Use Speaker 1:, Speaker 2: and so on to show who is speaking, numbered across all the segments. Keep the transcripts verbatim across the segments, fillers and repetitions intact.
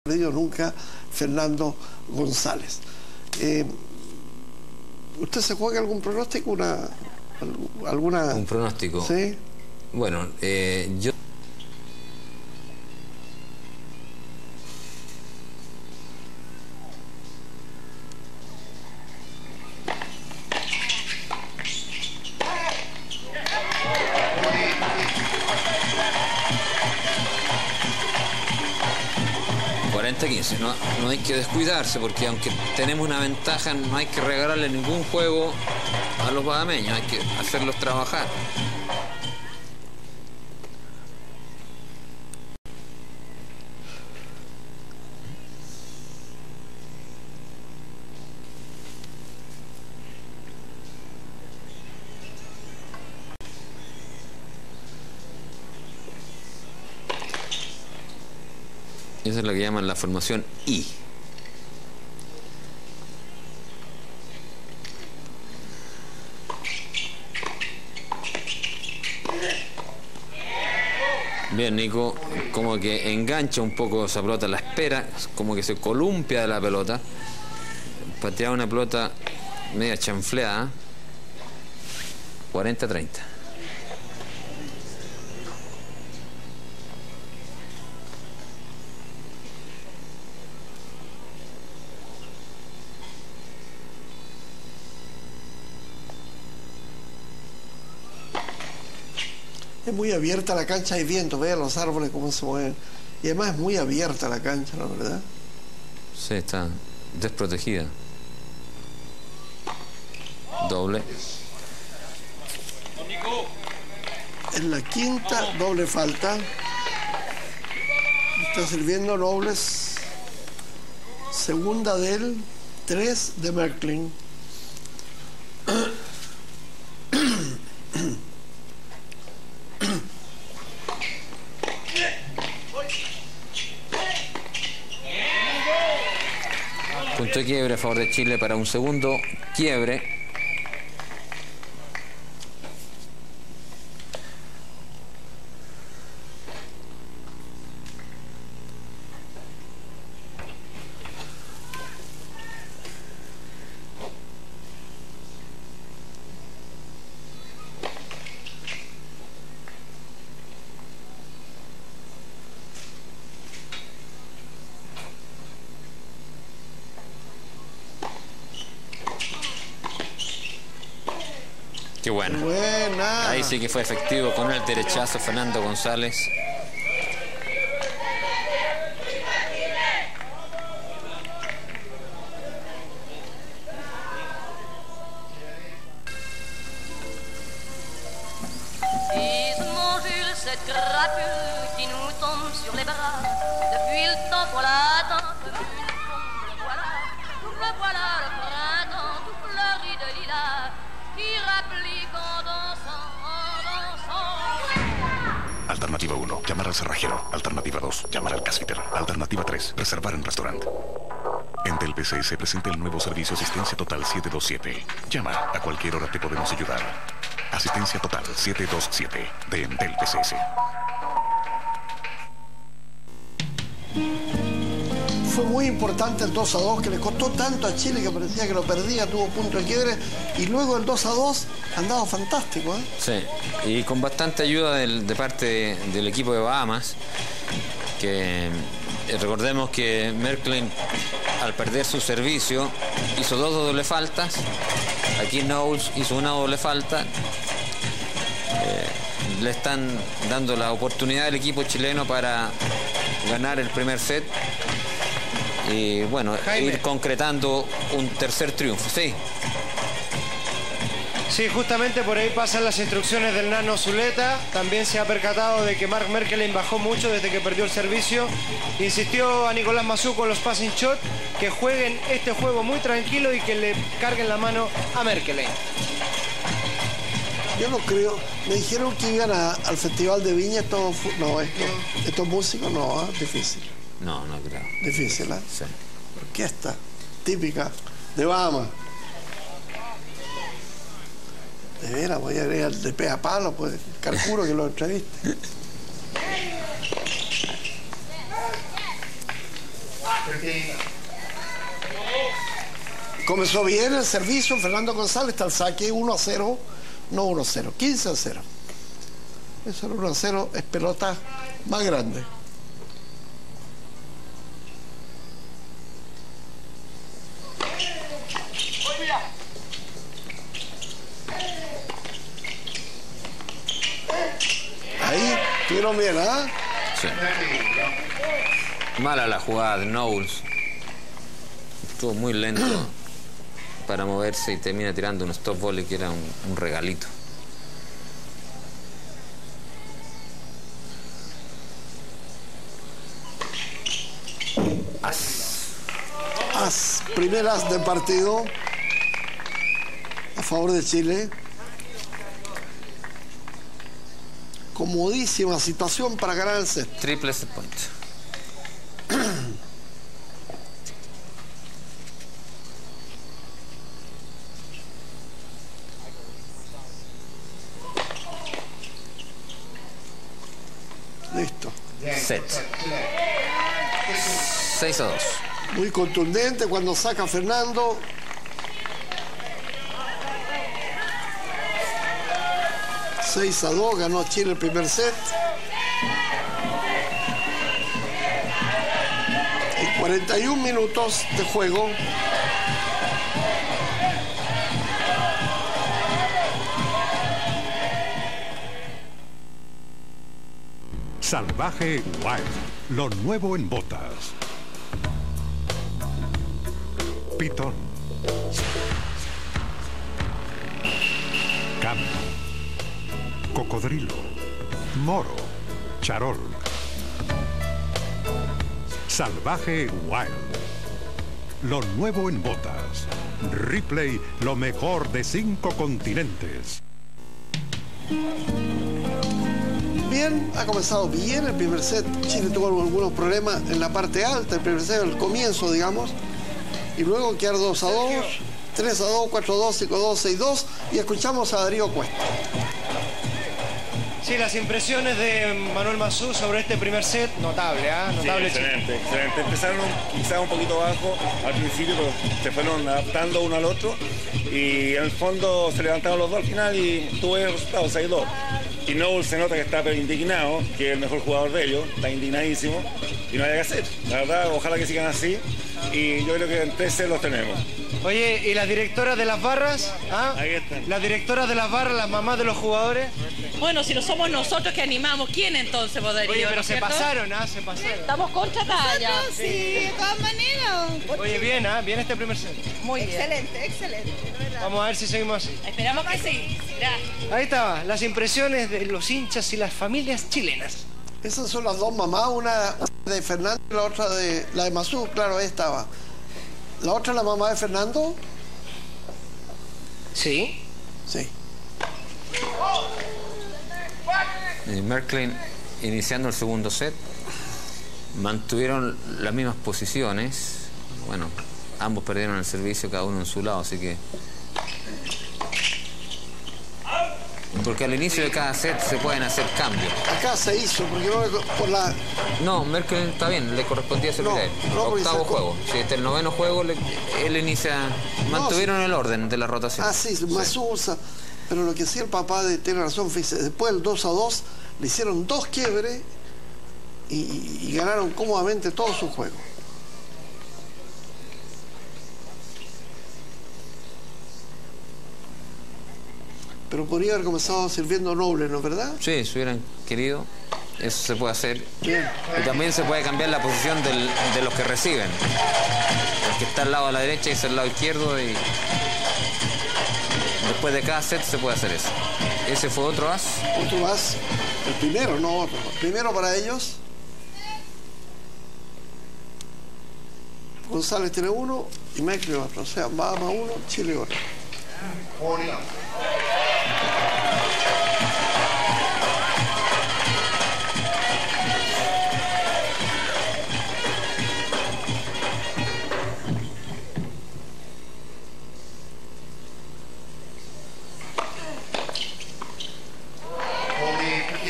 Speaker 1: perdido nunca Fernando González. Eh, ¿Usted se juega algún pronóstico? Una, alguna...
Speaker 2: ¿Un pronóstico?
Speaker 1: Sí.
Speaker 2: Bueno, eh, yo... cuarenta a quince, no, no hay que descuidarse, porque aunque tenemos una ventaja, no hay que regalarle ningún juego a los bahameños, hay que hacerlos trabajar. Esa es la que llaman la formación I. Bien, Nico, como que engancha un poco esa pelota, la espera, como que se columpia de la pelota. Patea una pelota media chanfleada. cuarenta a treinta.
Speaker 1: Es muy abierta la cancha, hay viento, vean los árboles cómo se mueven. Y además es muy abierta la cancha, ¿no? ¿Verdad?
Speaker 2: Sí, está desprotegida. Doble.
Speaker 1: En la quinta, doble falta. Está sirviendo Nobles. Segunda del tres de Merklin.
Speaker 2: Punto de quiebre a favor de Chile para un segundo quiebre. Qué bueno.
Speaker 1: Buena.
Speaker 2: Ahí sí que fue efectivo con el derechazo Fernando González.
Speaker 3: Vivement Jules, cette crapule qui nous tombe sur les bras. Depuis le temps qu'on l'attend, comme une bombe, le voilà. Le voilà, le printemps, tout fleuri de lilas, qui rapplique en dansant, en dansant.
Speaker 4: Alternativa uno, llamar al cerrajero. Alternativa dos, llamar al casfiter. Alternativa tres, reservar en restaurante. Entel P C S presenta el nuevo servicio Asistencia Total siete dos siete. Llama, a cualquier hora te podemos ayudar. Asistencia Total siete dos siete de Entel P C S.
Speaker 1: Fue muy importante el dos a dos, que le costó tanto a Chile que parecía que lo perdía, tuvo punto de quiebre, y luego el dos a dos andaba fantástico, ¿eh?
Speaker 2: Sí, y con bastante ayuda del, de parte de, del equipo de Bahamas, que eh, recordemos que Merklin, al perder su servicio, hizo dos doble faltas. Aquí Knowles hizo una doble falta. Eh, le están dando la oportunidad al equipo chileno para ganar el primer set y bueno,
Speaker 5: Jaime.
Speaker 2: ir concretando un tercer triunfo. Sí.
Speaker 5: Sí, justamente por ahí pasan las instrucciones del Nano Zuleta. También se ha percatado de que Mark Merkelin bajó mucho desde que perdió el servicio. Insistió a Nicolás Massú con los passing shot que jueguen este juego muy tranquilo y que le carguen la mano a Merkelin.
Speaker 1: Yo no creo. Me dijeron que iban a, al Festival de Viña. Estos, no, esto, estos músicos no, ¿eh? Difícil.
Speaker 2: No, no creo.
Speaker 1: Difícil, ¿eh?
Speaker 2: Sí.
Speaker 1: Orquesta típica de Bahamas. De veras, voy a ir al de pe a palo, pues calculo que lo entreviste. Comenzó bien el servicio, Fernando González está al saque, uno a cero, no uno a cero, quince a cero. Eso era uno a cero, es pelota más grande. Ahí, tuvieron bien, ¿ah? ¿eh?
Speaker 2: Sí. Mala la jugada de Knowles. Estuvo muy lento para moverse y termina tirando un stop volley que era un, un regalito. As.
Speaker 1: As, primer as del partido a favor de Chile. Comodísima situación para ganar el set.
Speaker 2: Triple set point.
Speaker 1: Listo.
Speaker 2: Set. seis a dos.
Speaker 1: Muy contundente cuando saca Fernando. seis a dos, ganó Chile el primer set. En cuarenta y un minutos de juego.
Speaker 6: Salvaje Wild, lo nuevo en botas. Pitón. Campo. Cocodrilo. Moro. Charol. Salvaje Wild, lo nuevo en botas. Ripley, lo mejor de cinco continentes.
Speaker 1: Bien, ha comenzado bien el primer set. Chile tuvo algunos problemas en la parte alta, el primer set, el comienzo, digamos. Y luego quedar dos a dos, tres a dos, cuatro a dos, cinco a dos, seis a dos. Y escuchamos a Darío Cuesta.
Speaker 5: Sí, las impresiones de Manuel Masú sobre este primer set, notable, ¿ah? ¿eh? Notable.
Speaker 7: Sí, excelente, excelente. Empezaron quizás un poquito bajo al principio, pero se fueron adaptando uno al otro. Y en el fondo se levantaron los dos al final y tuvo el resultado, seis a dos. Y Knowles se nota que está pero indignado, que es el mejor jugador de ellos, está indignadísimo y no hay que hacer. La verdad, ojalá que sigan así y yo creo que en trece los tenemos.
Speaker 5: Oye, ¿y las directoras de las barras? ¿Ah?
Speaker 7: Ahí están.
Speaker 5: Las directoras de las barras, las mamás de los jugadores.
Speaker 8: Bueno, si no somos nosotros que animamos, ¿quién entonces podría?
Speaker 5: Oye, pero
Speaker 8: ¿no
Speaker 5: se
Speaker 8: cierto?
Speaker 5: pasaron, ¿ah? Se pasaron.
Speaker 8: Estamos contratadas ya.
Speaker 9: Sí, de todas maneras.
Speaker 5: Oye, bien, ¿ah? Bien este primer set.
Speaker 8: Muy bien.
Speaker 9: Excelente, excelente. de verdad.
Speaker 5: Vamos a ver si seguimos así.
Speaker 8: Esperamos que sí. Gracias.
Speaker 5: Ahí estaba, las impresiones de los hinchas y las familias chilenas.
Speaker 1: Esas son las dos mamás, una de Fernando y la otra de la de Masú, claro, ahí estaba. ¿La otra es la mamá de Fernando?
Speaker 5: Sí.
Speaker 1: Sí.
Speaker 2: Eh, Merklin iniciando el segundo set, mantuvieron las mismas posiciones. Bueno, ambos perdieron el servicio, cada uno en su lado, así que... Porque al inicio de cada set se pueden hacer cambios.
Speaker 1: Acá se hizo, porque no, por la...
Speaker 2: No, Merklin está bien, le correspondía servir
Speaker 1: No,
Speaker 2: a él.
Speaker 1: no, porque
Speaker 2: Octavo
Speaker 1: sacó-
Speaker 2: juego. Si este es el noveno juego, le- él inicia... Mantuvieron el orden de la rotación.
Speaker 1: Ah, sí, Masú usa. Pero lo que sí el papá de, tiene razón, fíjese, después del dos a dos le hicieron dos quiebres y, y- y ganaron cómodamente todo su juego. Pero podría haber comenzado sirviendo noble, ¿no es verdad?
Speaker 2: Sí, si hubieran querido, eso se puede hacer.
Speaker 1: Bien.
Speaker 2: Y también se puede cambiar la posición del- de los que reciben. El que está al lado de la derecha y el lado izquierdo y... Después de cada set se puede hacer eso. Ese fue otro as.
Speaker 1: Otro más, el primero, no otro. El primero para ellos. González tiene uno y Meckley otro. O sea, Bahama uno, Chile otro.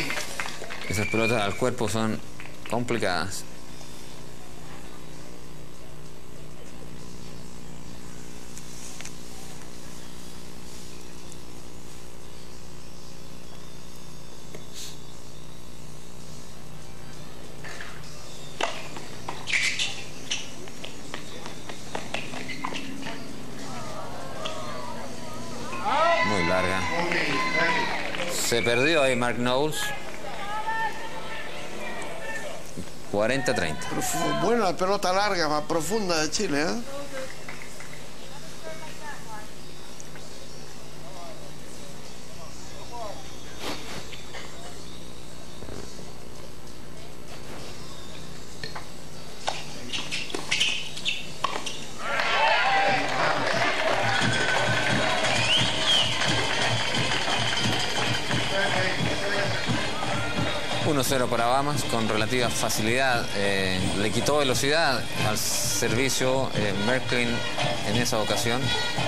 Speaker 2: Esas pelotas al cuerpo son complicadas. Se perdió ahí Mark Knowles. cuarenta treinta.
Speaker 1: Bueno, la pelota larga, más profunda de Chile, ¿eh?
Speaker 2: uno cero para Bahamas con relativa facilidad. Eh, le quitó velocidad al servicio eh, Merklin en esa ocasión.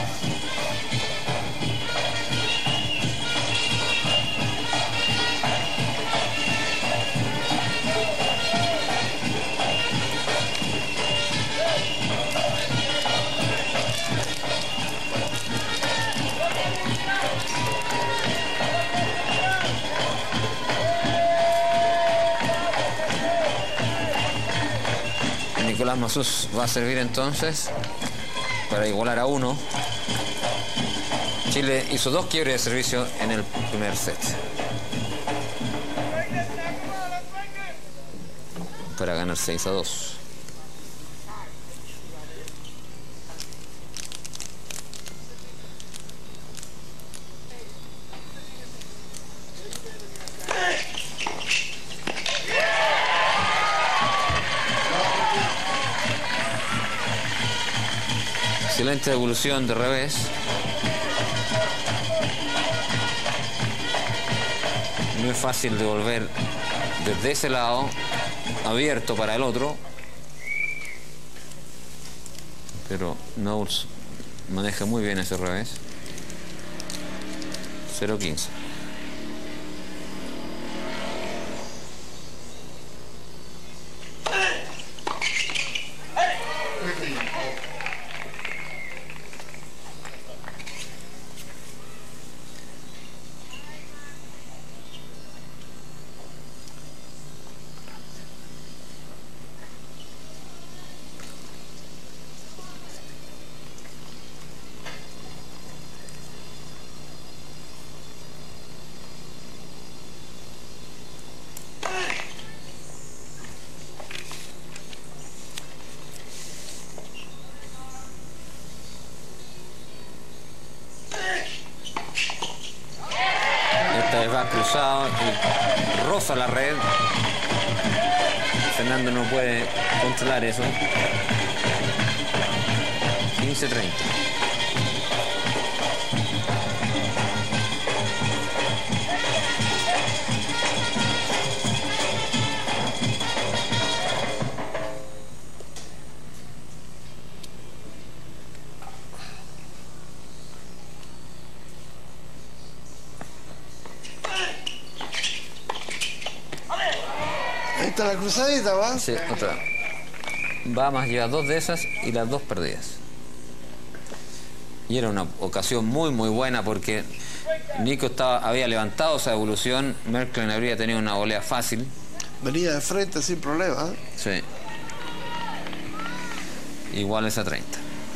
Speaker 2: Nicolás Masús va a servir entonces para igualar a uno. Chile hizo dos quiebres de servicio en el primer set para ganar seis a dos. Excelente evolución de revés. No es fácil devolver desde ese lado abierto para el otro, pero Knowles maneja muy bien ese revés. cero quince. Va cruzado y roza la red. Fernando no puede controlar eso. quince treinta.
Speaker 1: La cruzadita, ¿va?
Speaker 2: Sí, otra. Bahamas lleva dos de esas y las dos perdidas. Y era una ocasión muy, muy buena porque Nico estaba, había levantado esa evolución. Merklin habría tenido una volea fácil.
Speaker 1: Venía de frente sin problema, ¿eh?
Speaker 2: Sí. Iguales a treinta.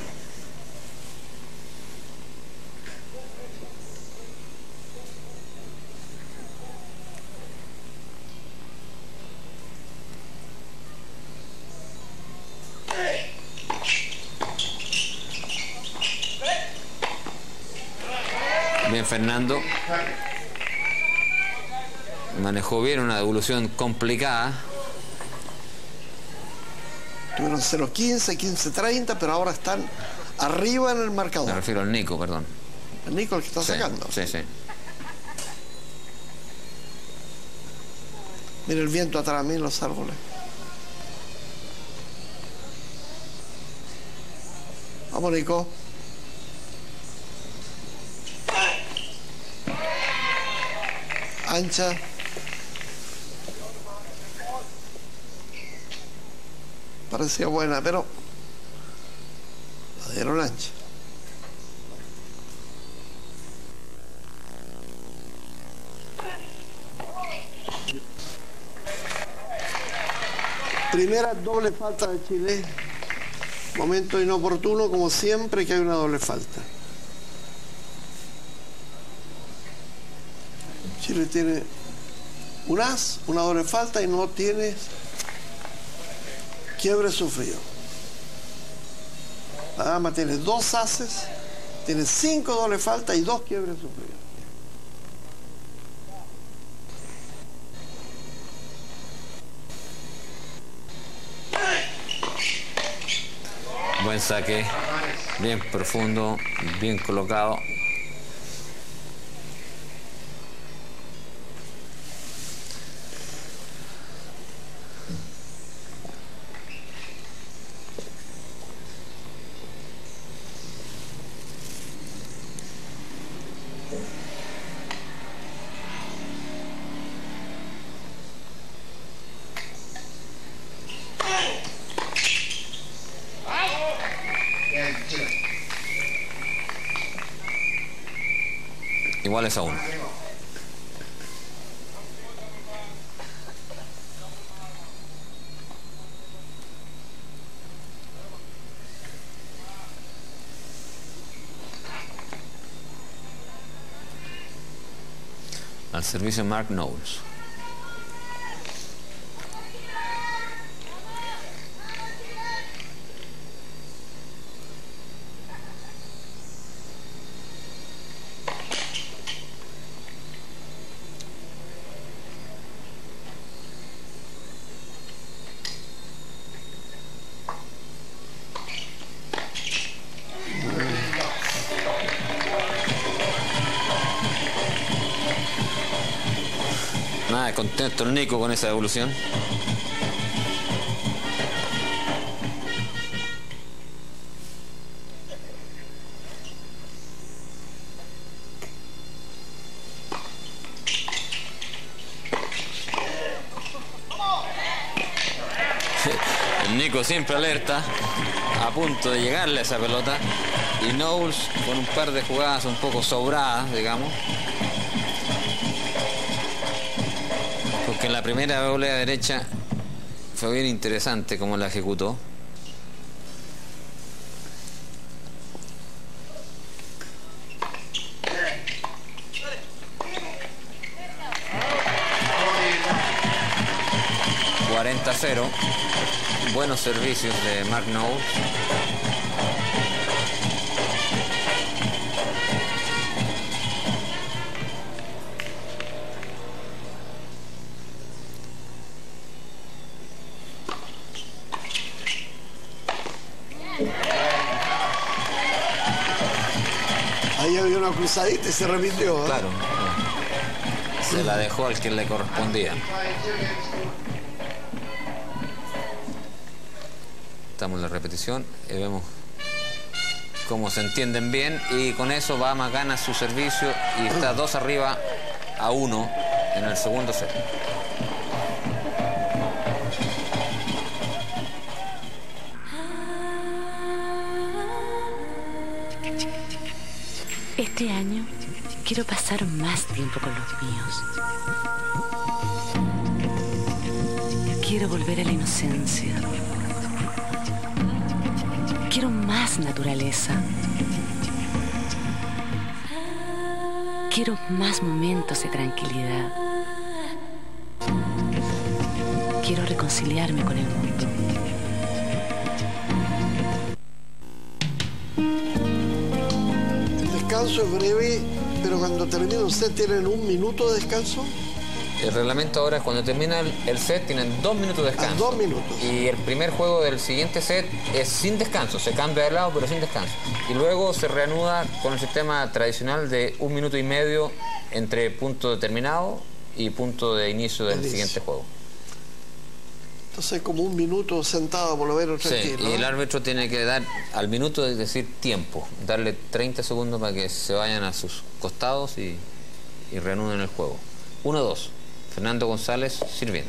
Speaker 2: Bien Fernando, manejó bien una devolución complicada.
Speaker 1: Tuvieron cero quince, quince treinta, pero ahora están arriba en el marcador.
Speaker 2: Me refiero al Nico, perdón.
Speaker 1: El Nico el que está
Speaker 2: sí,
Speaker 1: sacando.
Speaker 2: Sí, sí.
Speaker 1: Mira el viento atrás de mí en los árboles. Vamos, Nico. Ancha. Parecía buena, pero la dieron ancha. Primera doble falta de Chile. Momento inoportuno, como siempre que hay una doble falta. Chile tiene un as, una doble falta y no tiene quiebre sufrido. La dama tiene dos ases, tiene cinco doble falta y dos quiebres sufridos.
Speaker 2: Buen saque, bien profundo, bien colocado. Iguales a uno. Al servicio Mark Knowles. Nada, contento el Nico con esa devolución. El Nico siempre alerta, a punto de llegarle a esa pelota. Y Knowles con un par de jugadas un poco sobradas, digamos. Porque en la primera volea derecha fue bien interesante cómo la ejecutó. cuarenta a cero. Buenos servicios de Mark Knowles.
Speaker 1: Ahí había una cruzadita y se repitió, ¿eh?
Speaker 2: Claro. Se la dejó al que le correspondía. Estamos en la repetición y vemos cómo se entienden bien, y con eso Bahamas gana su servicio y está dos arriba a uno en el segundo set.
Speaker 10: Este año quiero pasar más tiempo con los míos. Quiero volver a la inocencia. Quiero más naturaleza. Quiero más momentos de tranquilidad. Quiero reconciliarme con el mundo.
Speaker 1: El descanso es breve, pero cuando termina un set tienen un minuto de descanso.
Speaker 2: El reglamento ahora es cuando termina el, el set tienen dos minutos de descanso.
Speaker 1: Ah, dos minutos.
Speaker 2: Y el primer juego del siguiente set es sin descanso, se cambia de lado pero sin descanso. Y luego se reanuda con el sistema tradicional de un minuto y medio entre punto determinado y punto de inicio del
Speaker 1: Inicio.
Speaker 2: siguiente juego.
Speaker 1: Entonces como un minuto sentado por lo menos tranquilo.
Speaker 2: Sí, y el árbitro tiene que dar al minuto, es decir, tiempo, darle treinta segundos para que se vayan a sus costados y, y reanuden el juego. uno dos. Fernando González sirviendo.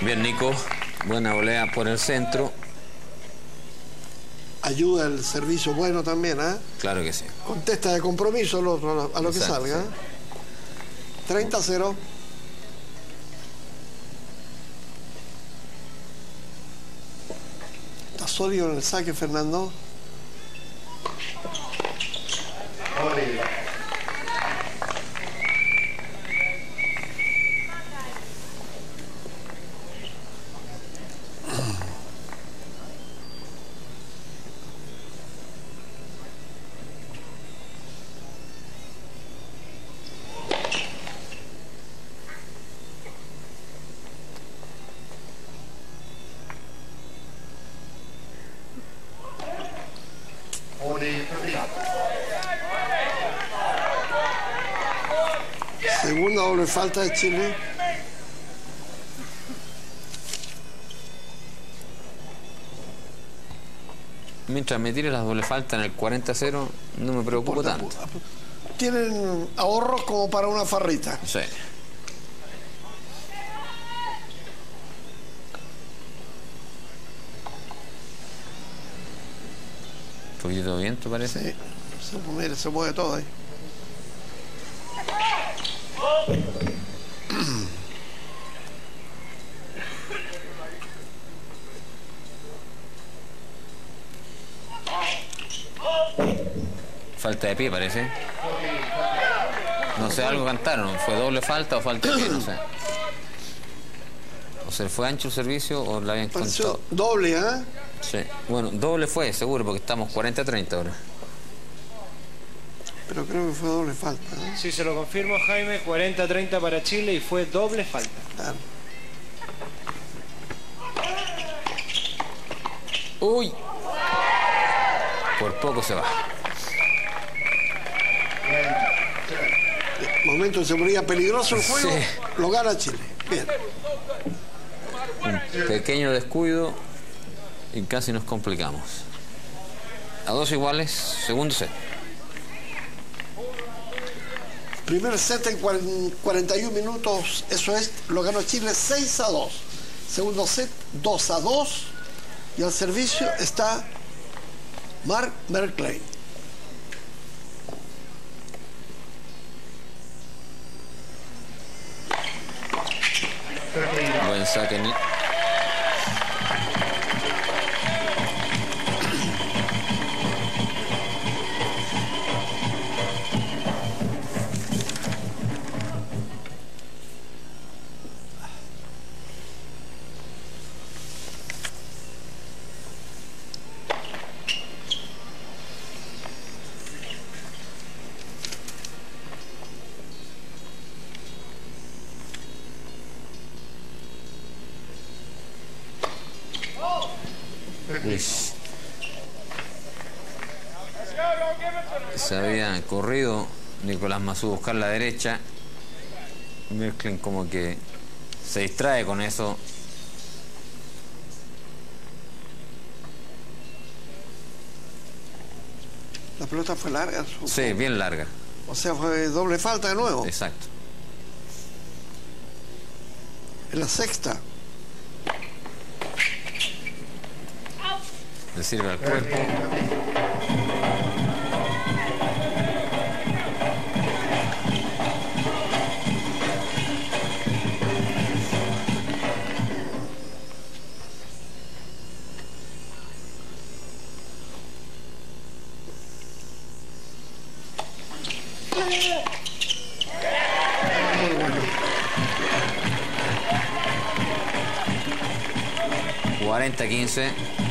Speaker 2: Bien, Nico. Buena volea por el centro.
Speaker 1: Ayuda el servicio bueno también, ¿eh?
Speaker 2: Claro que sí.
Speaker 1: Contesta de compromiso el otro, a lo, a lo que
Speaker 2: Exacto,
Speaker 1: salga.
Speaker 2: sí.
Speaker 1: treinta a cero. Está sólido en el saque, Fernando. Segunda doble falta de Chile.
Speaker 2: Mientras me tire las doble falta en el cuarenta a cero, no me preocupo tanto.
Speaker 1: Tienen ahorros como para una farrita.
Speaker 2: Sí. Un poquito de viento, parece.
Speaker 1: Sí. Se, mire, se mueve todo ahí.
Speaker 2: Falta de pie, parece. No sé, algo cantaron. ¿Fue doble falta o falta de pie? No sé. O se fue ancho el servicio o la habían contado.
Speaker 1: Doble, ¿eh?
Speaker 2: Sí. Bueno, doble fue, seguro, porque estamos cuarenta a treinta ahora.
Speaker 1: Pero creo que fue doble falta, ¿eh?
Speaker 5: Sí, se lo confirmo, Jaime. cuarenta a treinta para Chile y fue doble falta.
Speaker 1: Claro.
Speaker 2: Uy. Por poco se va.
Speaker 1: Momento de seguridad peligroso el juego.
Speaker 2: Sí.
Speaker 1: Lo gana Chile. Bien.
Speaker 2: Un pequeño descuido y casi nos complicamos. A dos iguales, segundo set.
Speaker 1: Primer set en cuarenta y uno minutos, eso es, lo ganó Chile seis a dos. Segundo set, dos a dos. Y al servicio está Mark Merkley.
Speaker 2: Buen saque. Se había corrido Nicolás Massú buscar la derecha. Merkley como que se distrae con eso.
Speaker 1: La pelota fue larga. Supongo.
Speaker 2: Sí, bien larga.
Speaker 1: O sea, fue doble falta de nuevo.
Speaker 2: Exacto.
Speaker 1: En la sexta.
Speaker 2: Le sirve al cuerpo. cuarenta a quince.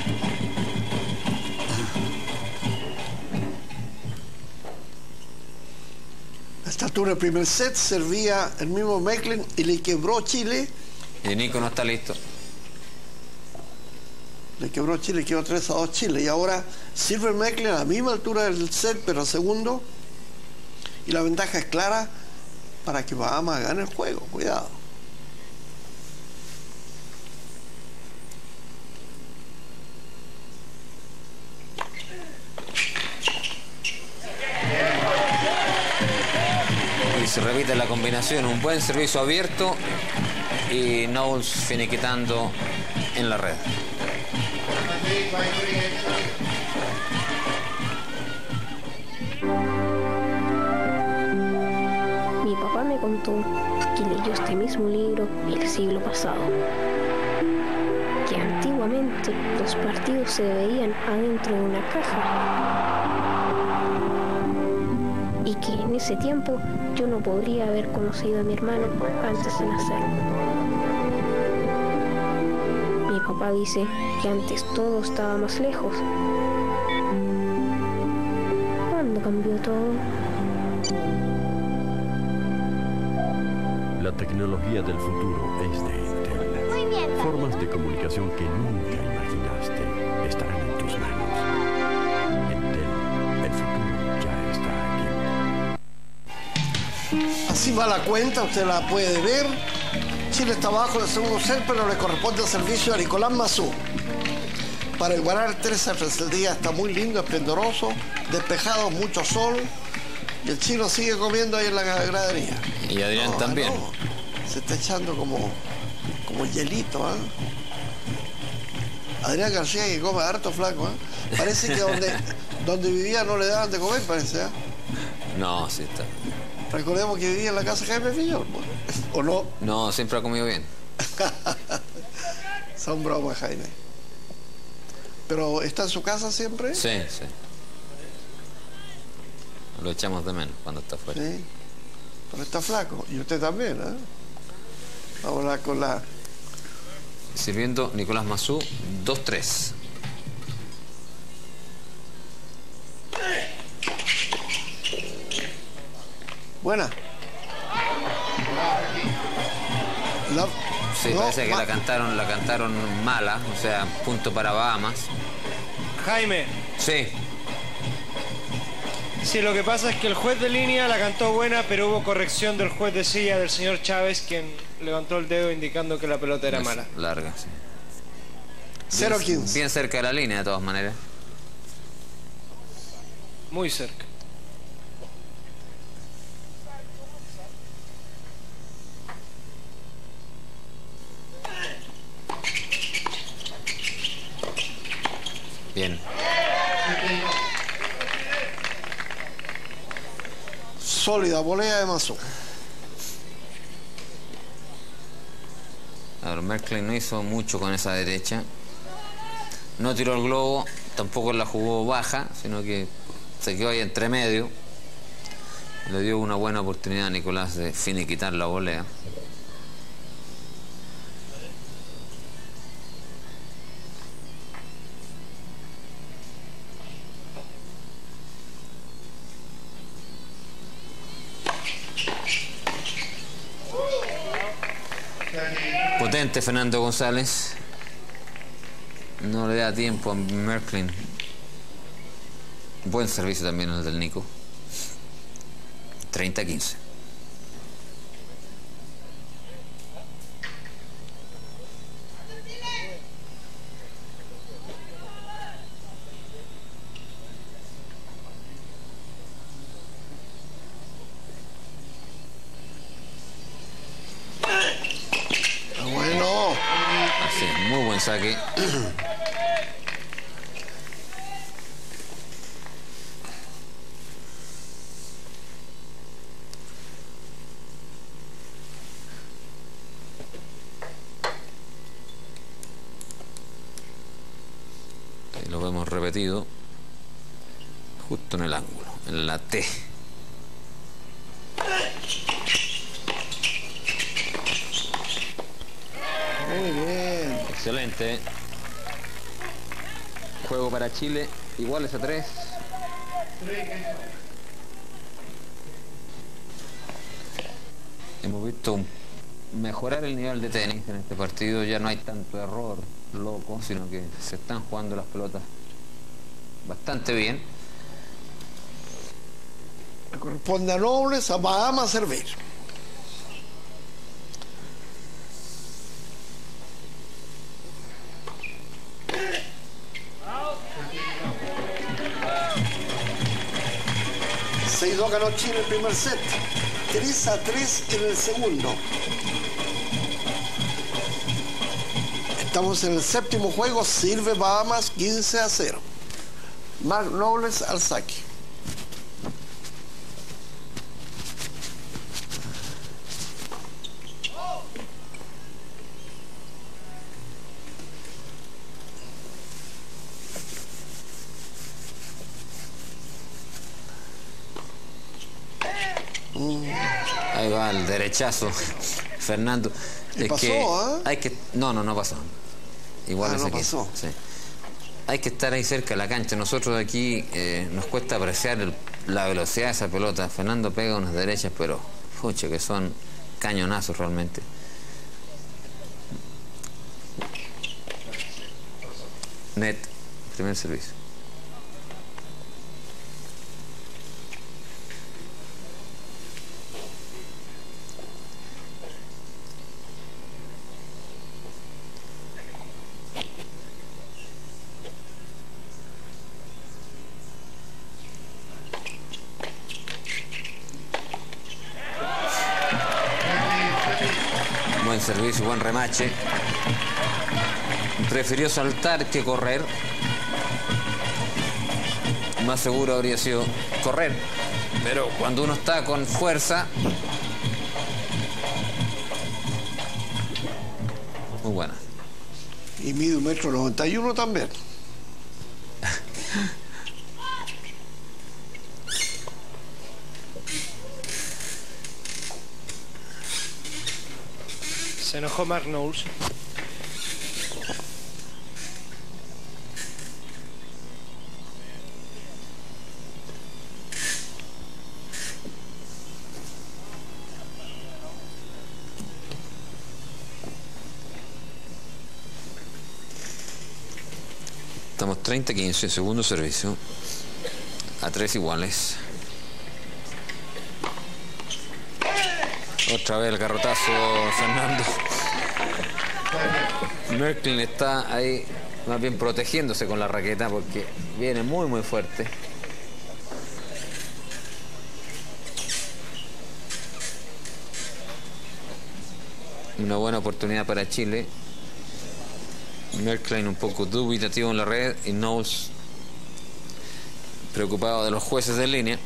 Speaker 1: A esta altura el primer set servía el mismo Merkley y le quebró Chile.
Speaker 2: Y Nico no está listo.
Speaker 1: Le quebró Chile, quedó tres a dos Chile. Y ahora sirve Merkley a la misma altura del set, pero a segundo. Y la ventaja es clara para que Bahamas gane el juego. Cuidado.
Speaker 2: Y se repite la combinación. Un buen servicio abierto y Knowles finiquitando en la red.
Speaker 11: Mi papá me contó que leyó este mismo libro el siglo pasado, que antiguamente los partidos se veían adentro de una caja y que en ese tiempo yo no podría haber conocido a mi hermano antes de nacer. Mi papá dice que antes todo estaba más lejos. ¿Cuándo cambió todo?
Speaker 12: La tecnología del futuro es de Intel. Formas de comunicación que nunca imaginaste estarán en tus manos. Intel, el futuro ya está aquí.
Speaker 1: Así va la cuenta, usted la puede ver. Chile está abajo del segundo set, pero le corresponde el servicio a Nicolás Mazú. Para igualar tres a tres, el día está muy lindo, esplendoroso, despejado, mucho sol. Y el chino sigue comiendo ahí en la gradería.
Speaker 2: Y Adrián
Speaker 1: no,
Speaker 2: también.
Speaker 1: No, se está echando como, como hielito, ¿eh? Adrián García que come harto flaco, ¿eh? Parece que donde, donde vivía no le daban de comer, parece, ¿eh?
Speaker 2: No, sí está.
Speaker 1: Recordemos que vivía en la casa de Jaime Fillol, ¿o no?
Speaker 2: No, siempre ha comido bien.
Speaker 1: Son bromas, Jaime. ¿Pero está en su casa siempre?
Speaker 2: Sí, sí. Lo echamos de menos cuando está fuera.
Speaker 1: Sí, pero está flaco. Y usted también, ¿eh? Vamos a hablar con la...
Speaker 2: Sirviendo Nicolás Mazú, dos tres.
Speaker 1: Buena. La...
Speaker 2: Sí,
Speaker 1: no,
Speaker 2: parece que
Speaker 1: ma...
Speaker 2: la cantaron, la cantaron mala, o sea, punto para Bahamas.
Speaker 5: Jaime.
Speaker 2: Sí.
Speaker 5: Sí, lo que pasa es que el juez de línea la cantó buena, pero hubo corrección del juez de silla, del señor Chávez, quien levantó el dedo indicando que la pelota era
Speaker 2: Es
Speaker 5: mala.
Speaker 2: Larga, sí.
Speaker 1: cero
Speaker 2: Bien,
Speaker 1: quince.
Speaker 2: bien cerca de la línea, de todas maneras.
Speaker 5: Muy cerca.
Speaker 2: Bien.
Speaker 1: Sólida volea de Mazú.
Speaker 2: A ver, Merklin no hizo mucho con esa derecha. No tiró el globo, tampoco la jugó baja, sino que se quedó ahí entre medio. Le dio una buena oportunidad a Nicolás de finiquitar la volea. Potente Fernando González. No le da tiempo a Merklin. Buen servicio también el del Nico. treinta a quince.
Speaker 1: Bueno.
Speaker 2: Así, muy buen saque. Ahí lo vemos repetido. Justo en el ángulo, en la T.
Speaker 1: Muy bien.
Speaker 2: Excelente. Juego para Chile. Iguales a tres. Hemos visto mejorar el nivel de tenis en este partido. Ya no hay tanto error loco, sino que se están jugando las pelotas bastante bien.
Speaker 1: Le corresponde a Nobles, a Bahamas servir. seis dos ganó Chile el primer set. tres a tres en el segundo. Estamos en el séptimo juego, sirve Bahamas quince a cero. Mark Knowles al saque.
Speaker 2: Ahí va el derechazo, Fernando.
Speaker 1: ¿Y
Speaker 2: es
Speaker 1: pasó,
Speaker 2: que
Speaker 1: ¿eh?
Speaker 2: hay que no, no, no pasó. Igual
Speaker 1: Ah,
Speaker 2: es
Speaker 1: no
Speaker 2: aquí.
Speaker 1: pasó.
Speaker 2: Sí. Hay que estar ahí cerca de la cancha. Nosotros aquí eh, nos cuesta apreciar el- la velocidad de esa pelota. Fernando pega unas derechas, pero pucha, que son cañonazos realmente. Net, primer servicio. Buen servicio, buen remache. Prefirió saltar que correr. Más seguro habría sido correr. Pero cuando uno está con fuerza... Muy buena.
Speaker 1: Y mide un metro noventa y uno también.
Speaker 5: Se enojó Mark Knowles.
Speaker 2: Estamos treinta a quince, segundo servicio. A tres iguales. Otra vez el garrotazo, Fernando. Merklin está ahí más bien protegiéndose con la raqueta porque viene muy muy fuerte. Una buena oportunidad para Chile. Merklin un poco dubitativo en la red y Knowles preocupado de los jueces de línea.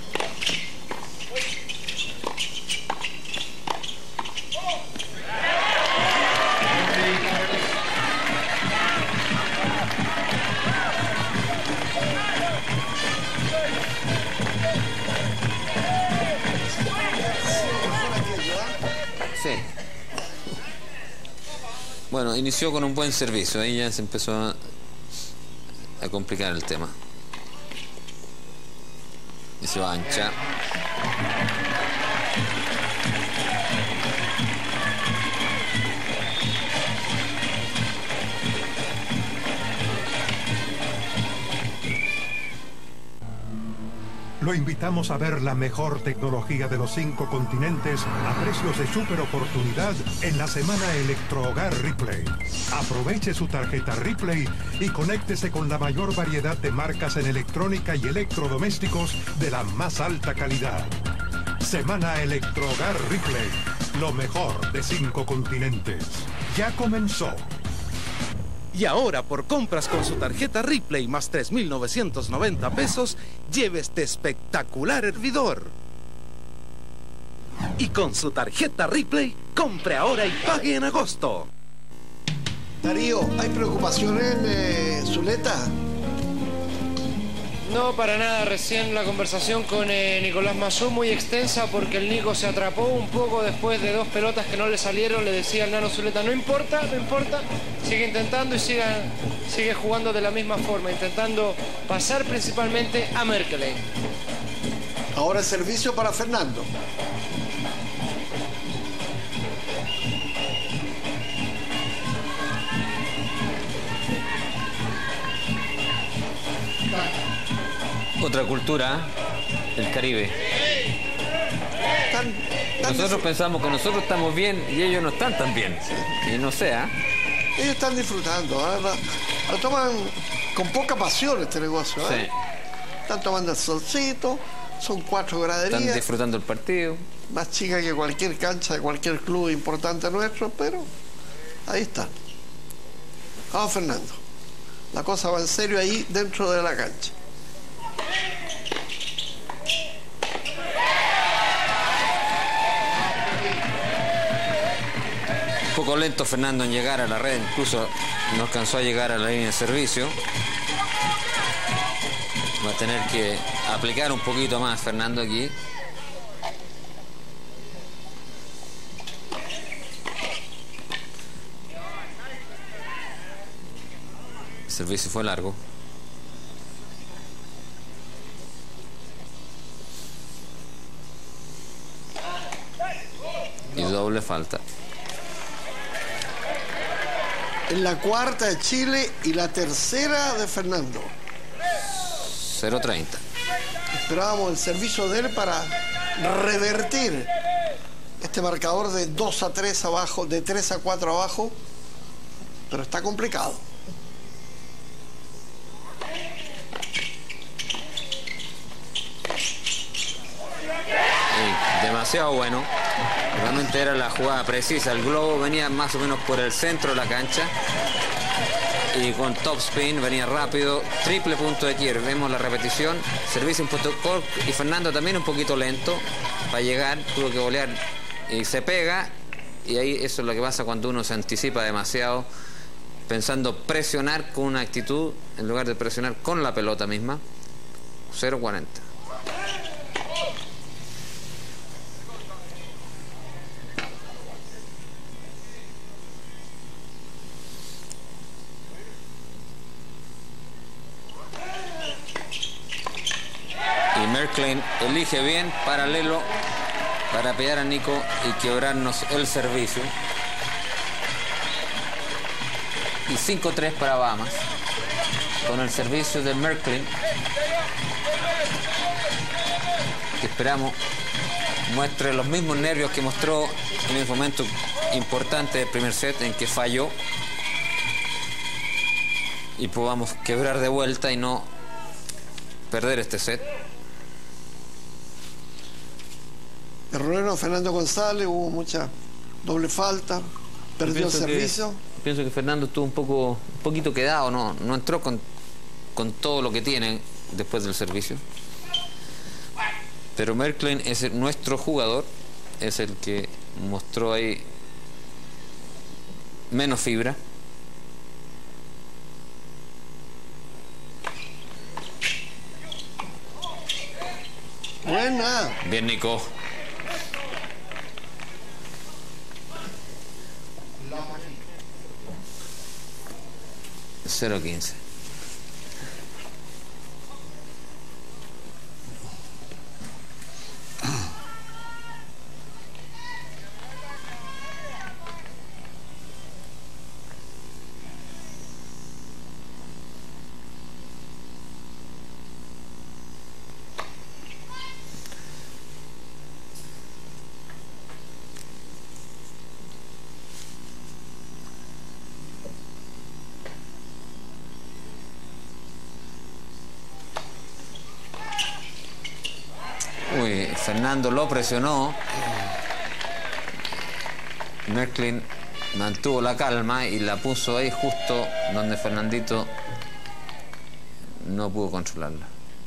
Speaker 2: Sí. Bueno, inició con un buen servicio, ahí ya se empezó a, a complicar el tema. Y se va ancha.
Speaker 6: Lo invitamos a ver la mejor tecnología de los cinco continentes a precios de super oportunidad en la semana Electrohogar Ripley. Aproveche su tarjeta Ripley y conéctese con la mayor variedad de marcas en electrónica y electrodomésticos de la más alta calidad. Semana Electrohogar Ripley, lo mejor de cinco continentes. Ya comenzó.
Speaker 13: Y ahora, por compras con su tarjeta Ripley más tres mil novecientos noventa pesos, lleve este espectacular hervidor. Y con su tarjeta Ripley, compre ahora y pague en agosto.
Speaker 1: Darío, ¿hay preocupaciones, eh, Zuleta?
Speaker 5: No, para nada. Recién la conversación con eh, Nicolás Massú muy extensa porque el Nico se atrapó un poco después de dos pelotas que no le salieron. Le decía al Nano Zuleta, no importa, no importa. Sigue intentando y siga, sigue jugando de la misma forma, intentando pasar principalmente a Merklin.
Speaker 1: Ahora el servicio para Fernando.
Speaker 2: Otra cultura, el Caribe.
Speaker 1: Tan, tan
Speaker 2: Nosotros pensamos que nosotros estamos bien y ellos no están tan bien. Y no sea.
Speaker 1: Ellos están disfrutando, ¿eh? Lo, lo toman con poca pasión este negocio. ¿eh?
Speaker 2: Sí.
Speaker 1: Están tomando el solcito, son cuatro graderías.
Speaker 2: Están disfrutando el partido.
Speaker 1: Más chica que cualquier cancha de cualquier club importante nuestro, pero ahí están. Vamos, Fernando. La cosa va en serio ahí dentro de la cancha.
Speaker 2: Un poco lento Fernando en llegar a la red, incluso no alcanzó a llegar a la línea de servicio. Va a tener que aplicar un poquito más Fernando aquí. El servicio fue largo. Y doble falta.
Speaker 1: En la cuarta de Chile y la tercera de Fernando.
Speaker 2: cero treinta.
Speaker 1: Esperábamos el servicio de él para revertir este marcador de dos a tres abajo, de tres a cuatro abajo, pero está complicado.
Speaker 2: Sí, demasiado bueno. Realmente era la jugada precisa. El globo venía más o menos por el centro de la cancha. Y con top spin venía rápido, triple punto de quiebre. Vemos la repetición, servicio un poco corto y Fernando también un poquito lento para llegar, tuvo que volear y se pega. Y ahí eso es lo que pasa cuando uno se anticipa demasiado, pensando presionar con una actitud en lugar de presionar con la pelota misma. cero cuarenta. Merklin elige bien, paralelo, para pillar a Nico y quebrarnos el servicio. Y cinco tres para Bahamas. Con el servicio de Merklin, que esperamos muestre los mismos nervios que mostró en el momento importante del primer set en que falló. Y podamos quebrar de vuelta y no perder este set.
Speaker 1: Errorero Fernando González, hubo mucha doble falta, perdió el servicio.
Speaker 2: Que, pienso que Fernando estuvo un poco, un poquito quedado, no, no entró con, con todo lo que tiene después del servicio. Pero Merklin es nuestro jugador, es el que mostró ahí menos fibra.
Speaker 1: Buena.
Speaker 2: Bien, Nico. cero quince. Uy, Fernando lo presionó. Merklin mantuvo la calma y la puso ahí justo donde Fernandito no pudo controlarla.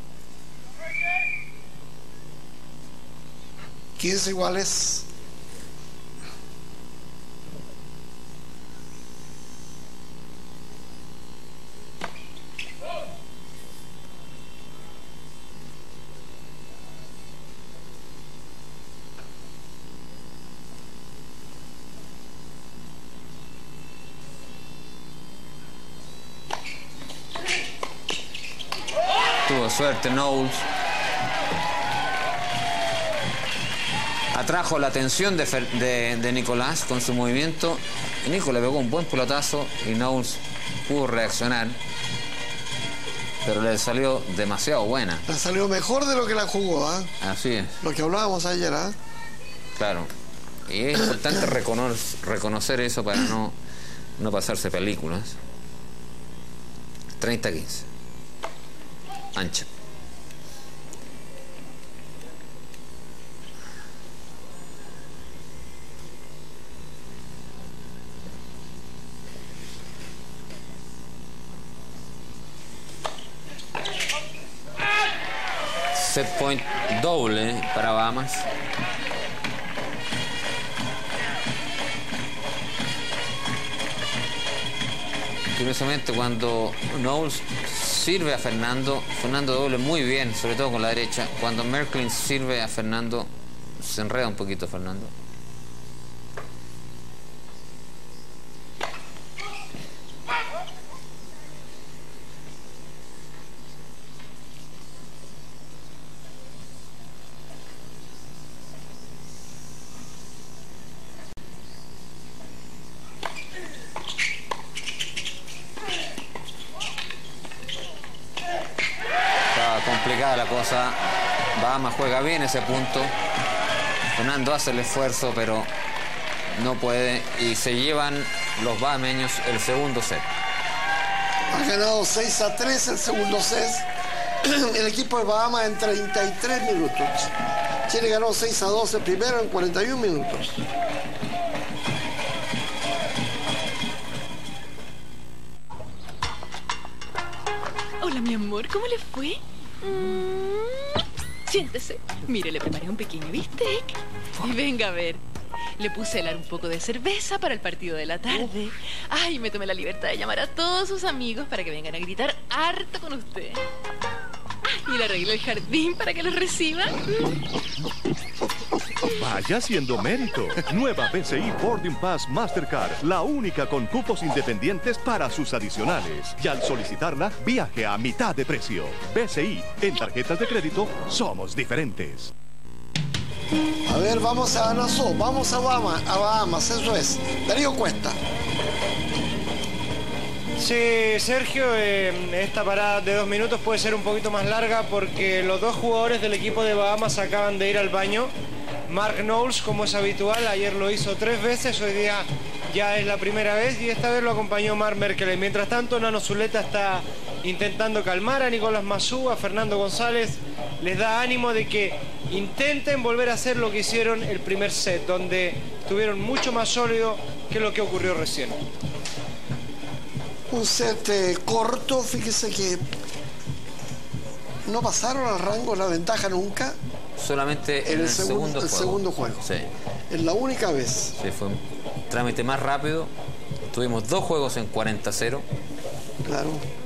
Speaker 1: quince iguales.
Speaker 2: Tuvo suerte Knowles. Atrajo la atención de, de, de Nicolás con su movimiento. Nico le pegó un buen pelotazo y Knowles pudo reaccionar. Pero le salió demasiado buena.
Speaker 1: Le salió mejor de lo que la jugó, ¿ah? ¿eh?
Speaker 2: Así es.
Speaker 1: Lo que hablábamos ayer, ¿ah? ¿eh?
Speaker 2: Claro. Y es importante reconocer, reconocer eso para no, no pasarse películas. treinta a quince. Ancha. set point doble para Bahamas. Curiosamente, cuando Knowles sirve a Fernando, Fernando doble muy bien, sobre todo con la derecha. Cuando Merklin sirve a Fernando, se enreda un poquito Fernando. Complicada la cosa. Bahamas juega bien ese punto. Fernando hace el esfuerzo, pero no puede. Y se llevan los bahameños el segundo set.
Speaker 1: Ha ganado seis a tres el segundo set. El equipo de Bahamas en treinta y tres minutos. Chile ganó seis a dos el primero en cuarenta y un minutos.
Speaker 14: Hola, mi amor, ¿cómo le fue? Mm, siéntese. Mire, le preparé un pequeño bistec. Y venga a ver. Le puse a helar un poco de cerveza para el partido de la tarde. Ay, me tomé la libertad de llamar a todos sus amigos para que vengan a gritar harto con usted. Y le arreglé el jardín para que los reciban.
Speaker 15: Vaya haciendo mérito. Nueva B C I Boarding Pass Mastercard, la única con cupos independientes para sus adicionales. Y al solicitarla, viaje a mitad de precio. B C I, en tarjetas de crédito somos diferentes.
Speaker 1: A ver, vamos a Nassau, vamos a Bahamas, a Bahamas, eso es. Darío Cuesta.
Speaker 5: Sí, Sergio, eh, esta parada de dos minutos puede ser un poquito más larga porque los dos jugadores del equipo de Bahamas acaban de ir al baño. Mark Knowles, como es habitual, ayer lo hizo tres veces, hoy día ya es la primera vez y esta vez lo acompañó Mark Merklin. Mientras tanto, Nano Zuleta está intentando calmar a Nicolás Massú, a Fernando González. Les da ánimo de que intenten volver a hacer lo que hicieron el primer set, donde estuvieron mucho más sólido que lo que ocurrió recién.
Speaker 1: Un set eh, corto, fíjese que no pasaron al rango la ventaja nunca.
Speaker 2: Solamente en, en el, el, segundo, segundo
Speaker 1: el
Speaker 2: juego.
Speaker 1: segundo juego.
Speaker 2: Sí.
Speaker 1: Es la única vez.
Speaker 2: Sí, fue un trámite más rápido. Tuvimos dos juegos en cuarenta a cero.
Speaker 1: Claro.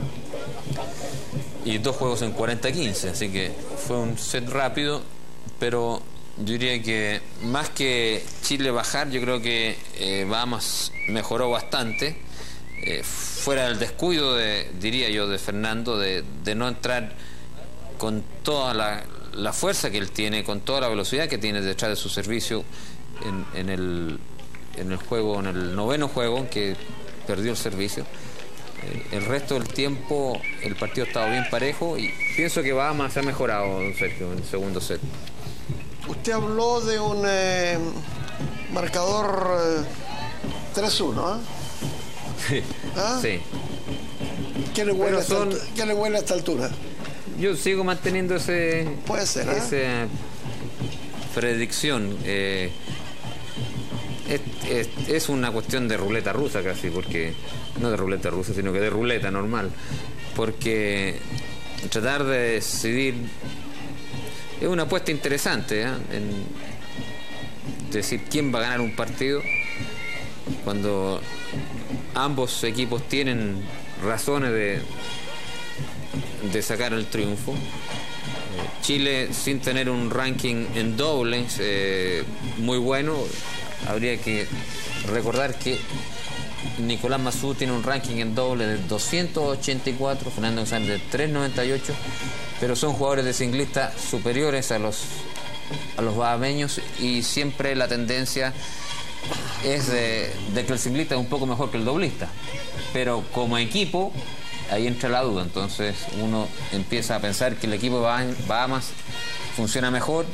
Speaker 2: Y dos juegos en cuarenta a quince. Así que fue un set rápido. Pero yo diría que más que Chile bajar, yo creo que eh, Bahamas mejoró bastante. Eh, fuera del descuido, de, diría yo, de Fernando, de, de no entrar con toda la, la fuerza que él tiene, con toda la velocidad que tiene detrás de su servicio en, en, el, en el juego, en el noveno juego, que perdió el servicio. Eh, el resto del tiempo el partido ha estado bien parejo y pienso que Bahamas se ha mejorado, don Sergio, en el segundo set.
Speaker 1: Usted habló de un eh, marcador eh, tres uno, ¿eh? ¿Ah?
Speaker 2: Sí.
Speaker 1: ¿Qué le, huele
Speaker 2: son...
Speaker 1: esta, ¿Qué le huele a esta altura?
Speaker 2: Yo sigo manteniendo ese...
Speaker 1: Puede ser, ¿eh?
Speaker 2: Esa predicción. Eh, es, es, es una cuestión de ruleta rusa casi, porque... No de ruleta rusa, sino que de ruleta normal. Porque tratar de decidir... Es una apuesta interesante, ¿eh? En decir quién va a ganar un partido cuando ambos equipos tienen razones de, de sacar el triunfo. Eh, Chile, sin tener un ranking en dobles eh, muy bueno, habría que recordar que Nicolás Massú tiene un ranking en doble de doscientos ochenta y cuatro, Fernando González de trescientos noventa y ocho, pero son jugadores de singlista superiores a los, a los bahameños y siempre la tendencia es de, de que el singlista es un poco mejor que el doblista, pero como equipo ahí entra la duda. Entonces uno empieza a pensar que el equipo de Bahamas funciona mejor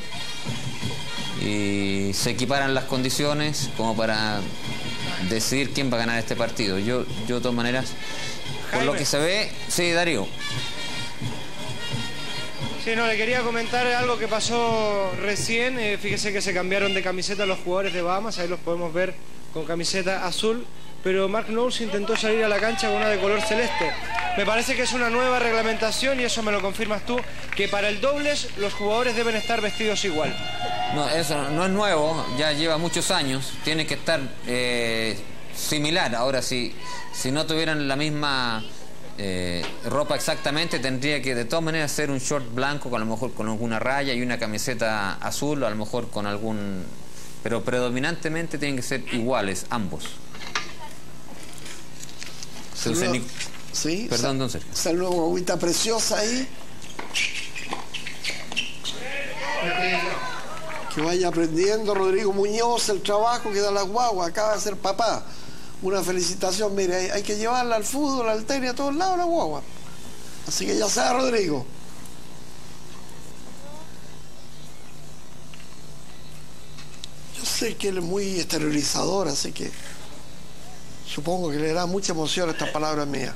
Speaker 2: y se equiparan las condiciones como para decidir quién va a ganar este partido. Yo, yo de todas maneras, por lo que se ve, sí, Darío.
Speaker 5: Sí, no, le quería comentar algo que pasó recién. Eh, fíjese que se cambiaron de camiseta los jugadores de Bahamas, ahí los podemos ver con camiseta azul, pero Mark Knowles intentó salir a la cancha con una de color celeste. Me parece que es una nueva reglamentación, y eso me lo confirmas tú, que para el dobles los jugadores deben estar vestidos igual.
Speaker 2: No, eso no es nuevo, ya lleva muchos años, tiene que estar eh, similar. Ahora, si, si no tuvieran la misma eh, ropa exactamente, tendría que de todas maneras ser un short blanco, con a lo mejor con alguna raya, y una camiseta azul, o a lo mejor con algún... Pero predominantemente tienen que ser iguales, ambos.
Speaker 1: Sí,
Speaker 2: Ni...
Speaker 1: sí,
Speaker 2: Perdón, don Sergio.
Speaker 1: Esa nueva guaguita preciosa ahí. Que vaya aprendiendo Rodrigo Muñoz el trabajo que da la guagua, acaba de ser papá. Una felicitación, mire, hay, hay que llevarla al fútbol, al tenis, a todos lados la guagua. Así que ya sea, Rodrigo. Yo sé que él es muy exteriorizador, así que supongo que le da mucha emoción a estas palabras mías.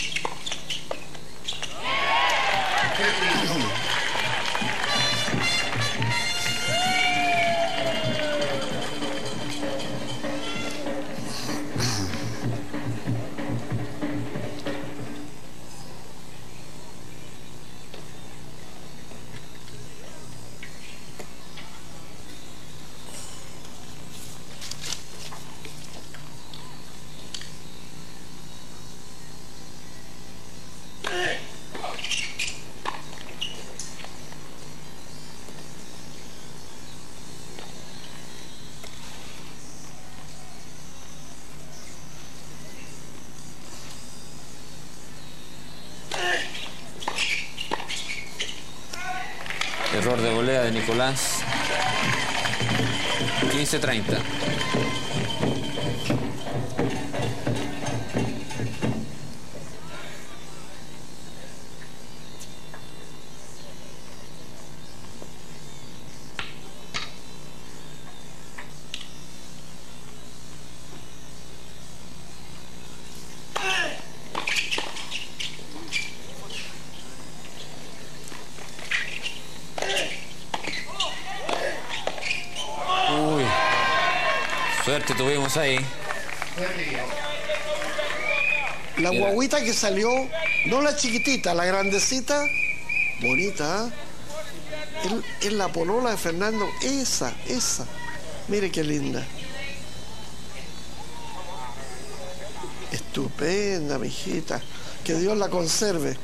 Speaker 2: Error de volea de Nicolás. quince treinta. Suerte tuvimos ahí.
Speaker 1: La guaguita que salió, no la chiquitita, la grandecita, bonita, ¿eh? es, es la polola de Fernando, esa, esa. Mire qué linda. Estupenda, mijita. Que Dios la conserve.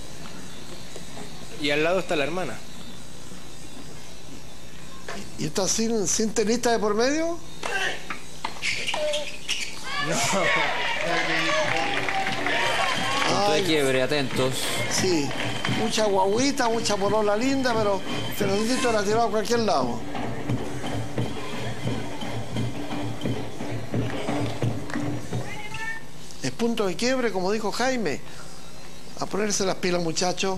Speaker 5: Y al lado está la hermana.
Speaker 1: ¿Y está sin, sin tenista de por medio?
Speaker 5: No.
Speaker 2: Punto de quiebre, atentos.
Speaker 1: Sí, mucha guaguita, mucha polola linda, pero Fernandito la tiró a cualquier lado. Es punto de quiebre, como dijo Jaime. A ponerse las pilas, muchachos.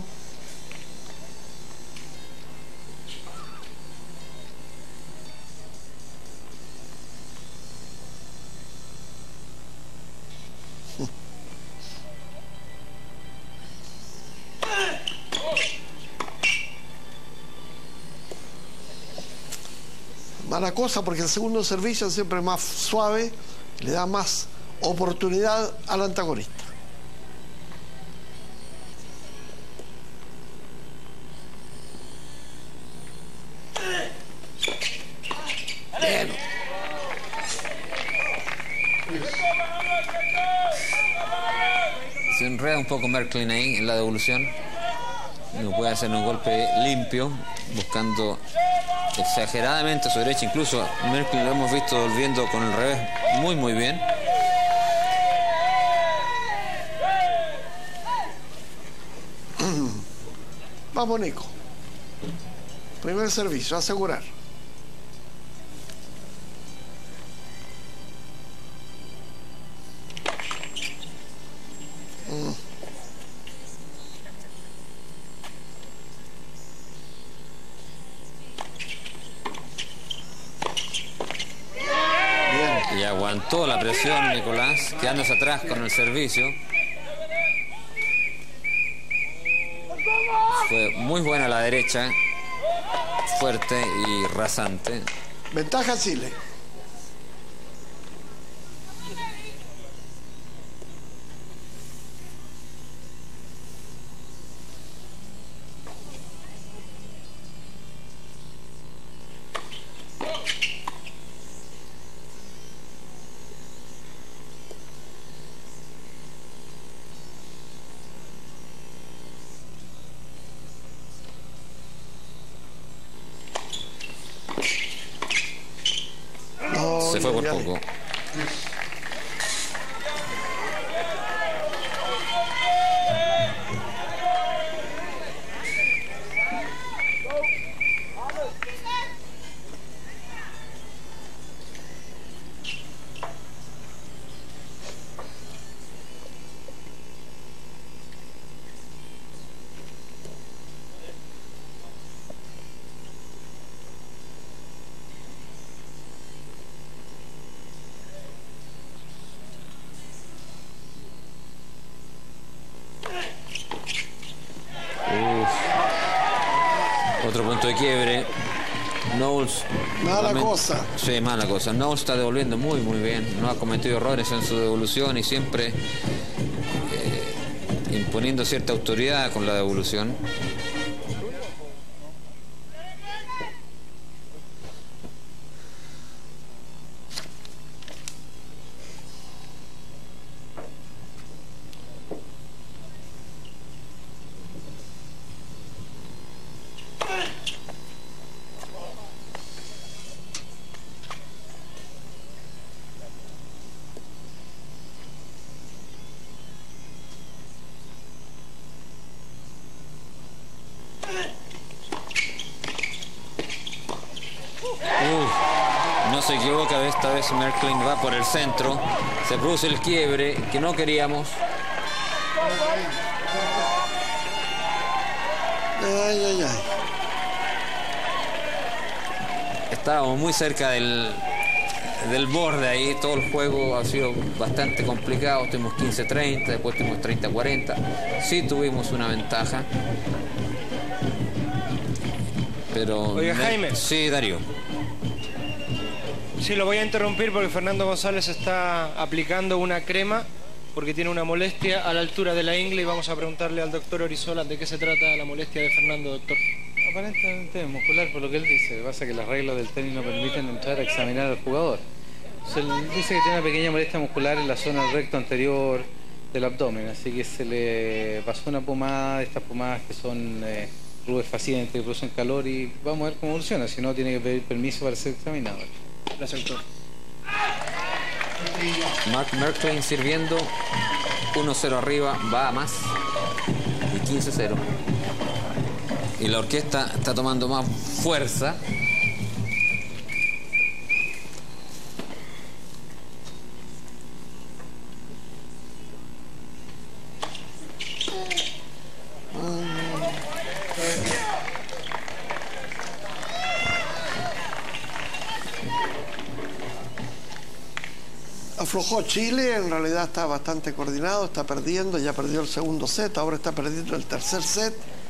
Speaker 1: Mala cosa, porque el segundo servicio siempre es más suave, le da más oportunidad al antagonista. Bien.
Speaker 2: Se enreda un poco Merklin ahí en la devolución. No puede hacer un golpe limpio, buscando exageradamente a su derecha. Incluso Merklin lo hemos visto volviendo con el revés muy muy bien.
Speaker 1: Vamos, Nico. Primer servicio, asegurar. Mm.
Speaker 2: Y aguantó la presión Nicolás, quedándose atrás con el servicio. Fue muy buena la derecha, fuerte y rasante.
Speaker 1: Ventaja Chile.
Speaker 2: Se fue por
Speaker 1: ay, ay.
Speaker 2: poco. Otro punto de quiebre. Knowles.
Speaker 1: Mala cosa.
Speaker 2: Sí, mala cosa. Knowles está devolviendo muy, muy bien. No ha cometido errores en su devolución y siempre eh, imponiendo cierta autoridad con la devolución. No se equivoca, esta vez Merklin va por el centro. Se produce el quiebre que no queríamos.
Speaker 1: Ay, ay, ay.
Speaker 2: Estábamos muy cerca del, del borde ahí. Todo el juego ha sido bastante complicado. Tuvimos quince treinta, después tuvimos treinta cuarenta. Sí tuvimos una ventaja. Pero...
Speaker 5: Oiga, Jaime.
Speaker 2: Sí, Darío.
Speaker 5: Sí, lo voy a interrumpir porque Fernando González está aplicando una crema porque tiene una molestia a la altura de la ingle y vamos a preguntarle al doctor Orizola de qué se trata la molestia de Fernando, doctor.
Speaker 16: Aparentemente es muscular, por lo que él dice. Lo que pasa es que las reglas del tenis no permiten entrar a examinar al jugador. Se le dice que tiene una pequeña molestia muscular en la zona del recto anterior del abdomen, así que se le pasó una pomada, estas pomadas que son eh, rubefacientes, que producen calor, y vamos a ver cómo evoluciona. Si no, tiene que pedir permiso para ser examinado.
Speaker 5: Gracias, doctor.
Speaker 2: Mark Merklin sirviendo uno cero arriba, va a más y quince cero. Y la orquesta está tomando más fuerza.
Speaker 1: Aflojó Chile, en realidad está bastante coordinado, está perdiendo, ya perdió el segundo set, ahora está perdiendo el tercer set.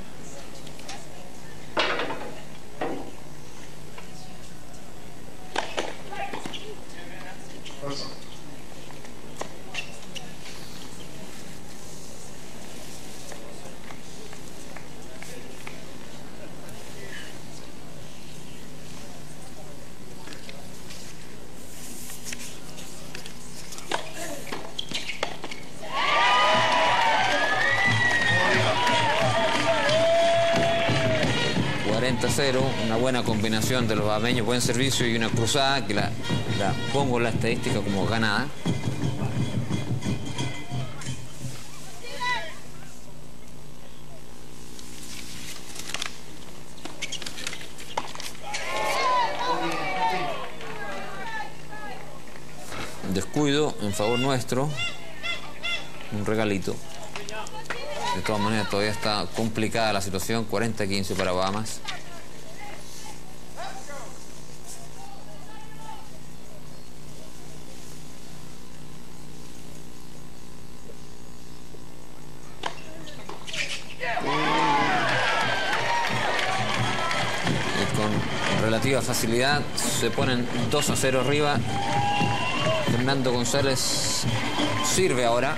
Speaker 2: cuarenta cero, una buena combinación de los bahameños, buen servicio y una cruzada que la, la pongo en la estadística como ganada. Descuido en favor nuestro, un regalito. De todas maneras todavía está complicada la situación, cuarenta quince para Bahamas. Y con relativa facilidad se ponen dos a cero arriba. Fernando González sirve ahora.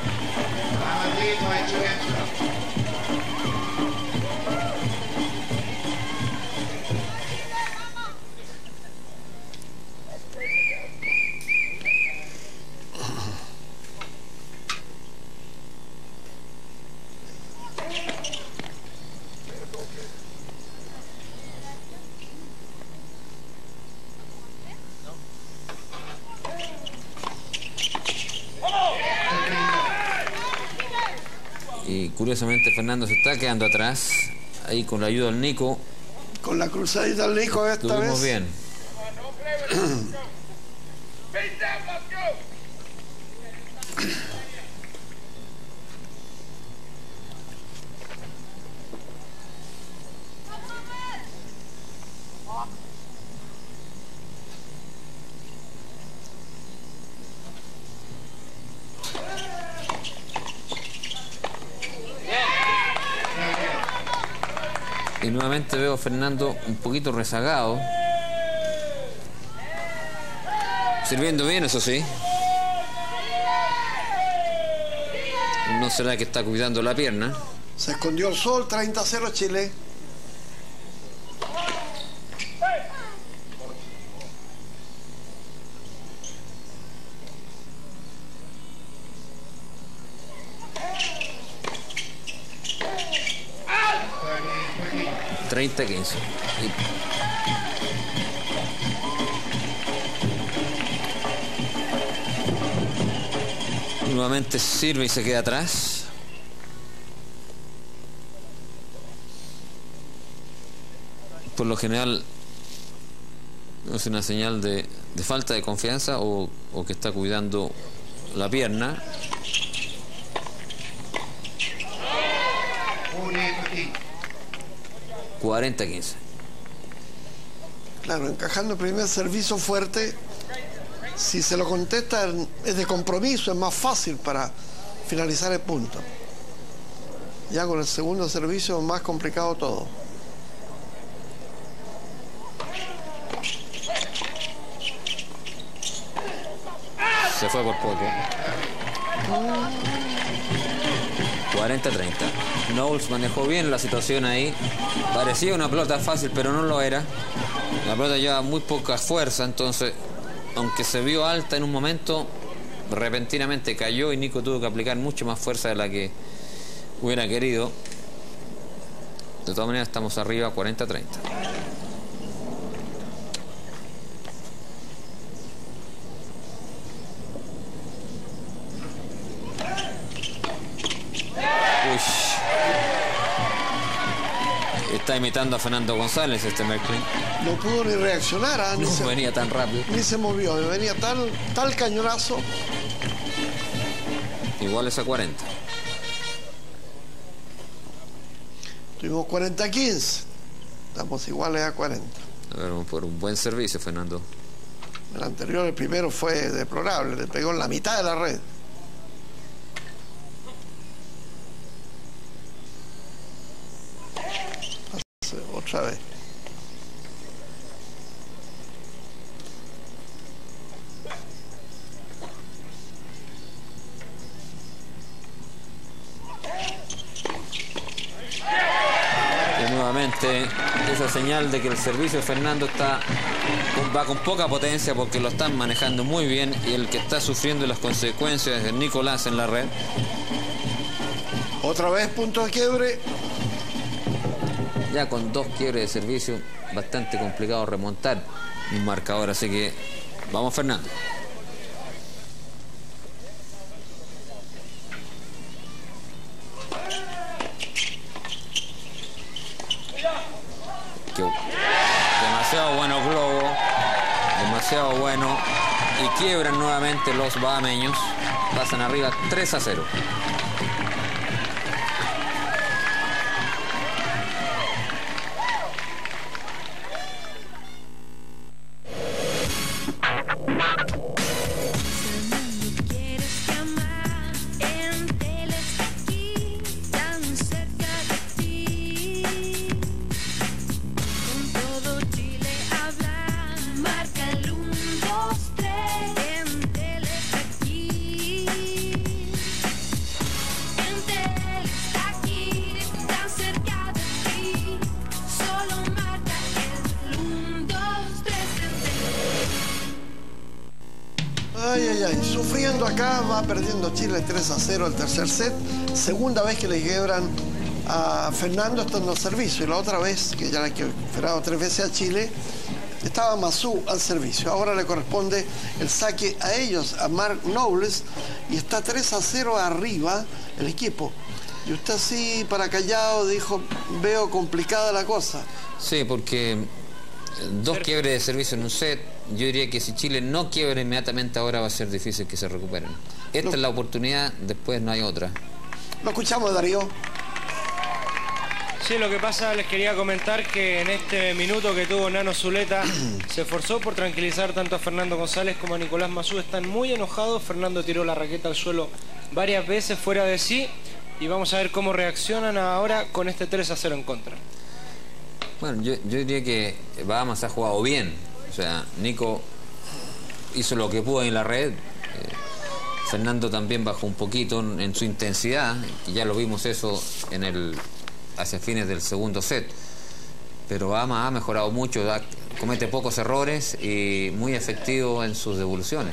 Speaker 2: curiosamente Fernando se está quedando atrás. Ahí con la ayuda del Nico.
Speaker 1: Con la cruzadita del Nico esta
Speaker 2: Estuvimos
Speaker 1: vez.
Speaker 2: bien. Y nuevamente veo a Fernando un poquito rezagado. Sirviendo bien, eso sí. ¿No será que está cuidando la pierna?
Speaker 1: Se escondió el sol, treinta a cero Chile.
Speaker 2: treinta a quince. Y nuevamente sirve y se queda atrás. Por lo general es una señal de, de falta de confianza o, o que está cuidando la pierna. cuarenta a quince.
Speaker 1: Claro, encajando el primer servicio fuerte, si se lo contesta es de compromiso, es más fácil para finalizar el punto. Ya con el segundo servicio es más complicado todo.
Speaker 2: Se fue por poco. cuarenta a treinta. Knowles manejó bien la situación ahí. Parecía una pelota fácil, pero no lo era. La pelota lleva muy poca fuerza, entonces, aunque se vio alta en un momento, repentinamente cayó y Nico tuvo que aplicar mucho más fuerza de la que hubiera querido. De todas maneras, estamos arriba cuarenta a treinta. Está imitando a Fernando González este Merklin.
Speaker 1: No pudo ni reaccionar, ¿eh?
Speaker 2: No
Speaker 1: se,
Speaker 2: venía tan rápido.
Speaker 1: Ni se movió, venía tal, tal cañonazo.
Speaker 2: Iguales a cuarenta.
Speaker 1: Tuvimos cuarenta a quince. Estamos iguales a cuarenta.
Speaker 2: A ver, por un buen servicio, Fernando.
Speaker 1: El anterior, el primero, fue deplorable. Le pegó en la mitad de la red. Otra vez.
Speaker 2: Y nuevamente esa señal de que el servicio de Fernando está va con poca potencia porque lo están manejando muy bien y el que está sufriendo las consecuencias es Nicolás en la red.
Speaker 1: Otra vez punto de quiebre.
Speaker 2: Ya con dos quiebres de servicio, bastante complicado remontar un marcador, así que vamos Fernando. Que, demasiado bueno globo, demasiado bueno, y quiebran nuevamente los bahameños, pasan arriba tres a cero.
Speaker 1: Ay, ay, ay, sufriendo acá, va perdiendo Chile tres a cero el tercer set. Segunda vez que le quiebran a Fernando estando al servicio. Y la otra vez, que ya le ha quebrado tres veces a Chile, estaba Massú al servicio. Ahora le corresponde el saque a ellos, a Mark Knowles, y está tres a cero arriba el equipo. Y usted así, para callado, dijo, veo complicada la cosa.
Speaker 2: Sí, porque dos quiebres de servicio en un set, yo diría que si Chile no quiebra inmediatamente ahora va a ser difícil que se recuperen. Esta
Speaker 1: Lo...
Speaker 2: es la oportunidad, después no hay otra.
Speaker 1: Lo escuchamos, Darío.
Speaker 5: Sí, lo que pasa, les quería comentar que en este minuto que tuvo Nano Zuleta se esforzó por tranquilizar tanto a Fernando González como a Nicolás Massú. Están muy enojados. Fernando tiró la raqueta al suelo varias veces fuera de sí. Y vamos a ver cómo reaccionan ahora con este tres a cero en contra.
Speaker 2: Bueno, yo, yo diría que Bahamas ha jugado bien. O sea, Nico hizo lo que pudo en la red. Eh, Fernando también bajó un poquito en, en su intensidad. Y ya lo vimos eso en el hacia fines del segundo set. Pero Bahamas ha mejorado mucho, da, comete pocos errores y muy efectivo en sus devoluciones.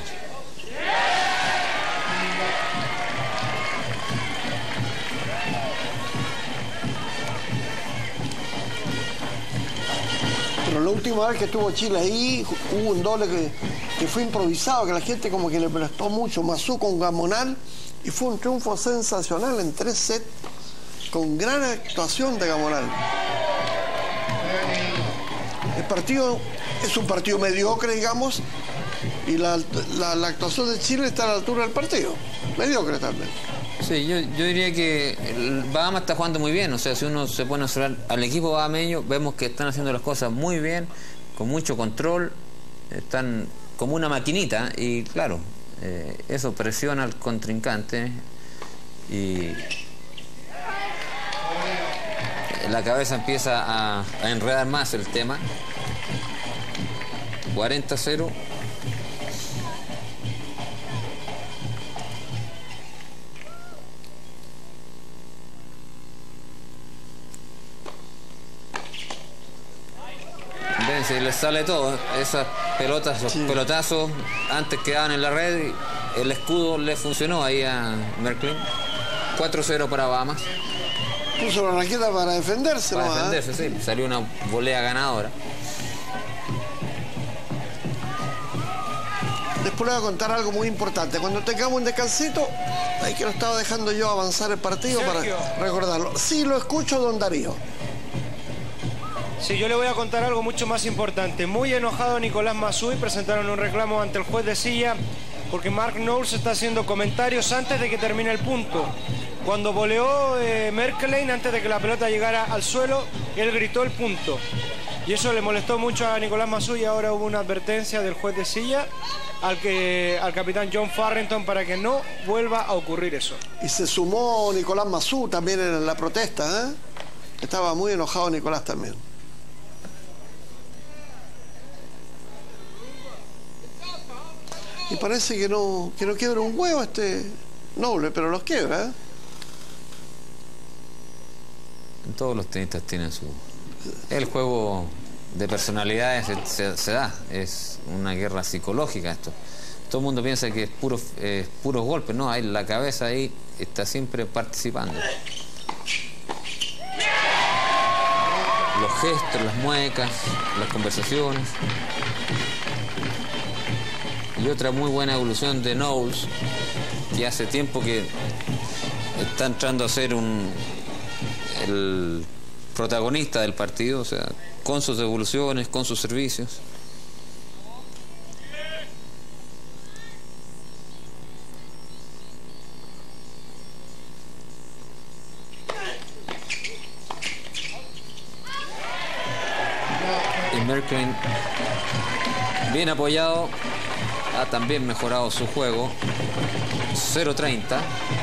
Speaker 1: Pero la última vez que estuvo Chile ahí, hubo un doble que, que fue improvisado, que la gente como que le prestó mucho. Massú con Gamonal, y fue un triunfo sensacional en tres sets, con gran actuación de Gamonal. El partido es un partido mediocre, digamos, y la, la, la actuación de Chile está a la altura del partido. Mediocre también.
Speaker 2: Sí, yo, yo diría que el Bahamas está jugando muy bien. O sea, si uno se pone a observar al equipo bahameño, vemos que están haciendo las cosas muy bien, con mucho control, están como una maquinita y claro, eh, eso presiona al contrincante y la cabeza empieza a, a enredar más el tema. cuarenta a cero. Ven, si les sale todo, esas pelotas, esos sí. pelotazos, antes quedaban en la red, y el escudo le funcionó ahí a Merklin. cuatro a cero para Bahamas.
Speaker 1: Puso la raqueta para defenderse,
Speaker 2: Para
Speaker 1: ¿no?
Speaker 2: defenderse, ¿eh? Sí. Salió una volea ganadora.
Speaker 1: Después le voy a contar algo muy importante. Cuando tengamos un descansito, ahí que lo estaba dejando yo avanzar el partido, Sergio, para recordarlo. Sí, lo escucho, don Darío.
Speaker 5: Sí, yo le voy a contar algo mucho más importante. Muy enojado Nicolás Massú y presentaron un reclamo ante el juez de silla porque Mark Knowles está haciendo comentarios antes de que termine el punto. Cuando voleó eh, Merklin, antes de que la pelota llegara al suelo, él gritó el punto. Y eso le molestó mucho a Nicolás Massú y ahora hubo una advertencia del juez de silla al, que, al capitán John Farrington para que no vuelva a ocurrir eso.
Speaker 1: Y se sumó Nicolás Massú también en la protesta, ¿eh? Estaba muy enojado Nicolás también. Y parece que no, que no quiebra un huevo este Noble, pero los quiebra, ¿eh?
Speaker 2: Todos los tenistas tienen su... El juego de personalidades se, se, se da, es una guerra psicológica esto. Todo el mundo piensa que es puro, eh, puros golpes, no, hay la cabeza ahí está siempre participando. Los gestos, las muecas, las conversaciones. Y otra muy buena evolución de Knowles, que hace tiempo que está entrando a ser un el protagonista del partido, o sea, con sus devoluciones, con sus servicios. Y Merklin, bien apoyado, ha también mejorado su juego. cero treinta.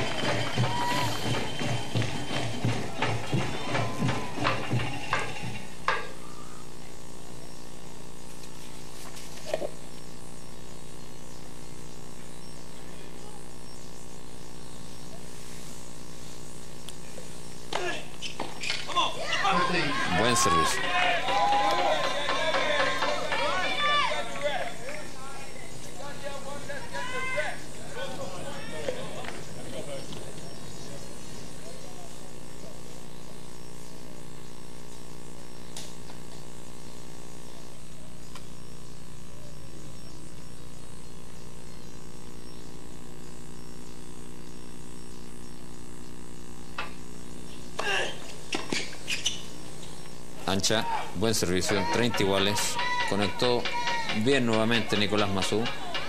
Speaker 2: Buen servicio. cancha. Buen servicio, treinta iguales. Conectó bien nuevamente Nicolás Massú.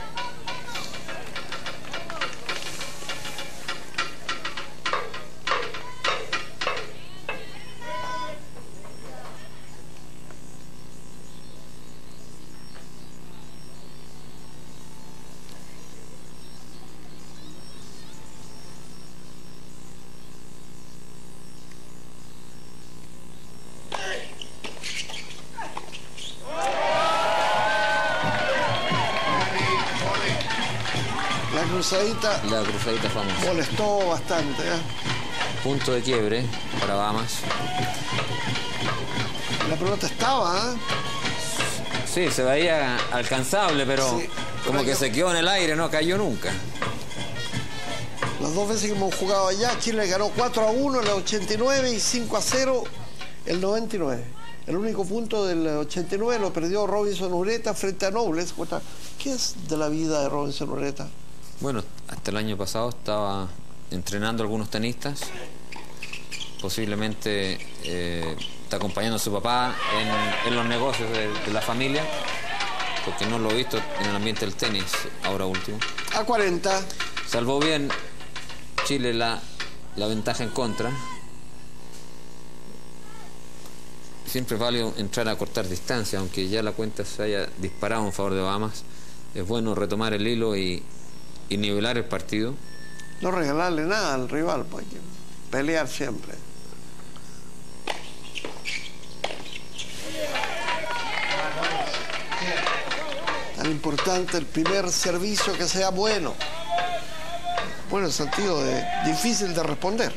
Speaker 1: La cruzadita.
Speaker 2: La cruzadita famosa.
Speaker 1: Molestó bastante. ¿eh?
Speaker 2: Punto de quiebre para Bahamas.
Speaker 1: La pelota estaba, ¿eh?
Speaker 2: Sí, se veía alcanzable, pero sí, como pero que yo... se quedó en el aire, no cayó nunca.
Speaker 1: Las dos veces que hemos jugado allá, Chile ganó cuatro a uno en el ochenta y nueve y cinco a cero el noventa y nueve. El único punto del ochenta y nueve lo perdió Robinson Ureta frente a Nobles. ¿Qué es de la vida de Robinson Ureta?
Speaker 2: Bueno, hasta el año pasado estaba entrenando a algunos tenistas. Posiblemente eh, está acompañando a su papá en, en los negocios de, de la familia, porque no lo he visto en el ambiente del tenis ahora último.
Speaker 1: A cuarenta.
Speaker 2: Salvó bien Chile la, la ventaja en contra. Siempre es válido entrar a cortar distancia, aunque ya la cuenta se haya disparado en favor de Bahamas. Es bueno retomar el hilo y, y nivelar el partido.
Speaker 1: No regalarle nada al rival, pues hay que pelear siempre. Tan importante el primer servicio que sea bueno. Bueno, en el sentido de difícil de responder.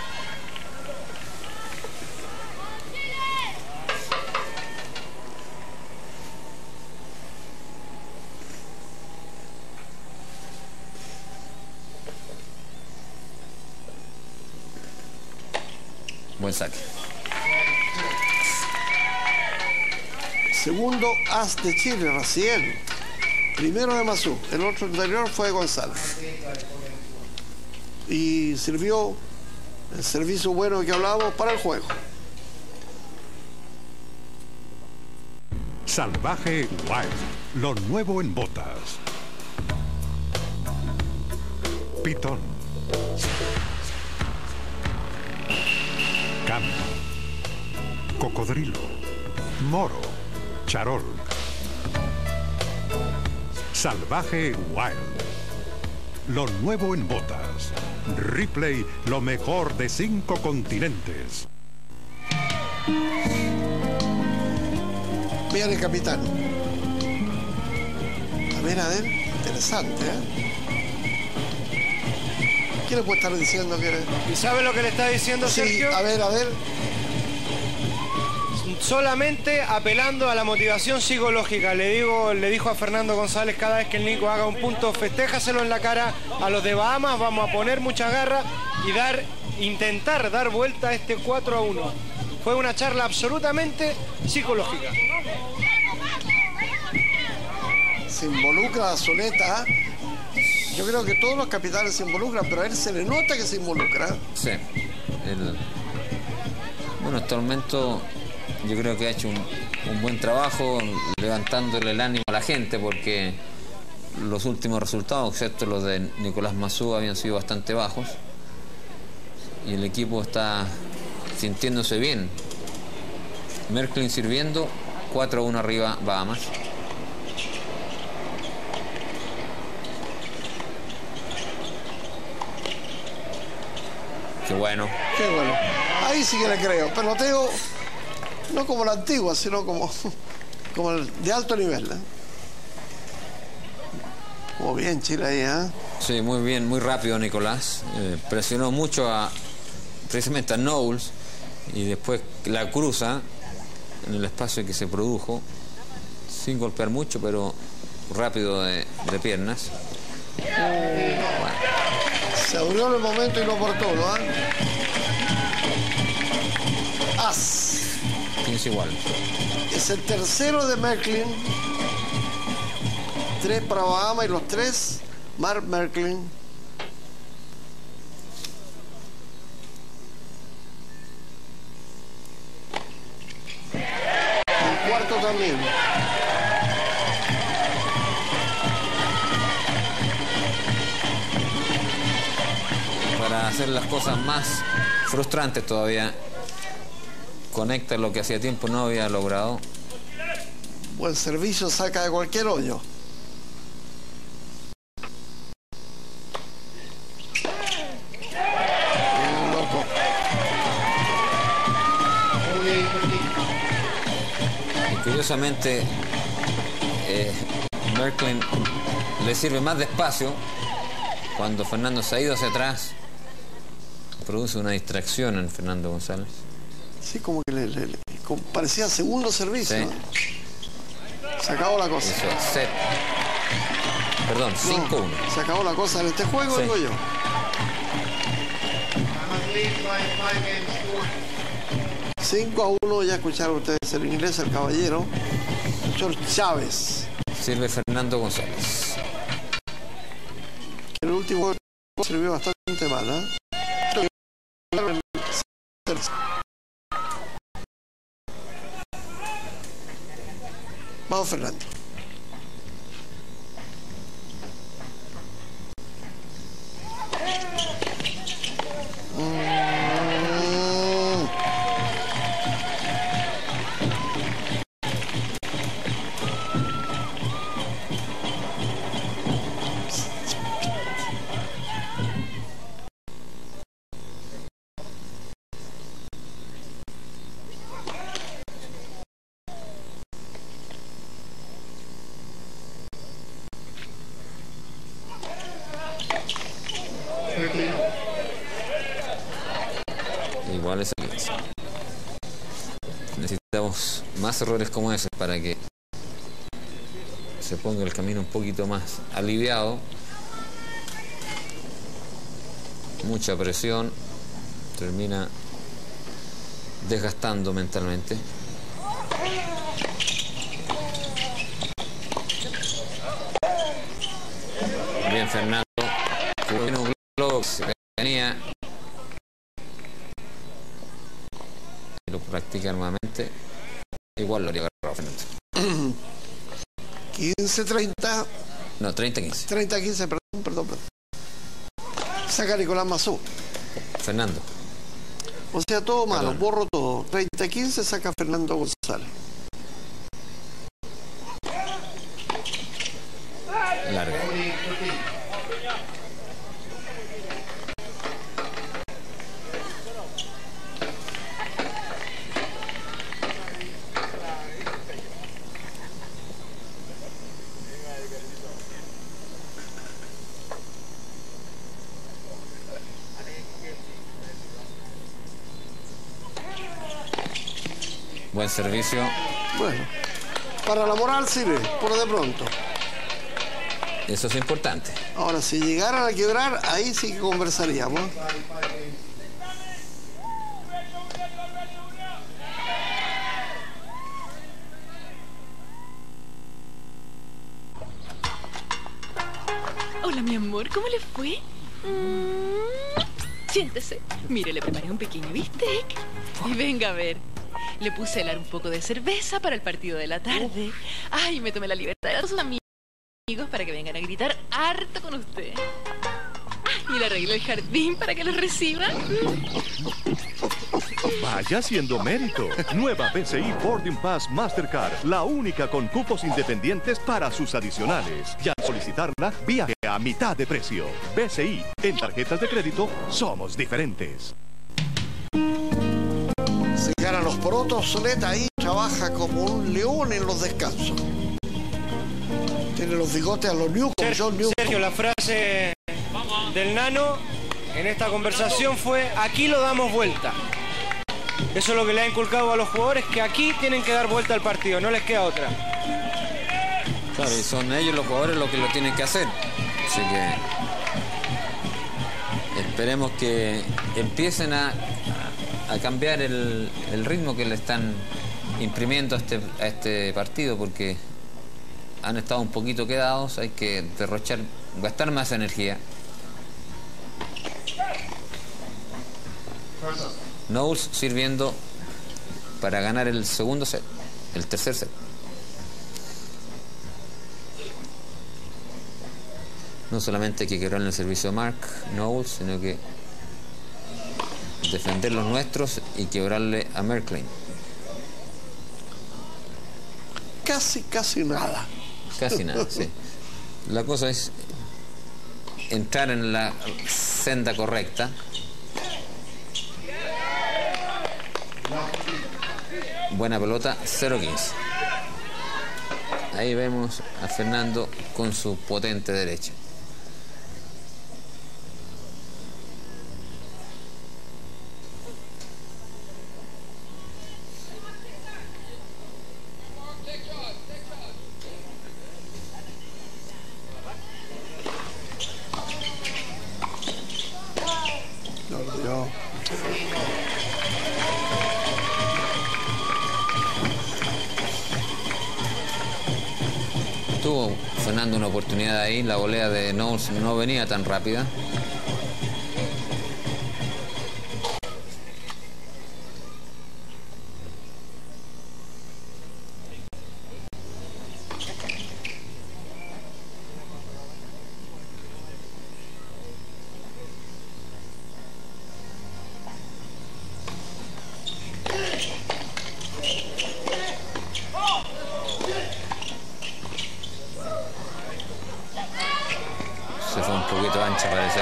Speaker 2: Buen saque.
Speaker 1: Segundo as de Chile, recién. Primero de Massú. El otro anterior fue de González. Y sirvió el servicio bueno que hablábamos para el juego.
Speaker 6: Salvaje Wild. Lo nuevo en botas. Pitón. Campo. Cocodrilo. Moro. Charol. Salvaje Wild. Lo nuevo en botas. Ripley, lo mejor de cinco continentes.
Speaker 1: Vean el capitán. A ver, a ver, interesante, ¿eh? ¿Qué le puede estar diciendo? Que...
Speaker 5: ¿Y sabe lo que le está diciendo,
Speaker 1: sí,
Speaker 5: Sergio?
Speaker 1: A ver, a ver.
Speaker 5: Solamente apelando a la motivación psicológica. Le digo, le dijo a Fernando González, cada vez que el Nico haga un punto, festéjaselo en la cara a los de Bahamas, vamos a poner mucha garra y dar, intentar dar vuelta a este cuatro a uno. Fue una charla absolutamente psicológica.
Speaker 1: Se involucra a Zuleta. Yo creo que todos los capitanes se involucran, pero a él se le nota que se involucra.
Speaker 2: Sí. El... Bueno, hasta el momento yo creo que ha hecho un, un buen trabajo levantándole el ánimo a la gente, porque los últimos resultados, excepto los de Nicolás Massú, habían sido bastante bajos. Y el equipo está sintiéndose bien. Merklin sirviendo, cuatro a uno arriba Bahamas. Qué bueno.
Speaker 1: Qué bueno. Ahí sí que le creo. Peloteo, no como la antigua, sino como, como el de alto nivel. ¿eh? Muy bien Chile ahí, ¿eh?
Speaker 2: Sí, muy bien, muy rápido Nicolás. Eh, presionó mucho a precisamente a Knowles y después la cruza en el espacio que se produjo, sin golpear mucho, pero rápido de, de piernas. Bueno.
Speaker 1: Se abrió en el momento inoportuno, ¿eh? As.
Speaker 2: quince igual.
Speaker 1: Es el tercero de Merklin. Tres para Bahamas y los tres Mark Merklin.
Speaker 2: para hacer las cosas más frustrantes todavía. Conecta lo que hacía tiempo no había logrado.
Speaker 1: Buen servicio, saca de cualquier hoyo. Loco.
Speaker 2: Y curiosamente, eh, Merklin le sirve más despacio. Cuando Fernando se ha ido hacia atrás, produce una distracción en Fernando González.
Speaker 1: Sí, como que le, le, le como parecía segundo servicio. Sí. ¿No? Se acabó la cosa.
Speaker 2: Eso, set. Perdón, cinco uno.
Speaker 1: No, se acabó la cosa en este juego, sí. Digo yo. cinco a uno, ya escucharon ustedes el inglés, el caballero. George Chávez.
Speaker 2: Sirve Fernando González.
Speaker 1: El último sirvió bastante mal, ¿eh? Vamos, Fernando. Mm.
Speaker 2: Igual es el... Necesitamos más errores como ese para que se ponga el camino un poquito más aliviado. Mucha presión termina desgastando mentalmente. Bien, Fernando. Tiene un globo que se venía. Y lo practica nuevamente. Igual lo haría agarrado Fernando.
Speaker 1: quince treinta.
Speaker 2: No, treinta quince.
Speaker 1: treinta quince, perdón, perdón, perdón. Saca Nicolás Mazú.
Speaker 2: Fernando.
Speaker 1: O sea, todo malo,
Speaker 2: Perdón.
Speaker 1: borro todo. treinta quince saca Fernando González.
Speaker 2: Larga. Buen servicio.
Speaker 1: Bueno, para la moral sirve, por de pronto.
Speaker 2: Eso es importante.
Speaker 1: Ahora, si llegaran a quebrar, ahí sí que conversaríamos.
Speaker 14: Hola, mi amor, ¿cómo le fue? Mm, siéntese. Mire, le preparé un pequeño bistec. Y venga a ver. Le puse a helar un poco de cerveza para el partido de la tarde. Ay, me tomé la libertad de dar a sus amigos para que vengan a gritar harto con usted. Ay, y le arreglé el jardín para que los reciban.
Speaker 15: Vaya siendo mérito. Nueva B C I Boarding Pass Mastercard, la única con cupos independientes para sus adicionales. Y al solicitarla, viaje a mitad de precio. B C I, en tarjetas de crédito somos diferentes.
Speaker 1: Se ganan los porotos, Soleta ahí trabaja como un león en los descansos. Tiene los bigotes a los Newcomb.
Speaker 5: Sergio,
Speaker 1: John Newcomb.
Speaker 5: Sergio, la frase del Nano en esta conversación fue: aquí lo damos vuelta. Eso es lo que le ha inculcado a los jugadores, que aquí tienen que dar vuelta al partido, no les queda otra.
Speaker 2: Claro, y son ellos los jugadores los que lo tienen que hacer. Así que esperemos que empiecen a, a cambiar el, el ritmo que le están imprimiendo a este, a este partido, porque han estado un poquito quedados. Hay que derrochar, gastar más energía. Knowles sirviendo para ganar el segundo set, el tercer set. No solamente hay que quebrar en el servicio de Mark Knowles, sino que defender los nuestros y quebrarle a Merklin.
Speaker 1: Casi, casi nada.
Speaker 2: Casi nada, sí. La cosa es entrar en la senda correcta. Buena pelota, cero quince. Ahí vemos a Fernando con su potente derecha. Tuvo Fernando una oportunidad ahí, la volea de Knowles no venía tan rápida. Se fue un poquito ancha, parece.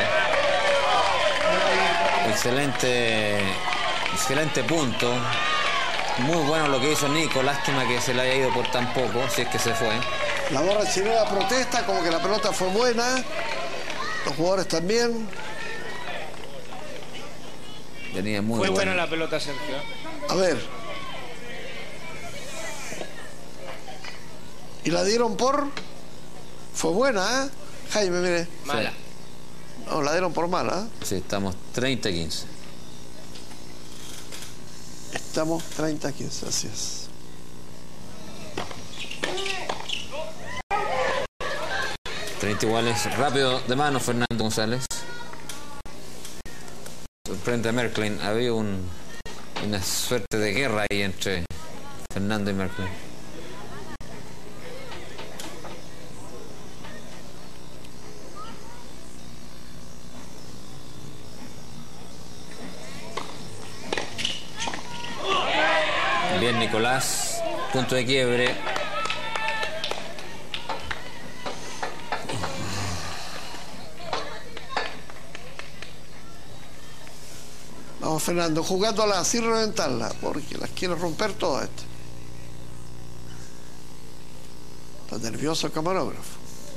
Speaker 2: Excelente, excelente punto. Muy bueno lo que hizo Nico. Lástima que se le haya ido por tan poco, si es que se fue.
Speaker 1: La barra chilena protesta, como que la pelota fue buena. Los jugadores también.
Speaker 2: Venía muy
Speaker 5: Fue
Speaker 2: bueno.
Speaker 5: buena la pelota, Sergio.
Speaker 1: A ver. Y la dieron por... Fue buena, ¿eh? Jaime, mire.
Speaker 2: Mala.
Speaker 1: No, la dieron por mala. ¿eh?
Speaker 2: Sí, estamos treinta quince.
Speaker 1: Estamos treinta quince, así es.
Speaker 2: treinta iguales. Rápido de mano Fernando González. Sorprende a Merklin. Había un, una suerte de guerra ahí entre Fernando y Merklin. Bien Nicolás, punto de quiebre.
Speaker 1: Vamos, Fernando, jugándola sin reventarla, porque las quiere romper todas estas. Está nervioso el camarógrafo.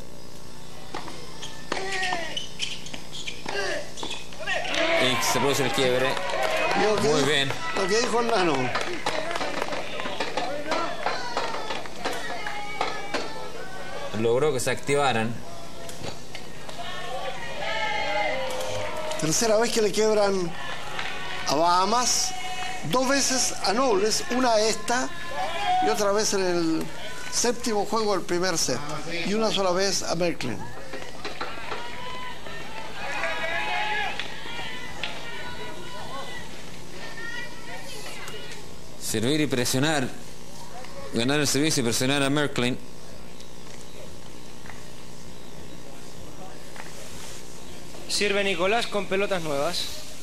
Speaker 2: Y se produce el quiebre.
Speaker 1: Lo que
Speaker 2: Muy
Speaker 1: dijo-
Speaker 2: bien.
Speaker 1: Lo que dijo el nano.
Speaker 2: Logró que se activaran.
Speaker 1: Tercera vez que le quiebran a Bahamas. Dos veces a Knowles, una a esta y otra vez en el séptimo juego del primer set. Y una sola vez a Merklin.
Speaker 2: Servir y presionar. Ganar el servicio y presionar a Merklin.
Speaker 5: Sirve Nicolás con pelotas nuevas.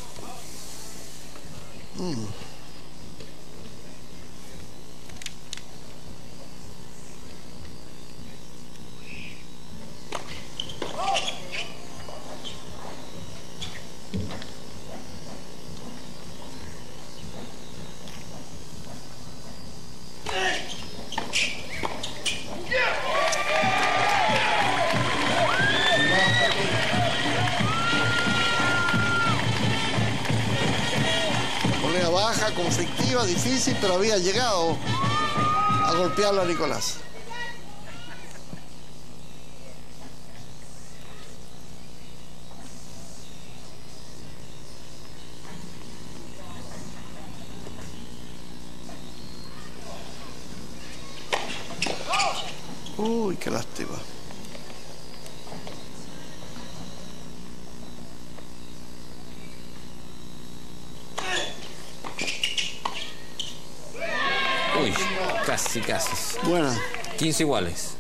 Speaker 1: Mm. Volea baja, conflictiva, difícil, pero había llegado a golpearlo a Nicolás. Uy, qué lástima.
Speaker 2: Uy, casi, casi.
Speaker 1: Buena.
Speaker 2: quince iguales.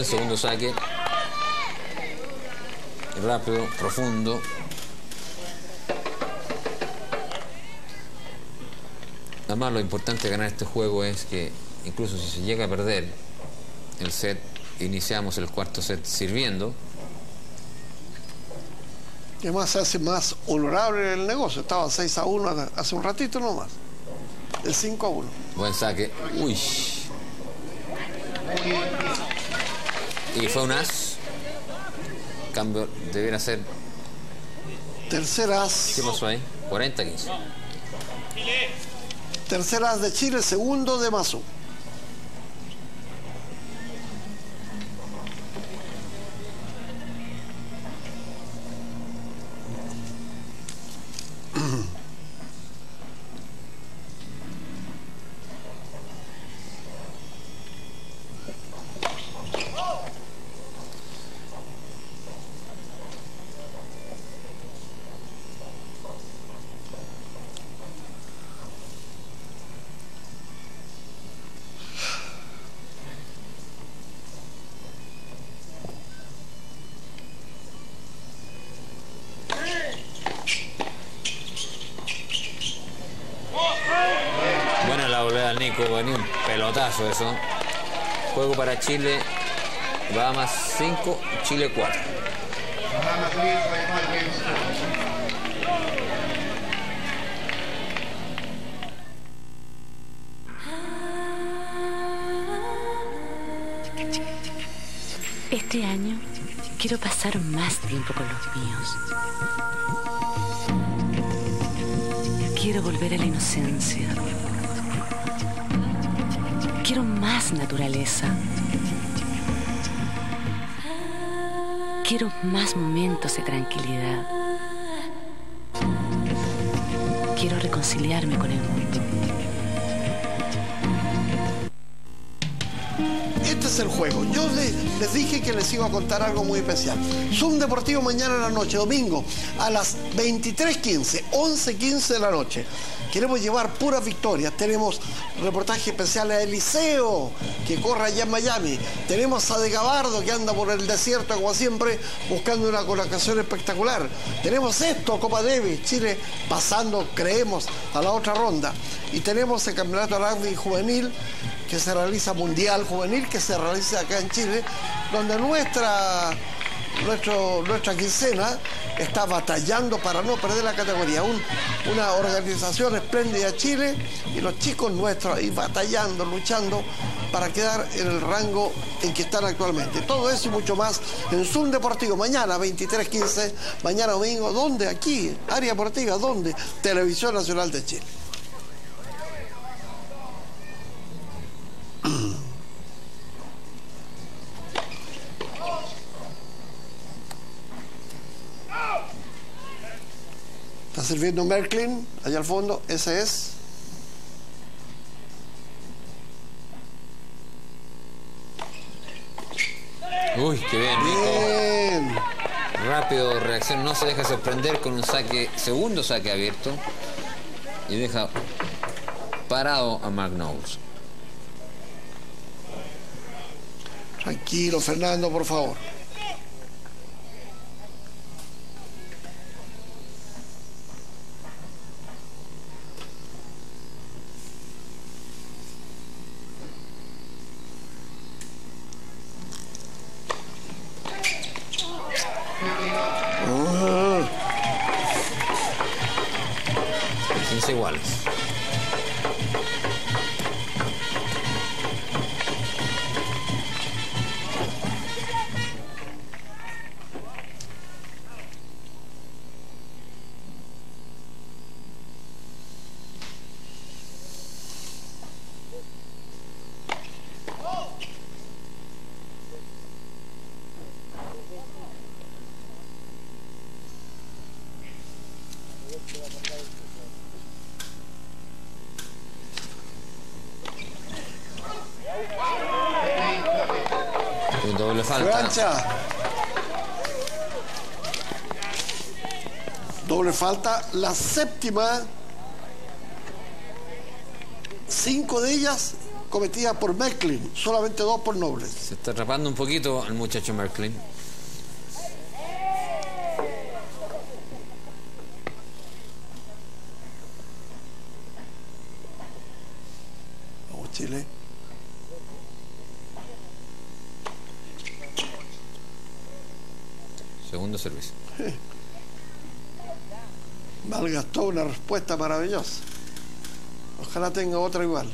Speaker 2: Buen segundo saque. Rápido, profundo. Además, lo importante de ganar este juego es que incluso si se llega a perder el set, iniciamos el cuarto set sirviendo.
Speaker 1: Y además se hace más honorable el negocio. Estaba seis a uno hace un ratito nomás. El cinco a uno.
Speaker 2: Buen saque. Uy. Y fue un as. Cambio, debiera ser.
Speaker 1: Tercer as.
Speaker 2: ¿Qué pasó ahí? cuarenta a quince.
Speaker 1: Tercer as de Chile, segundo de Mazú.
Speaker 2: Buena la volea al Nico, venía un pelotazo eso. Juego para Chile, Bahamas cinco, Chile cuatro.
Speaker 10: Este año quiero pasar más tiempo con los míos. Quiero volver a la inocencia. Quiero más naturaleza. Quiero más momentos de tranquilidad. Quiero reconciliarme con el mundo.
Speaker 1: Este es el juego. Yo les, les dije que les iba a contar algo muy especial. Zoom Deportivo mañana en la noche, domingo, a las veintitrés quince, once quince de la noche. Queremos llevar puras victorias. Tenemos reportaje especial a Eliseo, que corre allá en Miami. Tenemos a De Gabardo, que anda por el desierto, como siempre, buscando una colocación espectacular. Tenemos esto, Copa Davis, Chile pasando, creemos, a la otra ronda. Y tenemos el Campeonato Rugby Juvenil, que se realiza Mundial Juvenil, que se realiza acá en Chile, donde nuestra, nuestro, nuestra quincena está batallando para no perder la categoría. Un, una organización espléndida Chile y los chicos nuestros ahí batallando, luchando para quedar en el rango en que están actualmente. Todo eso y mucho más en Zoom Deportivo mañana veintitrés quince, mañana domingo. ¿Dónde? Aquí, Área Deportiva. ¿Dónde? Televisión Nacional de Chile. Está sirviendo Merklin, allá al fondo, ese es.
Speaker 2: Uy, qué bien, Nico.
Speaker 1: Bien.
Speaker 2: Rápido, reacción, no se deja sorprender con un saque, segundo saque abierto. Y deja parado a Mark Knowles.
Speaker 1: Tranquilo, Fernando, por favor.
Speaker 2: quince iguales. Doble falta.
Speaker 1: Plancha. Doble falta, la séptima. Cinco de ellas cometidas por Merklin, solamente dos por Nobles.
Speaker 2: Se está atrapando un poquito el muchacho Merklin.
Speaker 1: Vamos, Chile.
Speaker 2: Segundo servicio.
Speaker 1: Malgastó una respuesta maravillosa. Ojalá tenga otra igual.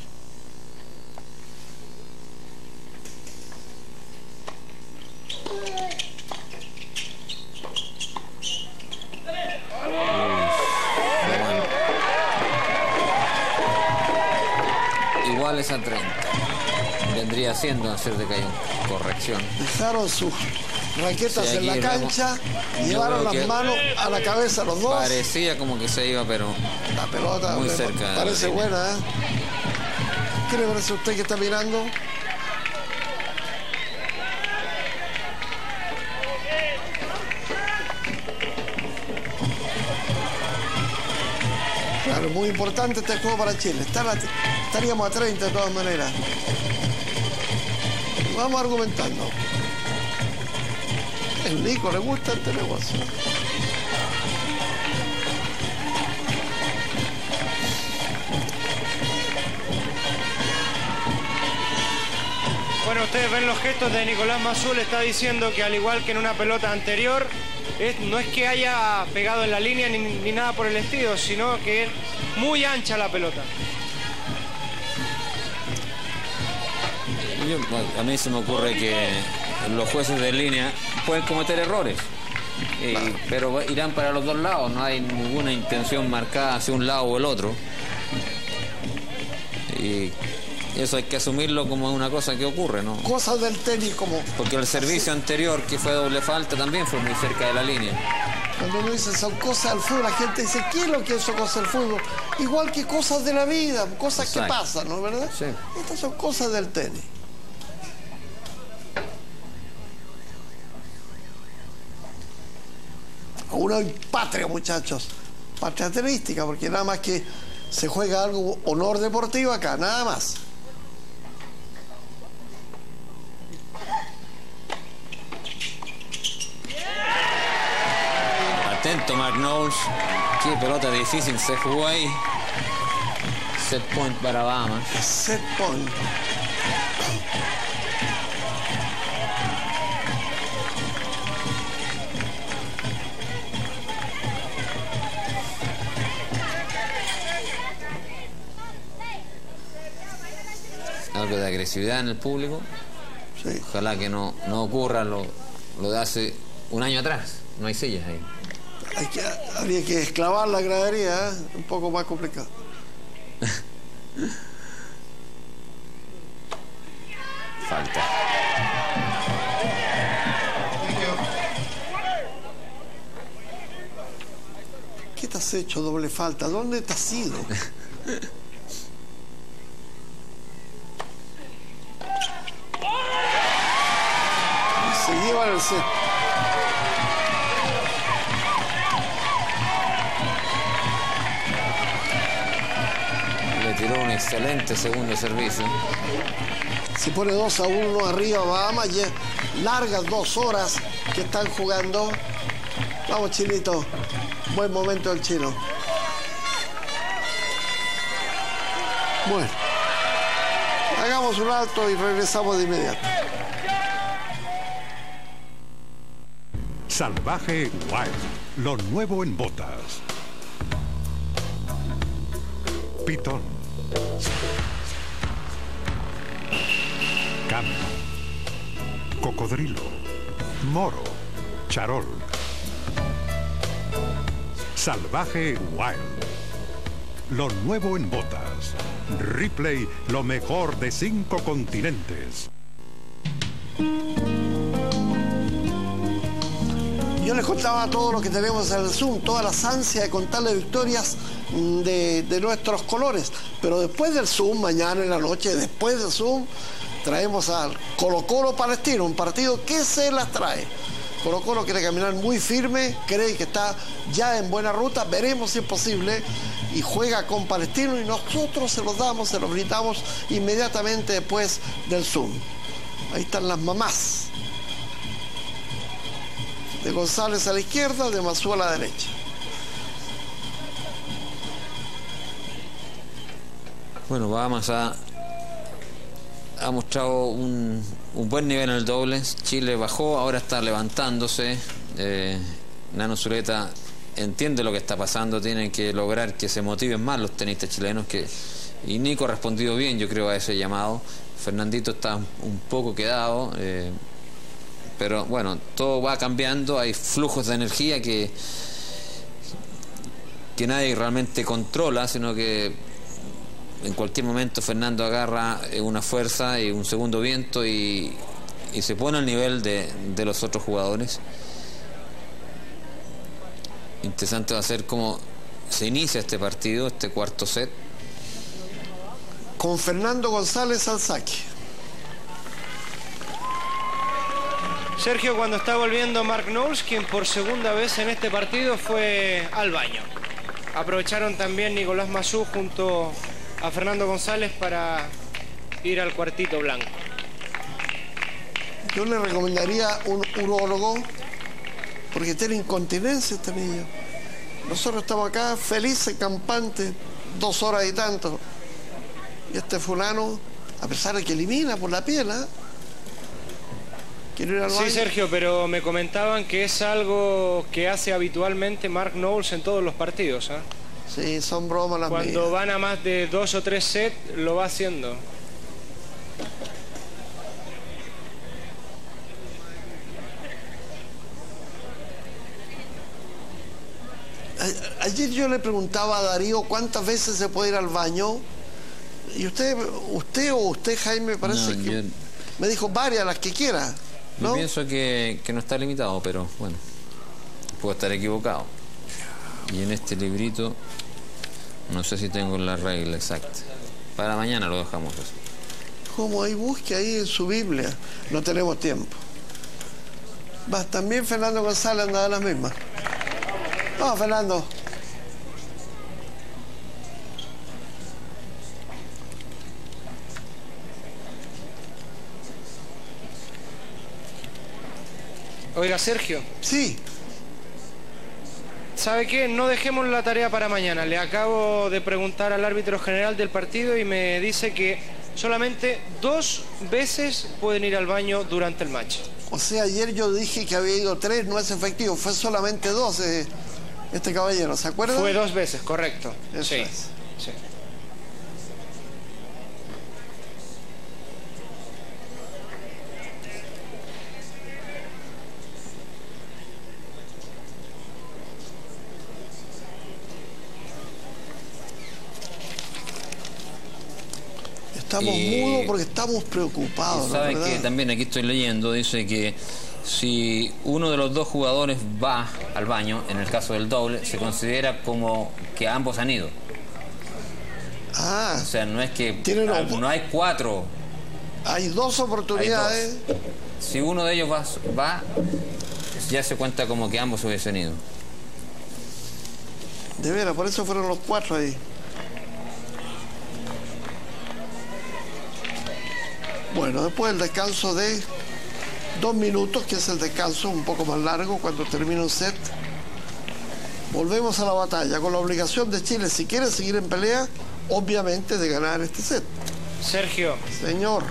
Speaker 2: Iguales a treinta. Vendría siendo hacer de que hay una corrección.
Speaker 1: Dejaron sus raquetas
Speaker 2: Sí,
Speaker 1: en la
Speaker 2: aquí
Speaker 1: cancha,
Speaker 2: vemos-
Speaker 1: llevaron
Speaker 2: yo
Speaker 1: las
Speaker 2: creo que
Speaker 1: manos a la cabeza los dos.
Speaker 2: Parecía como que se iba, pero
Speaker 1: La pelota
Speaker 2: muy
Speaker 1: me
Speaker 2: cerca de la
Speaker 1: parece
Speaker 2: línea.
Speaker 1: buena, ¿eh? ¿Qué le parece a usted que está mirando? Claro, muy importante este juego para Chile. Estar a- estaríamos a treinta de todas maneras. Vamos argumentando. El Nico le gusta este negocio.
Speaker 5: Bueno, ustedes ven los gestos de Nicolás Mazú, le está diciendo que al igual que en una pelota anterior, es- no es que haya pegado en la línea ni, ni nada por el estilo, sino que es muy ancha la pelota.
Speaker 2: Yo- a mí se me ocurre que los jueces de línea pueden cometer errores, y- pero irán para los dos lados, no hay ninguna intención marcada hacia un lado o el otro. Y eso hay que asumirlo como una cosa que ocurre, ¿no?
Speaker 1: Cosas del tenis como...
Speaker 2: Porque el servicio anterior, que fue doble falta, también fue muy cerca de la línea.
Speaker 1: Cuando uno dice son cosas del fútbol, la gente dice, ¿qué es lo que es eso cosas del fútbol? Igual que cosas de la vida, cosas que
Speaker 2: Exacto.
Speaker 1: pasan, ¿no es verdad?
Speaker 2: Sí.
Speaker 1: Estas son cosas del tenis. Uno hay patria, muchachos. Patria tenística, porque nada más que se juega algo honor deportivo acá, nada más.
Speaker 2: Atento Mark Knowles, qué pelota difícil se jugó ahí. Set point para Bahamas.
Speaker 1: Set point.
Speaker 2: Algo de agresividad en el público.
Speaker 1: Sí.
Speaker 2: Ojalá que no, no ocurra lo, lo de hace un año atrás. No hay sillas ahí.
Speaker 1: Hay que, habría que esclavar la gradería, ¿eh? Un poco más complicado.
Speaker 2: Falta.
Speaker 1: ¿Qué te has hecho doble falta? ¿Dónde te has ido? Se llevan el set.
Speaker 2: Le tiró un excelente segundo servicio.
Speaker 1: Se pone dos a uno arriba Bahamas, y es largas dos horas que están jugando. Vamos, Chinito. Buen momento del chino. Bueno. Hagamos un alto y regresamos de inmediato.
Speaker 6: Salvaje Wild, lo nuevo en botas. Pitón. Cam. Cocodrilo. Moro. Charol. Salvaje Wild. Lo nuevo en botas. Ripley, lo mejor de cinco continentes.
Speaker 1: Yo les contaba todo lo que tenemos en el Zoom, todas las ansias de contarles victorias de, de nuestros colores. Pero después del Zoom, mañana en la noche, después del Zoom, traemos al Colo Colo Palestino, un partido que se las trae. Colo Colo quiere caminar muy firme, cree que está ya en buena ruta, veremos si es posible, y juega con Palestino y nosotros se los damos, se los gritamos inmediatamente después del Zoom. Ahí están las mamás. De González a la izquierda, de Masú a la derecha.
Speaker 2: Bueno, Bahamas ha, ha mostrado un, un buen nivel en el dobles. Chile bajó, ahora está levantándose. Eh, Nano Zuleta entiende lo que está pasando, tienen que lograr que se motiven más los tenistas chilenos, que, y Nico ha respondido bien, yo creo, a ese llamado. Fernandito está un poco quedado, eh, pero bueno, todo va cambiando, hay flujos de energía que, que nadie realmente controla, sino que en cualquier momento Fernando agarra una fuerza y un segundo viento y, y se pone al nivel de, de los otros jugadores. Interesante va a ser cómo se inicia este partido, este cuarto set.
Speaker 1: Con Fernando González al saque.
Speaker 5: Sergio, cuando está volviendo Mark Knowles, quien por segunda vez en este partido fue al baño. Aprovecharon también Nicolás Masú junto a Fernando González para ir al cuartito blanco.
Speaker 1: Yo le recomendaría un urólogo, porque tiene incontinencia este niño. Nosotros estamos acá felices, campantes, dos horas y tanto. Y este fulano, a pesar de que elimina por la piel, ¿eh? ¿Quiere ir al baño?
Speaker 5: Sí, Sergio, pero me comentaban que es algo que hace habitualmente Mark Knowles en todos los partidos, ¿eh?
Speaker 1: Sí, son bromas las mías.
Speaker 5: Cuando van a más de dos o tres sets, lo va haciendo.
Speaker 1: A- Ayer yo le preguntaba a Darío cuántas veces se puede ir al baño. Y usted, usted o usted, Jaime, parece
Speaker 2: No,
Speaker 1: que
Speaker 2: yo-
Speaker 1: me dijo varias, las que quiera,
Speaker 2: Yo
Speaker 1: ¿no?
Speaker 2: pienso que, que no está limitado, pero bueno, puedo estar equivocado. Y en este librito no sé si tengo la regla exacta. Para mañana lo dejamos eso.
Speaker 1: Como ahí busque ahí en su Biblia. No tenemos tiempo. Va, también Fernando González anda de las mismas. Vamos, Fernando.
Speaker 5: Oiga, Sergio.
Speaker 1: Sí.
Speaker 5: ¿Sabe qué? No dejemos la tarea para mañana. Le acabo de preguntar al árbitro general del partido y me dice que solamente dos veces pueden ir al baño durante el match.
Speaker 1: O sea, ayer yo dije que había ido tres, no es efectivo, fue solamente dos, eh, este caballero, ¿se acuerda?
Speaker 5: Fue dos veces, correcto.
Speaker 1: Eso
Speaker 5: sí,
Speaker 1: es.
Speaker 5: sí.
Speaker 1: Estamos
Speaker 2: Y-
Speaker 1: mudos porque estamos preocupados, ¿no?
Speaker 2: Sabe
Speaker 1: ¿Verdad?
Speaker 2: que también aquí estoy leyendo, dice que si uno de los dos jugadores va al baño, en el caso del doble, se considera como que ambos han ido.
Speaker 1: Ah.
Speaker 2: O sea, no es que
Speaker 1: Tienen
Speaker 2: ah,
Speaker 1: op-
Speaker 2: no hay cuatro.
Speaker 1: Hay dos oportunidades.
Speaker 2: Hay dos. Si uno de ellos va, va, ya se cuenta como que ambos hubiesen ido.
Speaker 1: De veras, por eso fueron los cuatro ahí. Bueno, después del descanso de dos minutos, que es el descanso un poco más largo cuando termina un set, volvemos a la batalla con la obligación de Chile, si quiere seguir en pelea, obviamente de ganar este set.
Speaker 5: Sergio.
Speaker 1: Señor.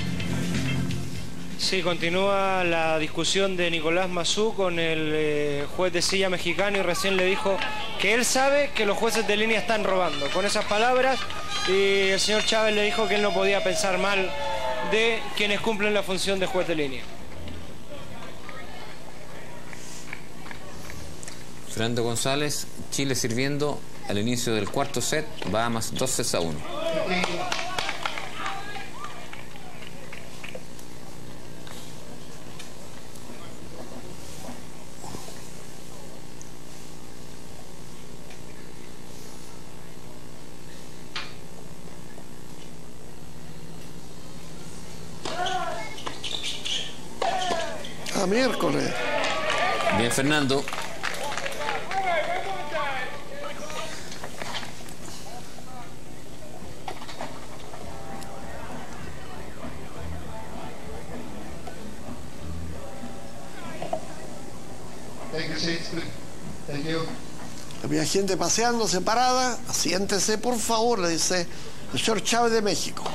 Speaker 5: Sí, continúa la discusión de Nicolás Masú con el eh, juez de silla mexicano y recién le dijo que él sabe que los jueces de línea están robando. Con esas palabras, y el señor Chávez le dijo que él no podía pensar mal de quienes cumplen la función de juez de línea.
Speaker 2: Fernando González, Chile sirviendo al inicio del cuarto set, Bahamas dos sets a uno.
Speaker 1: A miércoles.
Speaker 2: Bien, Fernando.
Speaker 1: Había gente paseándose parada. Siéntese, por favor, le dice el señor Chávez de México.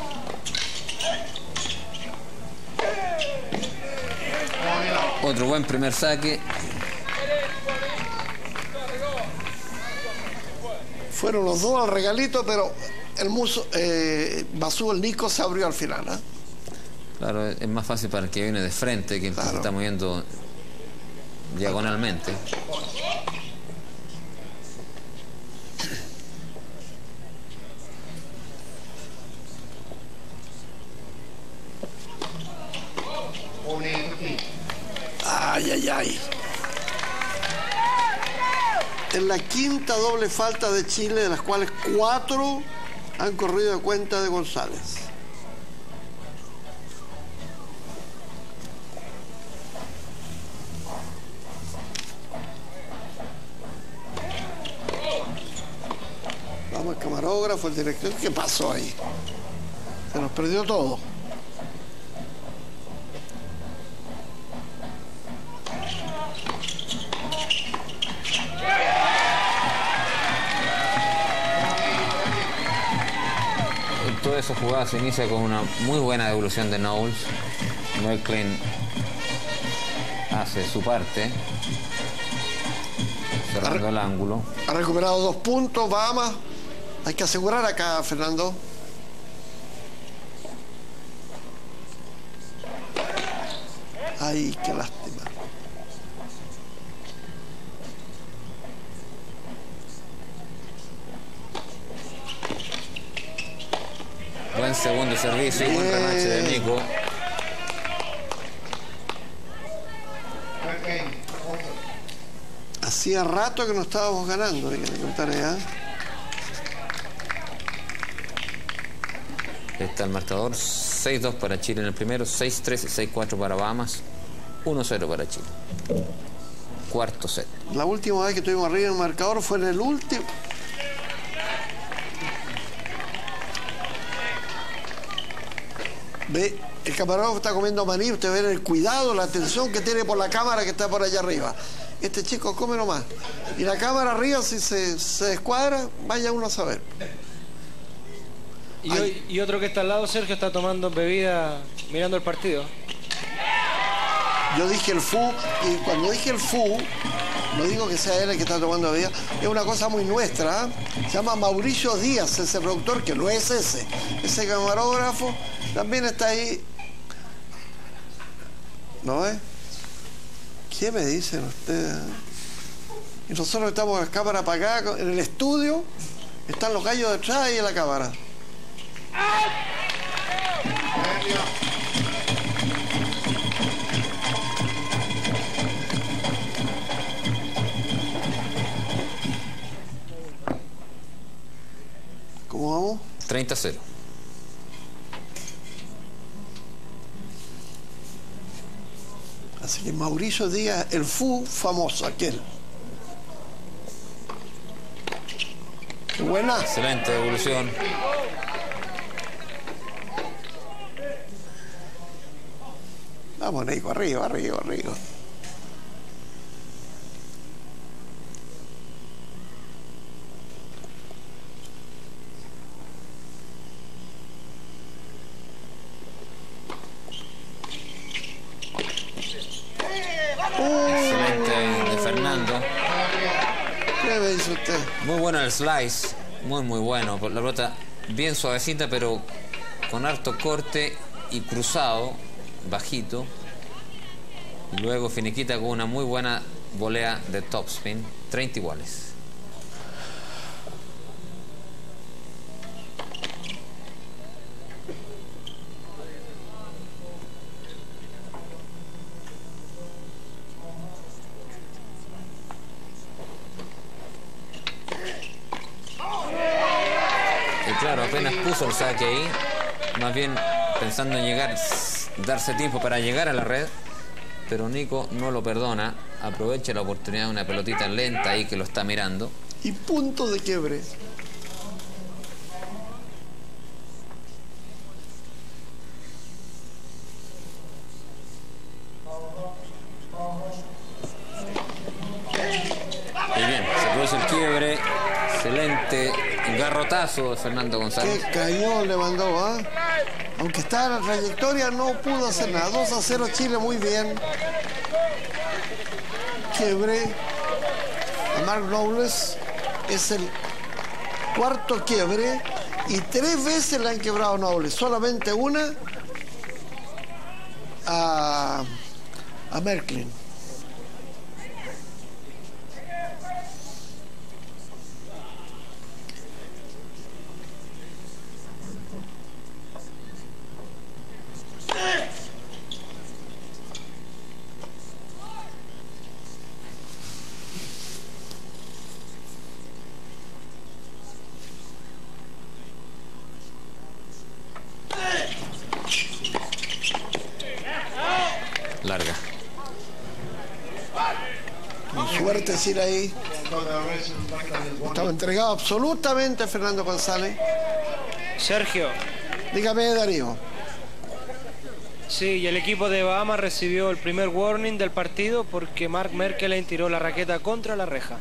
Speaker 2: Otro buen primer saque.
Speaker 1: Fueron los dos al regalito, pero el muso, eh, Basú, el Nico, se abrió al final, ¿eh?
Speaker 2: Claro, es más fácil para el que viene de frente que el claro. que se está moviendo diagonalmente.
Speaker 1: Ay, ay, ay. Es la quinta doble falta de Chile, de las cuales cuatro han corrido de cuenta de González. Vamos, el camarógrafo, el director. ¿Qué pasó ahí? Se nos perdió todo.
Speaker 2: Toda esa jugada se inicia con una muy buena devolución de Knowles. Merklin hace su parte, cerrando el ángulo.
Speaker 1: Ha recuperado dos puntos, Bahamas. Hay que asegurar acá, Fernando. Ay, qué lástima.
Speaker 2: Buen segundo servicio, buen remache de Nico.
Speaker 1: Hacía rato que no estábamos ganando, hay que contar ya.
Speaker 2: Está el marcador, seis dos para Chile en el primero, seis tres y seis cuatro para Bahamas, uno cero para Chile. Cuarto set.
Speaker 1: La última vez que estuvimos arriba en el marcador fue en el último. Ve, el camarógrafo está comiendo maní, usted ve el cuidado, la atención que tiene por la cámara que está por allá arriba. Este chico come nomás. Y la cámara arriba, si se, se descuadra, vaya uno a saber.
Speaker 5: Y, hoy, y otro que está al lado, Sergio, está tomando bebida, mirando el partido.
Speaker 1: Yo dije el F U, y cuando dije el F U, no digo que sea él el que está tomando bebida, es una cosa muy nuestra, ¿eh? Se llama Mauricio Díaz, ese productor, que no es ese. Ese camarógrafo también está ahí. ¿No ves? ¿Qué me dicen ustedes? Y nosotros estamos con la cámara apagada, en el estudio, están los gallos detrás y en la cámara. ¿Cómo vamos?
Speaker 2: treinta a cero.
Speaker 1: Así que Mauricio Díaz, el F U famoso, aquel. Qué buena.
Speaker 2: Excelente devolución.
Speaker 1: Vamos, Nico, arriba, arriba, arriba.
Speaker 2: Excelente de Fernando.
Speaker 1: ¿Qué me dice usted?
Speaker 2: Muy bueno el slice, muy muy bueno. La pelota bien suavecita, pero con harto corte y cruzado, bajito. Y luego finiquita con una muy buena volea de topspin, treinta iguales. Claro, apenas puso el saque ahí, más bien pensando en llegar, darse tiempo para llegar a la red, pero Nico no lo perdona. Aprovecha la oportunidad de una pelotita lenta ahí que lo está mirando.
Speaker 1: Y punto de quiebre.
Speaker 2: Y bien, se produce el quiebre. Excelente garrotazo de Fernando González.
Speaker 1: Qué cañón le mandó, ¿ah? ¿eh? Aunque está en la trayectoria, no pudo hacer nada. dos a cero Chile, muy bien. Quiebre a Mark Knowles. Es el cuarto quiebre y tres veces le han quebrado a Knowles. Solamente una a, a Merklin.
Speaker 2: Larga.
Speaker 1: Con suerte decir ahí. Estaba entregado absolutamente a Fernando González.
Speaker 5: Sergio.
Speaker 1: Dígame, Darío.
Speaker 5: Sí, y el equipo de Bahamas recibió el primer warning del partido porque Mark Merkelein tiró la raqueta contra la reja.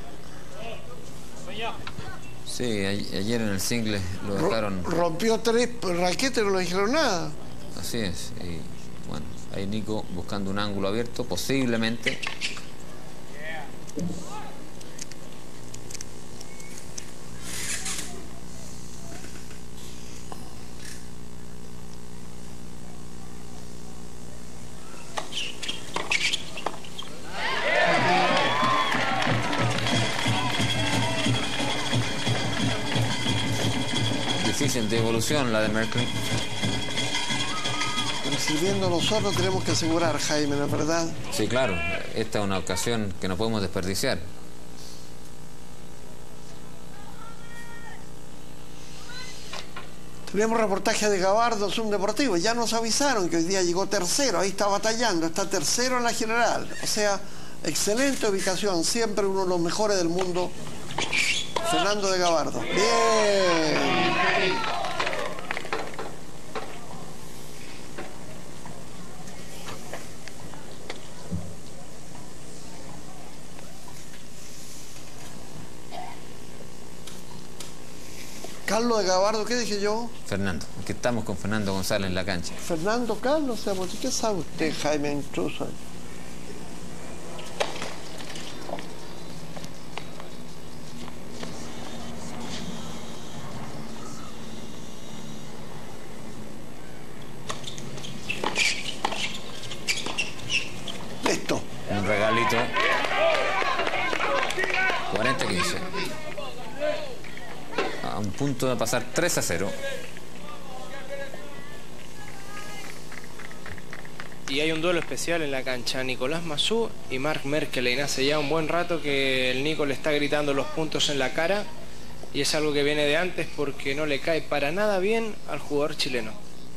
Speaker 2: Sí, a- ayer en el single lo dejaron.
Speaker 1: Rompió tres raquetas y no le dijeron nada.
Speaker 2: Así es. Y bueno, ahí Nico buscando un ángulo abierto, posiblemente. Difícil de evolución la de Merkley.
Speaker 1: Pero sirviendo nosotros tenemos que asegurar, Jaime, ¿no es verdad?
Speaker 2: Sí, claro. Esta es una ocasión que no podemos desperdiciar.
Speaker 1: Tenemos reportaje de Gabardo, Zoom Deportivo. Ya nos avisaron que hoy día llegó tercero. Ahí está batallando. Está tercero en la general. O sea, excelente ubicación. Siempre uno de los mejores del mundo. Fernando de Gabardo. Bien. Carlos de Gabardo, ¿qué dije yo?
Speaker 2: Fernando, que estamos con Fernando González en la cancha.
Speaker 1: Fernando Carlos, o sea, ¿qué sabe usted, Jaime Intruso? Listo.
Speaker 2: Un regalito. cuarenta a quince. A un punto de pasar tres a cero.
Speaker 5: Y hay un duelo especial en la cancha, Nicolás Massú y Mark Merkelein. Hace ya un buen rato que el Nico le está gritando los puntos en la cara y es algo que viene de antes porque no le cae para nada bien al jugador chileno.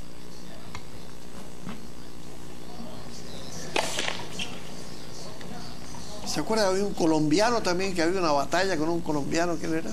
Speaker 1: ¿Se acuerda? Había un colombiano también, que había una batalla con un colombiano, ¿quién era?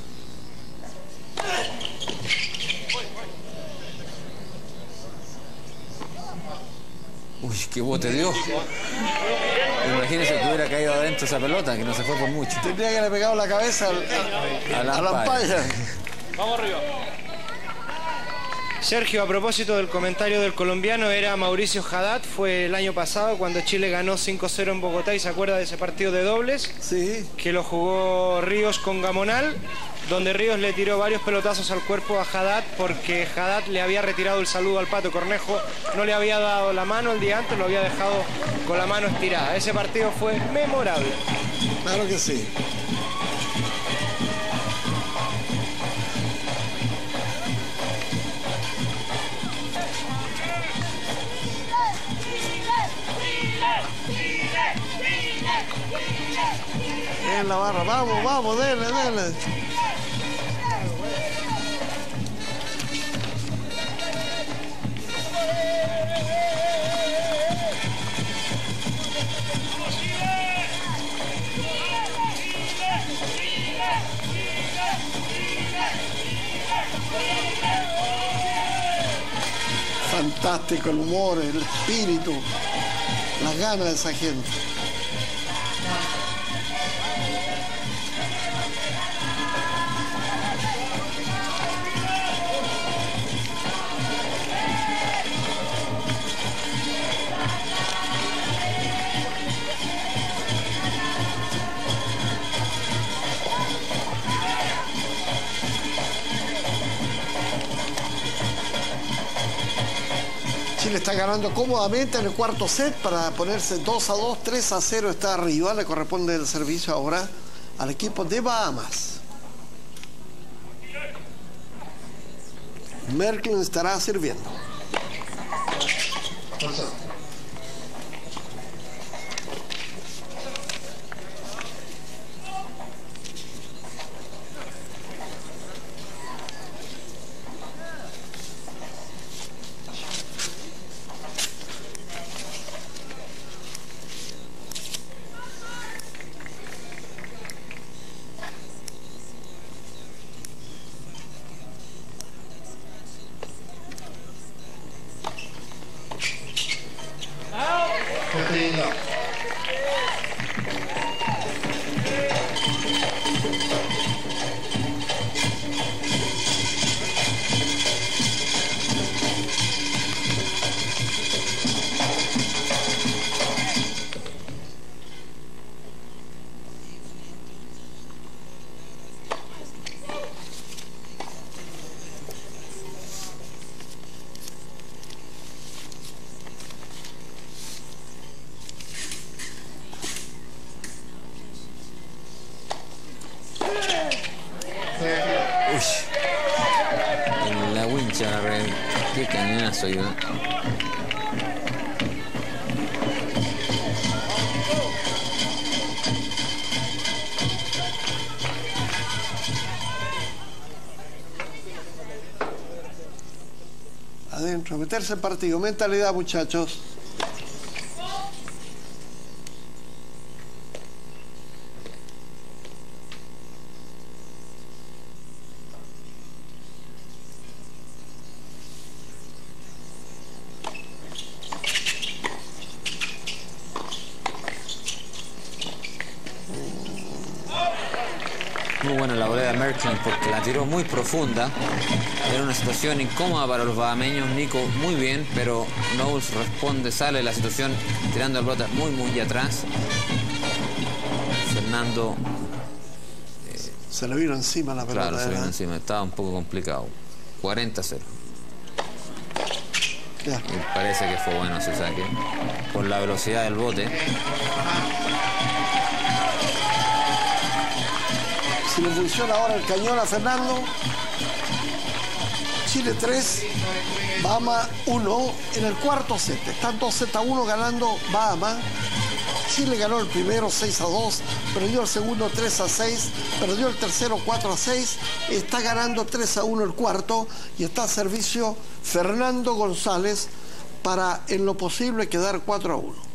Speaker 2: Uy, qué bote dio. Imagínese que hubiera caído adentro esa pelota, que no se fue por mucho.
Speaker 1: Tendría que haberle pegado la cabeza al,
Speaker 2: A la
Speaker 1: a la ampalla.
Speaker 5: Vamos arriba. Sergio, a propósito del comentario del colombiano, era Mauricio Haddad, fue el año pasado cuando Chile ganó cinco cero en Bogotá y se acuerda de ese partido de dobles.
Speaker 1: Sí.
Speaker 5: Que lo jugó Ríos con Gamonal, donde Ríos le tiró varios pelotazos al cuerpo a Haddad porque Haddad le había retirado el saludo al Pato Cornejo, no le había dado la mano el día antes, lo había dejado con la mano estirada. Ese partido fue memorable.
Speaker 1: Claro que sí. En la barra, vamos, vamos, dele, dele. Fantástico el humor, el espíritu, las ganas de esa gente. Chile está ganando cómodamente en el cuarto set para ponerse dos a dos, tres a cero está arriba. Le corresponde el servicio ahora al equipo de Bahamas. Merklin estará sirviendo.
Speaker 2: La wincha, la red. Qué cañonazo, yo.
Speaker 1: Adentro, meterse en partido. Mentalidad, muchachos.
Speaker 2: Muy buena la volea de Merklin porque la tiró muy profunda. Era una situación incómoda para los bahameños. Nico muy bien, pero Knowles responde, sale de la situación tirando el pelota muy muy atrás. Fernando
Speaker 1: eh, se le vino encima la pelota.
Speaker 2: Claro, se le vino encima, estaba un poco complicado. cuarenta a cero.
Speaker 1: Ya.
Speaker 2: Y parece que fue bueno ese saque por la velocidad del bote.
Speaker 1: Si le funciona ahora el cañón a Fernando. Chile tres, Bahamas uno en el cuarto set. Están dos sets a uno ganando Bahamas. Chile ganó el primero seis a dos, perdió el segundo tres a seis, perdió el tercero cuatro a seis, está ganando tres a uno el cuarto y está a servicio Fernando González para en lo posible quedar cuatro a uno.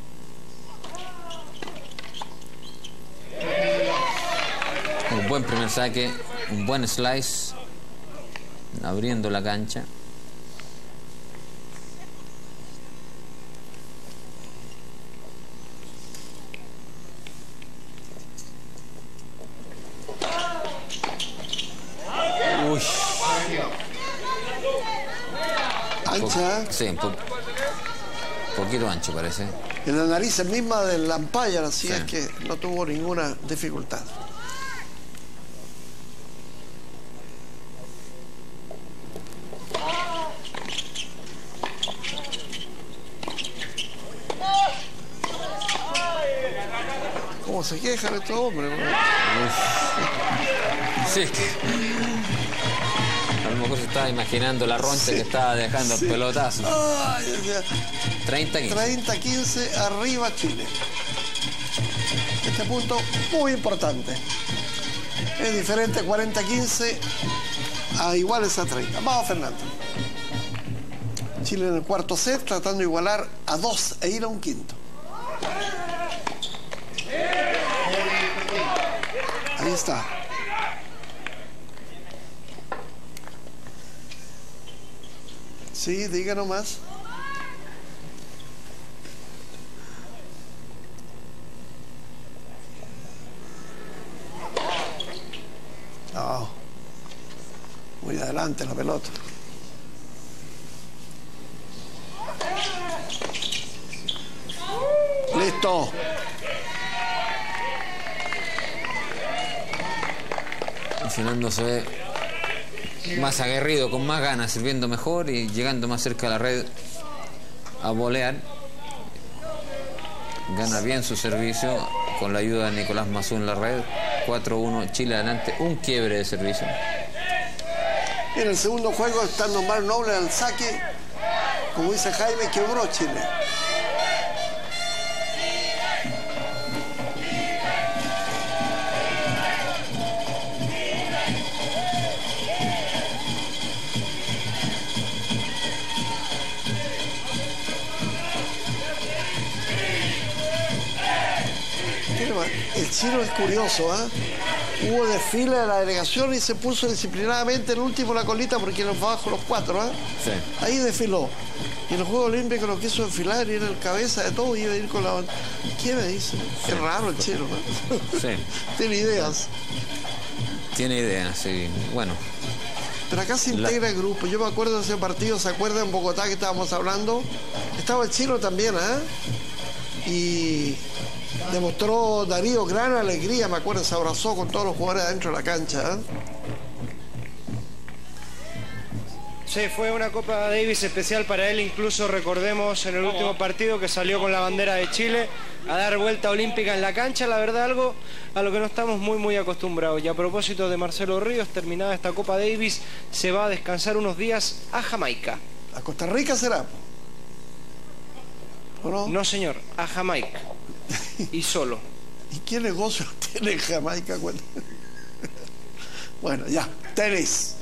Speaker 2: Un buen primer saque, un buen slice, abriendo la cancha. Uy.
Speaker 1: Ancha.
Speaker 2: Sí, un po poquito ancho parece.
Speaker 1: En la nariz el misma del umpire, así
Speaker 2: sí.
Speaker 1: Es que no tuvo ninguna dificultad. ¿Cómo se quejan estos hombres?
Speaker 2: Sí, es que a lo mejor se estaba imaginando la roncha sí, que estaba dejando sí. el pelotazo. treinta a quince.
Speaker 1: treinta a quince arriba Chile. Este punto muy importante. Es diferente cuarenta a quince a iguales a treinta. Vamos, Fernando. Chile en el cuarto set tratando de igualar a dos e ir a un quinto. Ahí está. Sí, diga nomás. No. Muy adelante la pelota. Listo.
Speaker 2: Fernando se ve más aguerrido, con más ganas, sirviendo mejor y llegando más cerca a la red a volear. Gana bien su servicio con la ayuda de Nicolás Mazú en la red. cuatro uno, Chile adelante, un quiebre de servicio.
Speaker 1: En el segundo juego, estando Mark Noble al saque, como dice Jaime, quebró Chile. El chino es curioso, ¿eh? Hubo desfile de la delegación y se puso disciplinadamente el último la colita porque nos bajo los cuatro, ¿eh?
Speaker 2: Sí.
Speaker 1: Ahí desfiló. Y en los Juegos Olímpicos lo quiso desfilar y era el cabeza de todo y iba a ir con la... ¿Qué me dice? Qué raro el chino, ¿no?
Speaker 2: Sí.
Speaker 1: Tiene ideas.
Speaker 2: Tiene ideas, sí. Bueno.
Speaker 1: Pero acá se integra el grupo. Yo me acuerdo de ese partido, ¿se acuerdan en Bogotá que estábamos hablando? Estaba el chino también, ¿eh? Y... demostró Darío gran alegría, me acuerdo, se abrazó con todos los jugadores adentro de la cancha. ¿eh?
Speaker 5: Sí, fue una Copa Davis especial para él, incluso recordemos en el último partido que salió con la bandera de Chile a dar vuelta olímpica en la cancha, la verdad algo a lo que no estamos muy muy acostumbrados. Y a propósito de Marcelo Ríos, terminada esta Copa Davis, se va a descansar unos días a Jamaica.
Speaker 1: ¿A Costa Rica será? ¿O no?
Speaker 5: No señor, a Jamaica. Y solo.
Speaker 1: ¿Y qué negocio tiene Jamaica? Bueno, ya, tenis.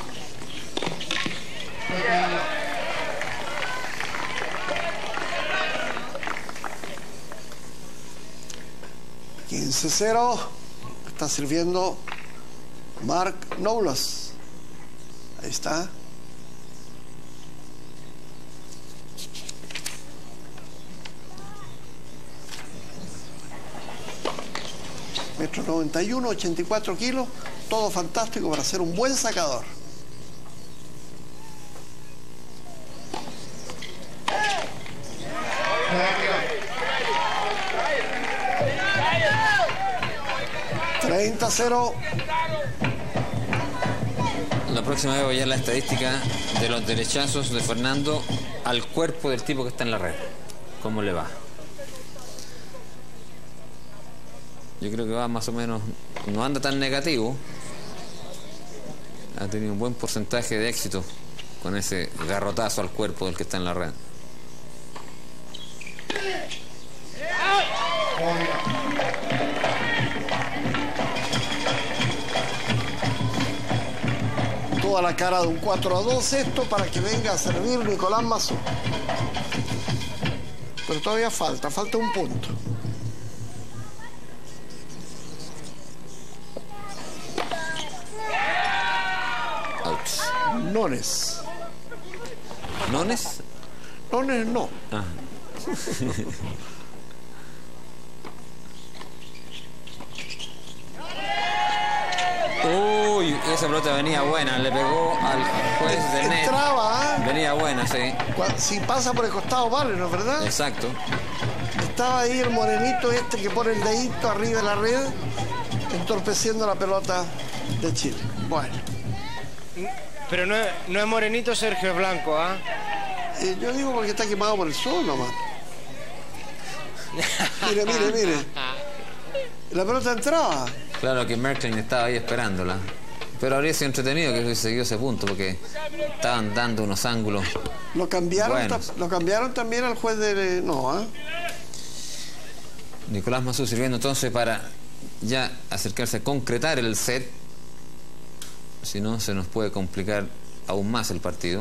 Speaker 1: quince cero. Está sirviendo Mark Knowles. Ahí está. Metro noventa y uno, ochenta y cuatro kilos, todo fantástico para ser un buen sacador. treinta cero.
Speaker 2: La próxima vez voy a ver la estadística de los derechazos de Fernando al cuerpo del tipo que está en la red. ¿Cómo le va? Yo creo que va más o menos, no anda tan negativo. Ha tenido un buen porcentaje de éxito con ese garrotazo al cuerpo del que está en la red.
Speaker 1: Toda la cara de un cuatro a dos esto para que venga a servir Nicolás Mazú. Pero todavía falta, falta un punto. Nones.
Speaker 2: ¿Nones?
Speaker 1: Nones no.
Speaker 2: Ah. Uy, esa pelota venía buena, le pegó al juez de net.
Speaker 1: Entraba, ¿eh?
Speaker 2: Venía buena, sí.
Speaker 1: Si pasa por el costado, vale, ¿no es verdad?
Speaker 2: Exacto.
Speaker 1: Estaba ahí el morenito este que pone el dedito arriba de la red, entorpeciendo la pelota de Chile. Bueno.
Speaker 5: Pero no es, no es morenito, Sergio, es blanco, ¿ah?
Speaker 1: ¿eh? Eh, yo digo porque está quemado por el sol nomás. Mire, mire, mire. La pelota entraba.
Speaker 2: Claro que Merklin estaba ahí esperándola. Pero habría sido entretenido que hubiese seguido ese punto porque estaban dando unos ángulos.
Speaker 1: Lo cambiaron,
Speaker 2: buenos.
Speaker 1: Lo cambiaron también al juez de... No, ¿eh?
Speaker 2: Nicolás Mazú sirviendo entonces para ya acercarse a concretar el set. Si no, se nos puede complicar aún más el partido.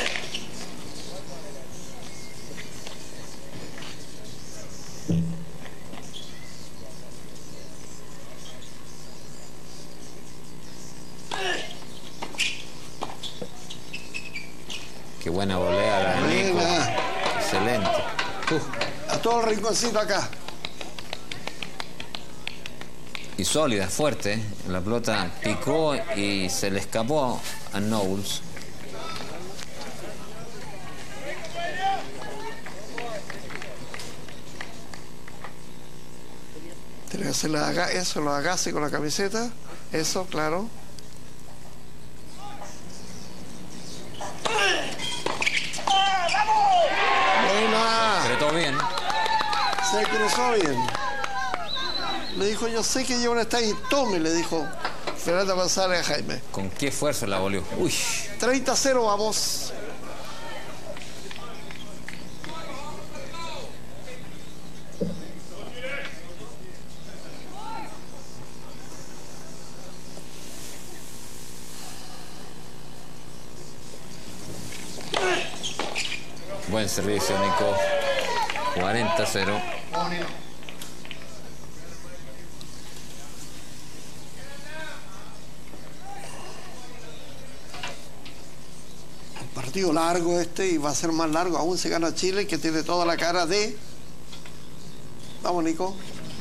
Speaker 2: Qué buena volea la de Nico. Excelente.
Speaker 1: Uh. A todo el rinconcito acá.
Speaker 2: y sólida, fuerte. La pelota picó y se le escapó a Knowles.
Speaker 1: Tiene que hacer la, eso, lo agace con la camiseta. Eso, claro. Buena.
Speaker 2: Apretó bien.
Speaker 1: Se cruzó bien. Le dijo, yo sé que lleva una estancia y tome, le dijo Fernando González a Jaime.
Speaker 2: ¿Con qué fuerza la volvió? Uy.
Speaker 1: treinta a cero, vamos.
Speaker 2: Buen servicio, Nico. cuarenta a cero.
Speaker 1: Partido largo este y va a ser más largo aún si gana Chile, que tiene toda la cara de... Vamos, Nico.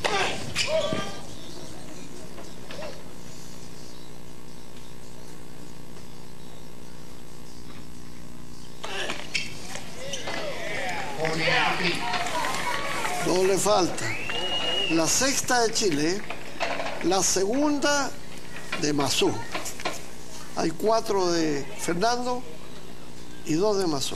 Speaker 1: No le falta. La sexta de Chile, la segunda de Mazú. Hay cuatro de Fernando y dos de Mazú.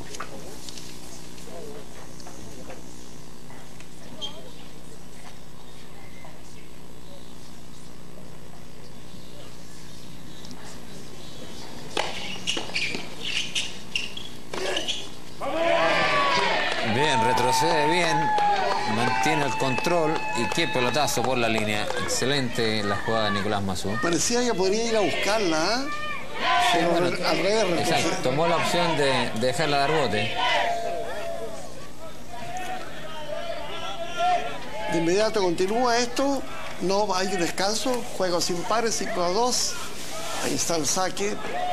Speaker 2: Bien, retrocede bien, mantiene el control y qué pelotazo por la línea. Excelente la jugada de Nicolás Mazú.
Speaker 1: Parecía que podría ir a buscarla, ¿eh?
Speaker 2: Sí,
Speaker 1: Pero
Speaker 2: bueno,
Speaker 1: al revés,
Speaker 2: exacto, tomó la opción de, de dejarla dar bote.
Speaker 1: De inmediato continúa esto. No hay un descanso. Juego sin pares, cinco a dos. Ahí está el saque.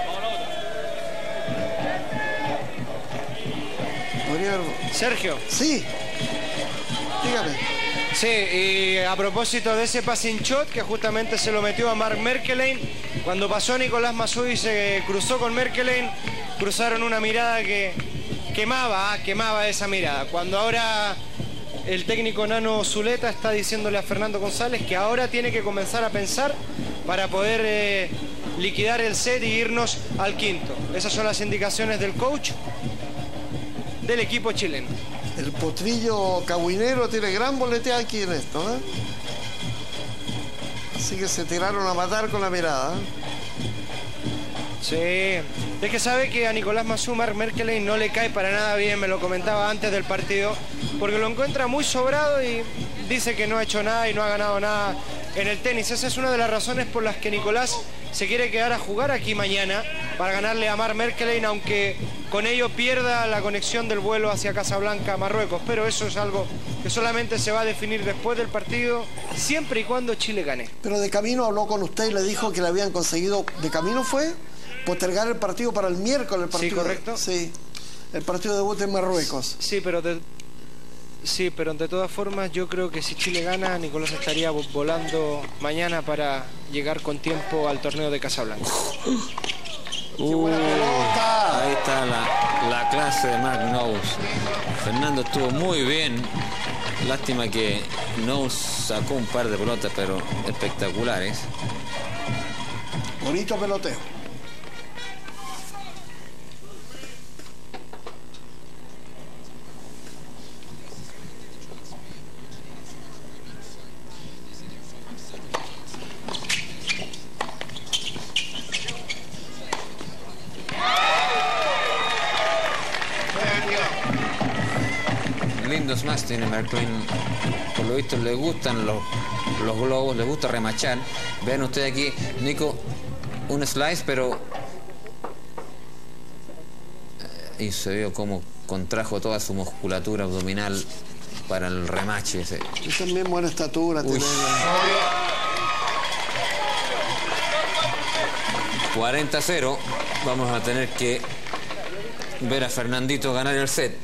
Speaker 5: Sergio.
Speaker 1: Sí. Dígame.
Speaker 5: Sí, y a propósito de ese passing shot que justamente se lo metió a Mark Merkelein, cuando pasó Nicolás Mazú y se cruzó con Merkelein, cruzaron una mirada que quemaba, quemaba esa mirada. Cuando ahora el técnico Nano Zuleta está diciéndole a Fernando González que ahora tiene que comenzar a pensar para poder eh, liquidar el set y irnos al quinto. Esas son las indicaciones del coach del equipo chileno.
Speaker 1: El potrillo cabuinero tiene gran boletea aquí en esto, ¿eh? Así que se tiraron a matar con la mirada, ¿eh?
Speaker 5: Sí, es que sabe que a Nicolás Mazú, Mark Merkelein no le cae para nada bien, me lo comentaba antes del partido, porque lo encuentra muy sobrado y dice que no ha hecho nada y no ha ganado nada en el tenis. Esa es una de las razones por las que Nicolás se quiere quedar a jugar aquí mañana para ganarle a Mark Merkelein, aunque con ello pierda la conexión del vuelo hacia Casablanca, Marruecos. Pero eso es algo que solamente se va a definir después del partido, siempre y cuando Chile gane.
Speaker 1: Pero de camino habló con usted y le dijo que le habían conseguido, de camino fue postergar el partido para el miércoles. El partido,
Speaker 5: sí, correcto.
Speaker 1: Sí, el partido de debut en Marruecos.
Speaker 5: Sí, pero de, sí, pero de todas formas yo creo que si Chile gana, Nicolás estaría volando mañana para llegar con tiempo al torneo de Casablanca.
Speaker 2: Uh, ahí está la, la clase de Mark Knowles. Fernando estuvo muy bien. Lástima que Knowles sacó un par de pelotas, pero espectaculares.
Speaker 1: Bonito peloteo.
Speaker 2: Lindos más tiene Merkelein. Por lo visto le gustan los, los globos, le gusta remachar. Vean ustedes aquí, Nico, un slice, pero y se vio cómo contrajo toda su musculatura abdominal para el remache ese.
Speaker 1: Y también buena estatura.
Speaker 2: cuarenta a cero. Vamos a tener que ver a Fernandito ganar el set.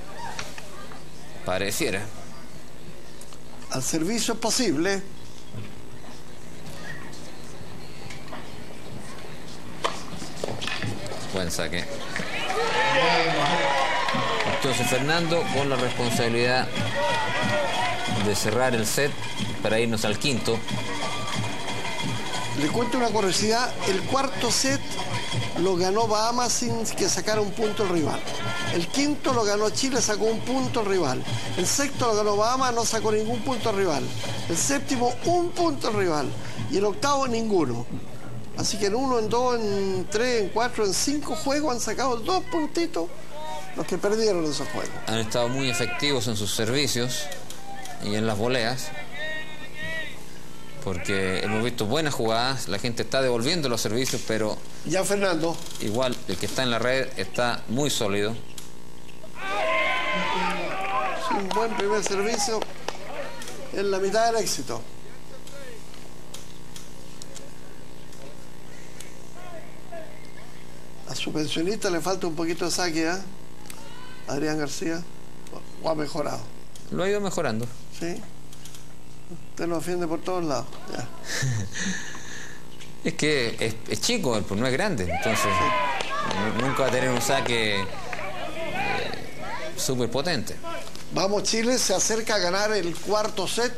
Speaker 2: Pareciera.
Speaker 1: Al servicio es posible.
Speaker 2: Buen saque. Entonces Fernando con la responsabilidad de cerrar el set para irnos al quinto.
Speaker 1: Le cuento una curiosidad, el cuarto set lo ganó Bahamas sin que sacara un punto el rival. El quinto lo ganó Chile, sacó un punto el rival. El sexto lo ganó Bahamas, no sacó ningún punto el rival. El séptimo, un punto el rival. Y el octavo, ninguno. Así que en uno, en dos, en tres, en cuatro, en cinco juegos han sacado dos puntitos los que perdieron esos juegos.
Speaker 2: Han estado muy efectivos en sus servicios y en las voleas, porque hemos visto buenas jugadas, la gente está devolviendo los servicios, pero
Speaker 1: ya Fernando,
Speaker 2: igual el que está en la red está muy sólido.
Speaker 1: Sí, un buen primer servicio en la mitad del éxito. A su pensionista le falta un poquito de saque, ¿eh? Adrián García, o ha mejorado.
Speaker 2: Lo ha ido mejorando.
Speaker 1: Sí. Usted lo defiende por todos lados. Ya.
Speaker 2: Es que es, es chico, pues no es grande, entonces sí. Nunca va a tener un saque eh, súper potente.
Speaker 1: Vamos, Chile se acerca a ganar el cuarto set.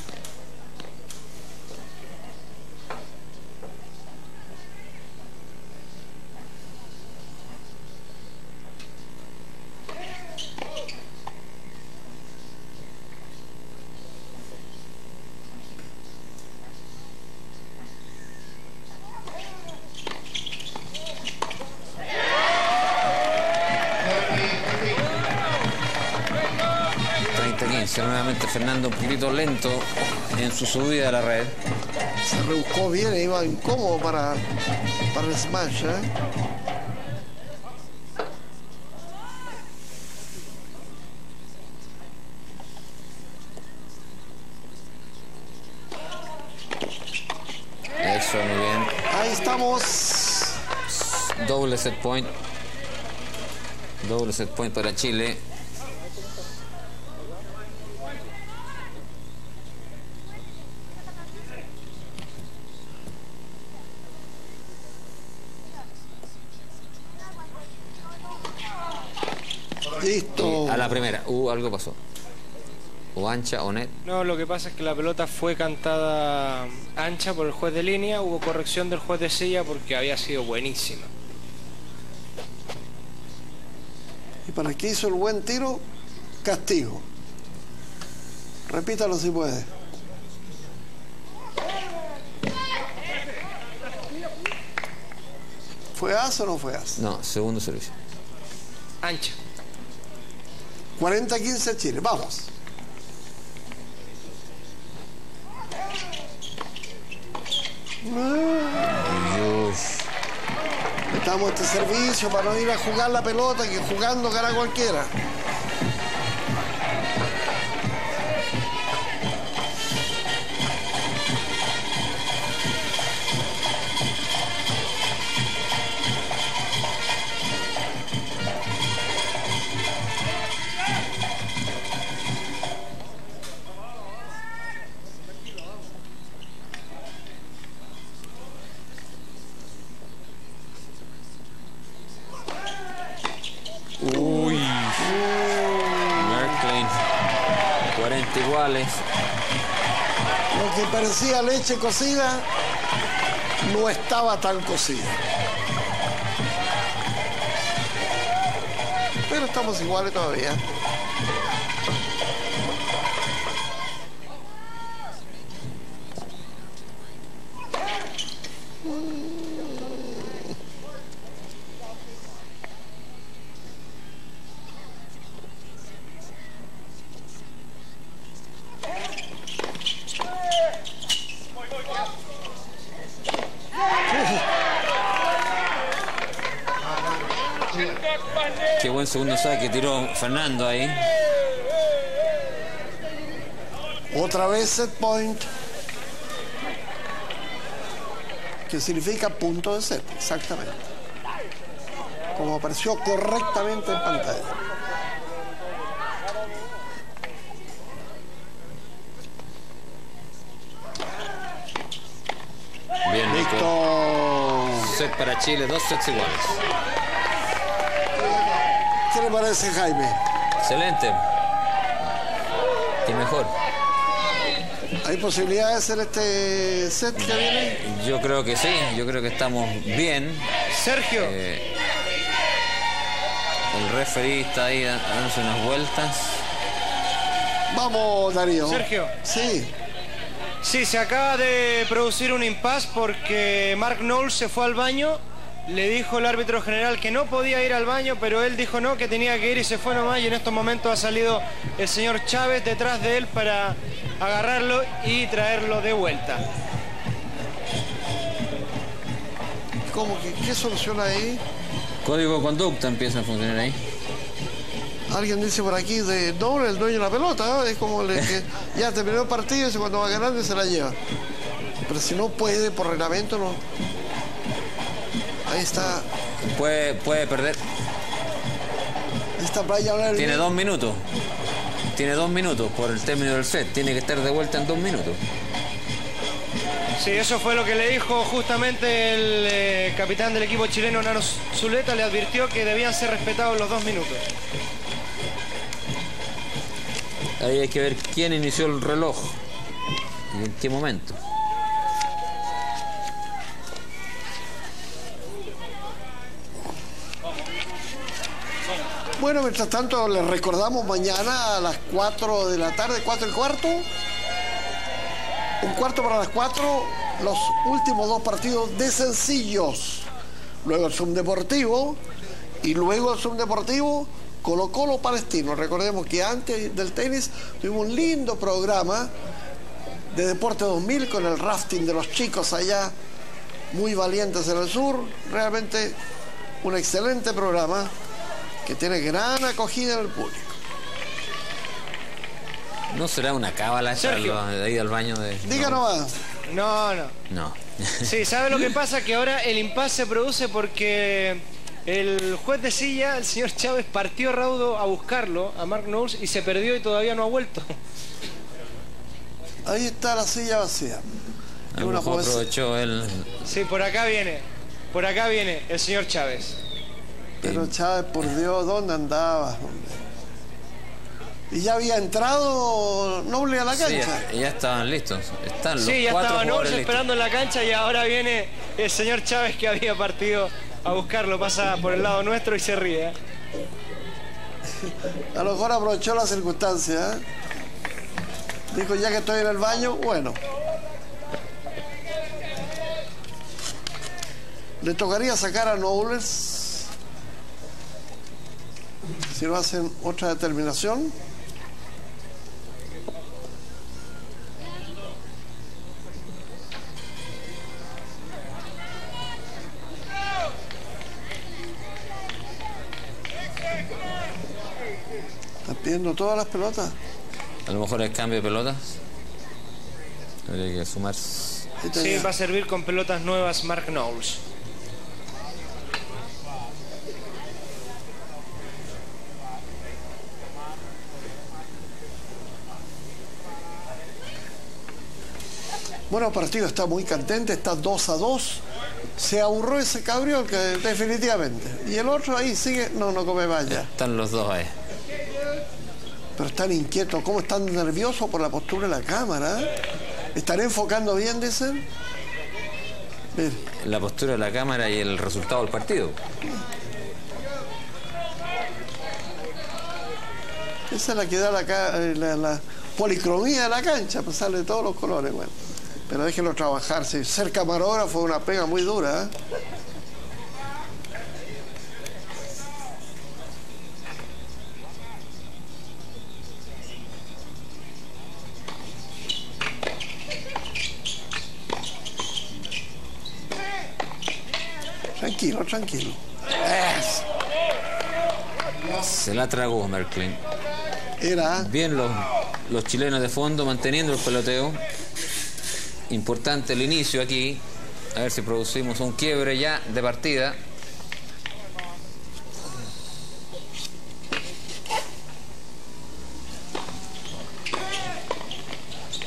Speaker 2: Nuevamente Fernando un poquito lento en su subida a la red.
Speaker 1: Se rebuscó bien e iba incómodo para, para el smash, ¿eh?
Speaker 2: Eso, muy bien.
Speaker 1: Ahí estamos.
Speaker 2: Doble set point. Doble set point para Chile.
Speaker 1: Listo.
Speaker 2: Y a la primera, uh, algo pasó. O ancha o net.
Speaker 5: No, lo que pasa es que la pelota fue cantada ancha por el juez de línea, hubo corrección del juez de silla porque había sido buenísima.
Speaker 1: Y para el que hizo el buen tiro, castigo. Repítalo si puede. ¿Fue as o no fue as?
Speaker 2: No, segundo servicio.
Speaker 5: Ancha.
Speaker 1: cuarenta a quince Chile, vamos. Estamos este servicio para no ir a jugar la pelota, que jugando gana cualquiera.
Speaker 2: Uy, Merklin, cuarenta iguales.
Speaker 1: Lo que parecía leche cocida no estaba tan cocida. Pero estamos iguales todavía.
Speaker 2: Qué buen segundo saque tiró Fernando ahí.
Speaker 1: Otra vez set point, que significa punto de set, exactamente. Como apareció correctamente en pantalla.
Speaker 2: Bien,
Speaker 1: listo.
Speaker 2: Set para Chile, dos sets iguales.
Speaker 1: ¿Qué le parece, Jaime?
Speaker 2: Excelente. Y mejor.
Speaker 1: ¿Hay posibilidad de hacer este set que viene?
Speaker 2: Yo creo que sí, yo creo que estamos bien.
Speaker 5: Sergio.
Speaker 2: Eh, el referee está ahí dándose unas vueltas.
Speaker 1: Vamos, Darío.
Speaker 5: Sergio.
Speaker 1: Sí.
Speaker 5: Sí, se acaba de producir un impasse porque Mark Knowles se fue al baño. Le dijo el árbitro general que no podía ir al baño, pero él dijo no, que tenía que ir y se fue nomás. Y en estos momentos ha salido el señor Chávez detrás de él para agarrarlo y traerlo de vuelta.
Speaker 1: ¿Cómo que qué soluciona ahí?
Speaker 2: Código de conducta empieza a funcionar ahí.
Speaker 1: Alguien dice por aquí de doble el dueño de la pelota, ¿eh? Es como el que ya terminó el partido y cuando va ganando se la lleva. Pero si no puede por reglamento no. Ahí está.
Speaker 2: Puede, puede perder.
Speaker 1: Ahí está Brian.
Speaker 2: Tiene dos minutos. Tiene dos minutos por el término del set. Tiene que estar de vuelta en dos minutos.
Speaker 5: Sí, eso fue lo que le dijo justamente el eh, capitán del equipo chileno, Nano Zuleta. Le advirtió que debían ser respetados los dos minutos.
Speaker 2: Ahí hay que ver quién inició el reloj y en qué momento.
Speaker 1: Bueno, mientras tanto les recordamos mañana a las cuatro de la tarde, cuatro y cuarto. Un cuarto para las cuatro, los últimos dos partidos de sencillos. Luego el Subdeportivo y luego el Subdeportivo Colo Colo Palestino. Recordemos que antes del tenis tuvimos un lindo programa de Deporte dos mil con el rafting de los chicos allá, muy valientes en el sur. Realmente un excelente programa que tiene gran acogida en el público.
Speaker 2: ¿No será una cábala echarlo de ahí al baño de...?
Speaker 1: Diga nomás.
Speaker 5: No, no.
Speaker 2: No.
Speaker 5: Sí, ¿sabe lo que pasa? Que ahora el impasse se produce porque el juez de silla, el señor Chávez, partió raudo a buscarlo, a Mark Knowles, y se perdió y todavía no ha vuelto.
Speaker 1: Ahí está la silla vacía.
Speaker 2: A lo mejor aprovechó él.
Speaker 5: Sí, por acá viene. Por acá viene el señor Chávez.
Speaker 1: Pero Chávez, por Dios, ¿dónde andaba? ¿Y ya había entrado Noble a la cancha?
Speaker 2: Sí, ya, ya estaban listos. Están los
Speaker 5: sí, ya
Speaker 2: cuatro
Speaker 5: estaba Noble esperando
Speaker 2: listos.
Speaker 5: en la cancha y ahora viene el señor Chávez que había partido a buscarlo. Pasa por el lado nuestro y se ríe. ¿eh?
Speaker 1: A lo mejor aprovechó la circunstancia. ¿eh? Dijo, ya que estoy en el baño, bueno. Le tocaría sacar a Knowles si no hacen otra determinación. Está pidiendo todas las pelotas.
Speaker 2: A lo mejor el cambio de pelotas. Habría que sumar.
Speaker 5: Sí, va a servir con pelotas nuevas Mark Knowles.
Speaker 1: Bueno, el partido está muy candente, está dos a dos. Se ahorró ese cabriol que definitivamente. Y el otro ahí sigue, no, no come más ya.
Speaker 2: Están los dos ahí.
Speaker 1: Pero están inquietos, ¿cómo están nerviosos por la postura de la cámara? ¿Estaré enfocando bien, dicen? Mira.
Speaker 2: La postura de la cámara y el resultado del partido.
Speaker 1: Esa es la que da la, la, la policromía de la cancha, pues sale de todos los colores, bueno. Pero déjenlo trabajar, sí. Ser camarógrafo es una pega muy dura, ¿eh? Tranquilo, tranquilo. Eso.
Speaker 2: Se la tragó Merklin.
Speaker 1: Era.
Speaker 2: Bien los, los chilenos de fondo manteniendo el peloteo. Importante el inicio aquí. A ver si producimos un quiebre ya de partida.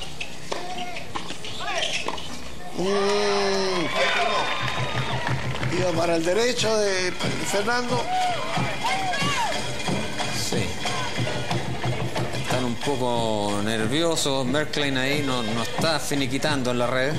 Speaker 1: Mm. Iba para el derecho de Fernando.
Speaker 2: Sí. Están un poco nerviosos. Merklin ahí no, no está finiquitando en la red.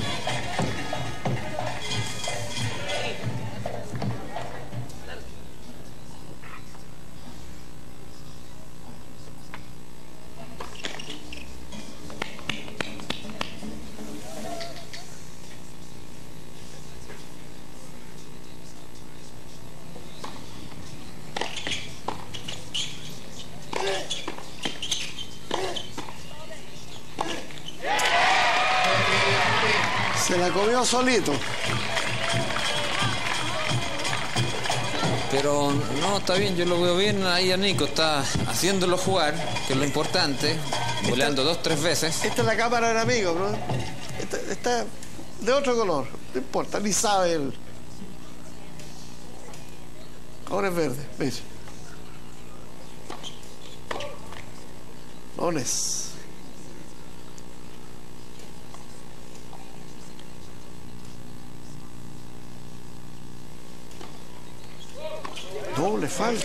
Speaker 1: Se la comió solito.
Speaker 2: Pero no, está bien, yo lo veo bien. Ahí a Nico está haciéndolo jugar, que es lo importante, goleando dos, tres veces.
Speaker 1: Esta es la cámara del amigo, ¿no? Esta, está de otro color, no importa, ni sabe él. Ahora es verde, ¿ves? Ones. Doble falta.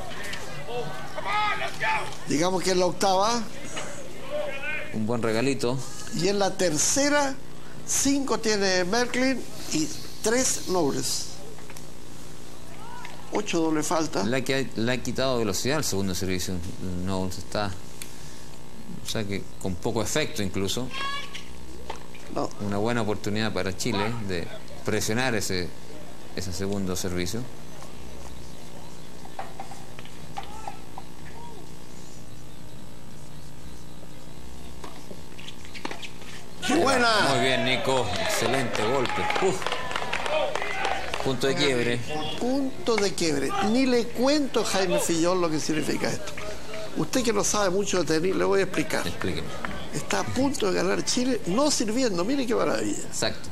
Speaker 1: Digamos que es la octava.
Speaker 2: Un buen regalito.
Speaker 1: Y en la tercera, cinco tiene Merklin y tres Knowles. Ocho doble falta.
Speaker 2: Le ha, le ha quitado velocidad al segundo servicio. Knowles está... O sea que con poco efecto incluso.
Speaker 1: No.
Speaker 2: Una buena oportunidad para Chile de presionar ese, ese segundo servicio.
Speaker 1: ¡Qué buena!
Speaker 2: Muy bien, Nico. Excelente golpe. Uf. Punto de quiebre.
Speaker 1: Punto de quiebre. Ni le cuento a Jaime Fillol lo que significa esto. Usted que no sabe mucho de tenis, le voy a explicar.
Speaker 2: Explíqueme.
Speaker 1: Está a punto de ganar Chile, no sirviendo. Mire qué maravilla.
Speaker 2: Exacto.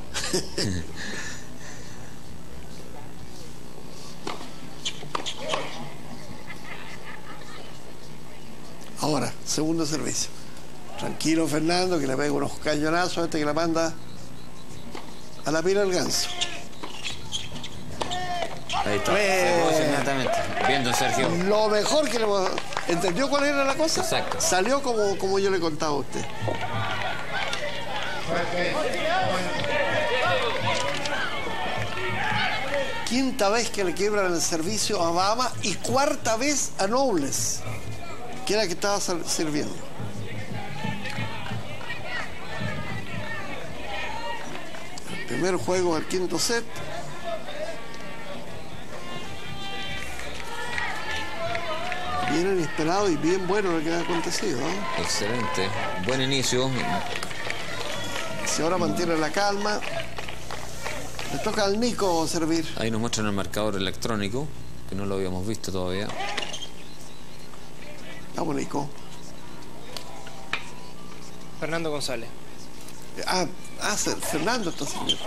Speaker 1: Ahora, segundo servicio. Tranquilo, Fernando, que le pega unos cañonazos a este que la manda a la pila del ganso.
Speaker 2: Ahí está.
Speaker 1: Eh,
Speaker 2: inmediatamente. Viendo Sergio.
Speaker 1: Lo mejor que le hemos... ¿Entendió cuál era la cosa?
Speaker 2: Exacto.
Speaker 1: Salió como, como yo le contaba a usted. Quinta vez que le quiebran el servicio a Bahama y cuarta vez a Knowles, que era que estaba sirviendo. El primer juego del quinto set. Bien inesperado y bien bueno lo que ha acontecido, ¿no?
Speaker 2: Excelente. Buen inicio.
Speaker 1: Si ahora mantiene la calma, le toca al Nico servir.
Speaker 2: Ahí nos muestran el marcador electrónico, que no lo habíamos visto todavía.
Speaker 1: Vamos, Nico.
Speaker 5: Fernando González.
Speaker 1: Ah, ah Fernando está sirviendo.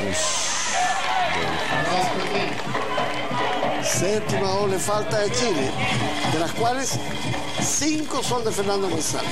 Speaker 1: Séptima doble falta de Chile, de las cuales cinco son de Fernando González.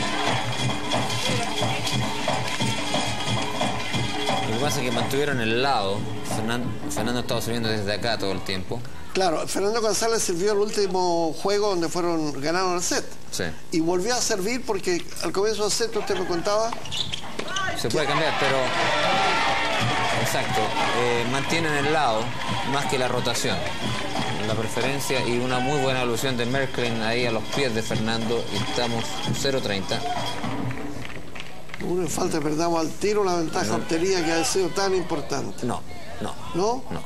Speaker 2: Lo que pasa es que mantuvieron el lado. Fernando, Fernando estaba sirviendo desde acá todo el tiempo.
Speaker 1: Claro, Fernando González sirvió el último juego donde fueron ganaron el set.
Speaker 2: Sí.
Speaker 1: Y volvió a servir porque al comienzo del set usted me contaba.
Speaker 2: Se puede cambiar, pero... Exacto. Eh, mantienen el lado más que la rotación. La preferencia y una muy buena alusión de Merklin ahí a los pies de Fernando y estamos cero treinta.
Speaker 1: Una falta, perdamos al tiro la ventaja no. obtenida que ha sido tan importante.
Speaker 2: No, no.
Speaker 1: ¿No?
Speaker 2: No.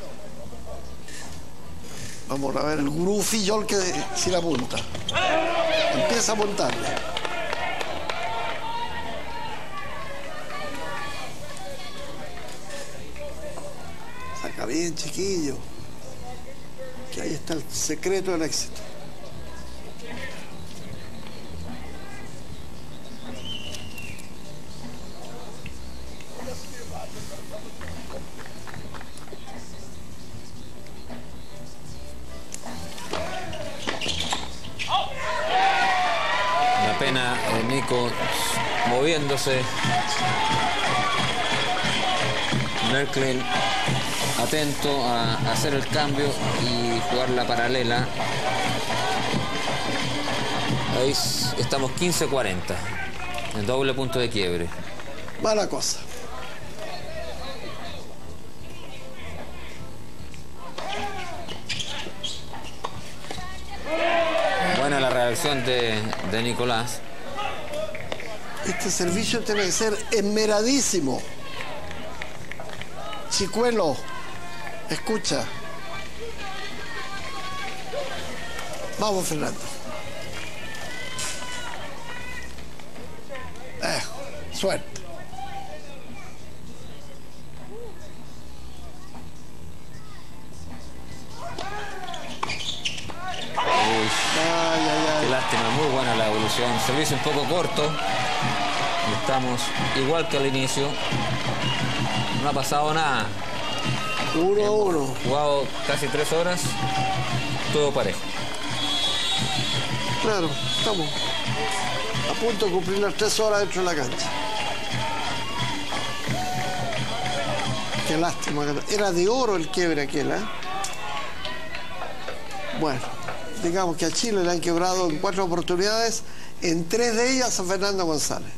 Speaker 1: Vamos a ver el gurú Fillol que si la apunta. Empieza a apuntarle. Saca bien, chiquillo. Que ahí está el secreto del éxito.
Speaker 2: Una pena, eh, Nico moviéndose. Merklin atento a, a hacer el cambio y jugar la paralela. Ahí estamos quince cuarenta, el doble punto de quiebre.
Speaker 1: Mala cosa.
Speaker 2: Buena la reacción de, de Nicolás.
Speaker 1: Este servicio tiene que ser esmeradísimo. Chicuelo, escucha. Vamos, Fernando. Eh, suerte.
Speaker 2: Ay, ay, ay. Qué lástima, muy buena la evolución. Servicio un poco corto. Estamos igual que al inicio. No ha pasado nada.
Speaker 1: Uno a uno.
Speaker 2: Jugado casi tres horas. Todo parejo.
Speaker 1: Claro, estamos a punto de cumplir las tres horas dentro de la cancha. Qué lástima. Era de oro el quiebre aquel, ¿eh? Bueno, digamos que a Chile le han quebrado en cuatro oportunidades, en tres de ellas a Fernando González.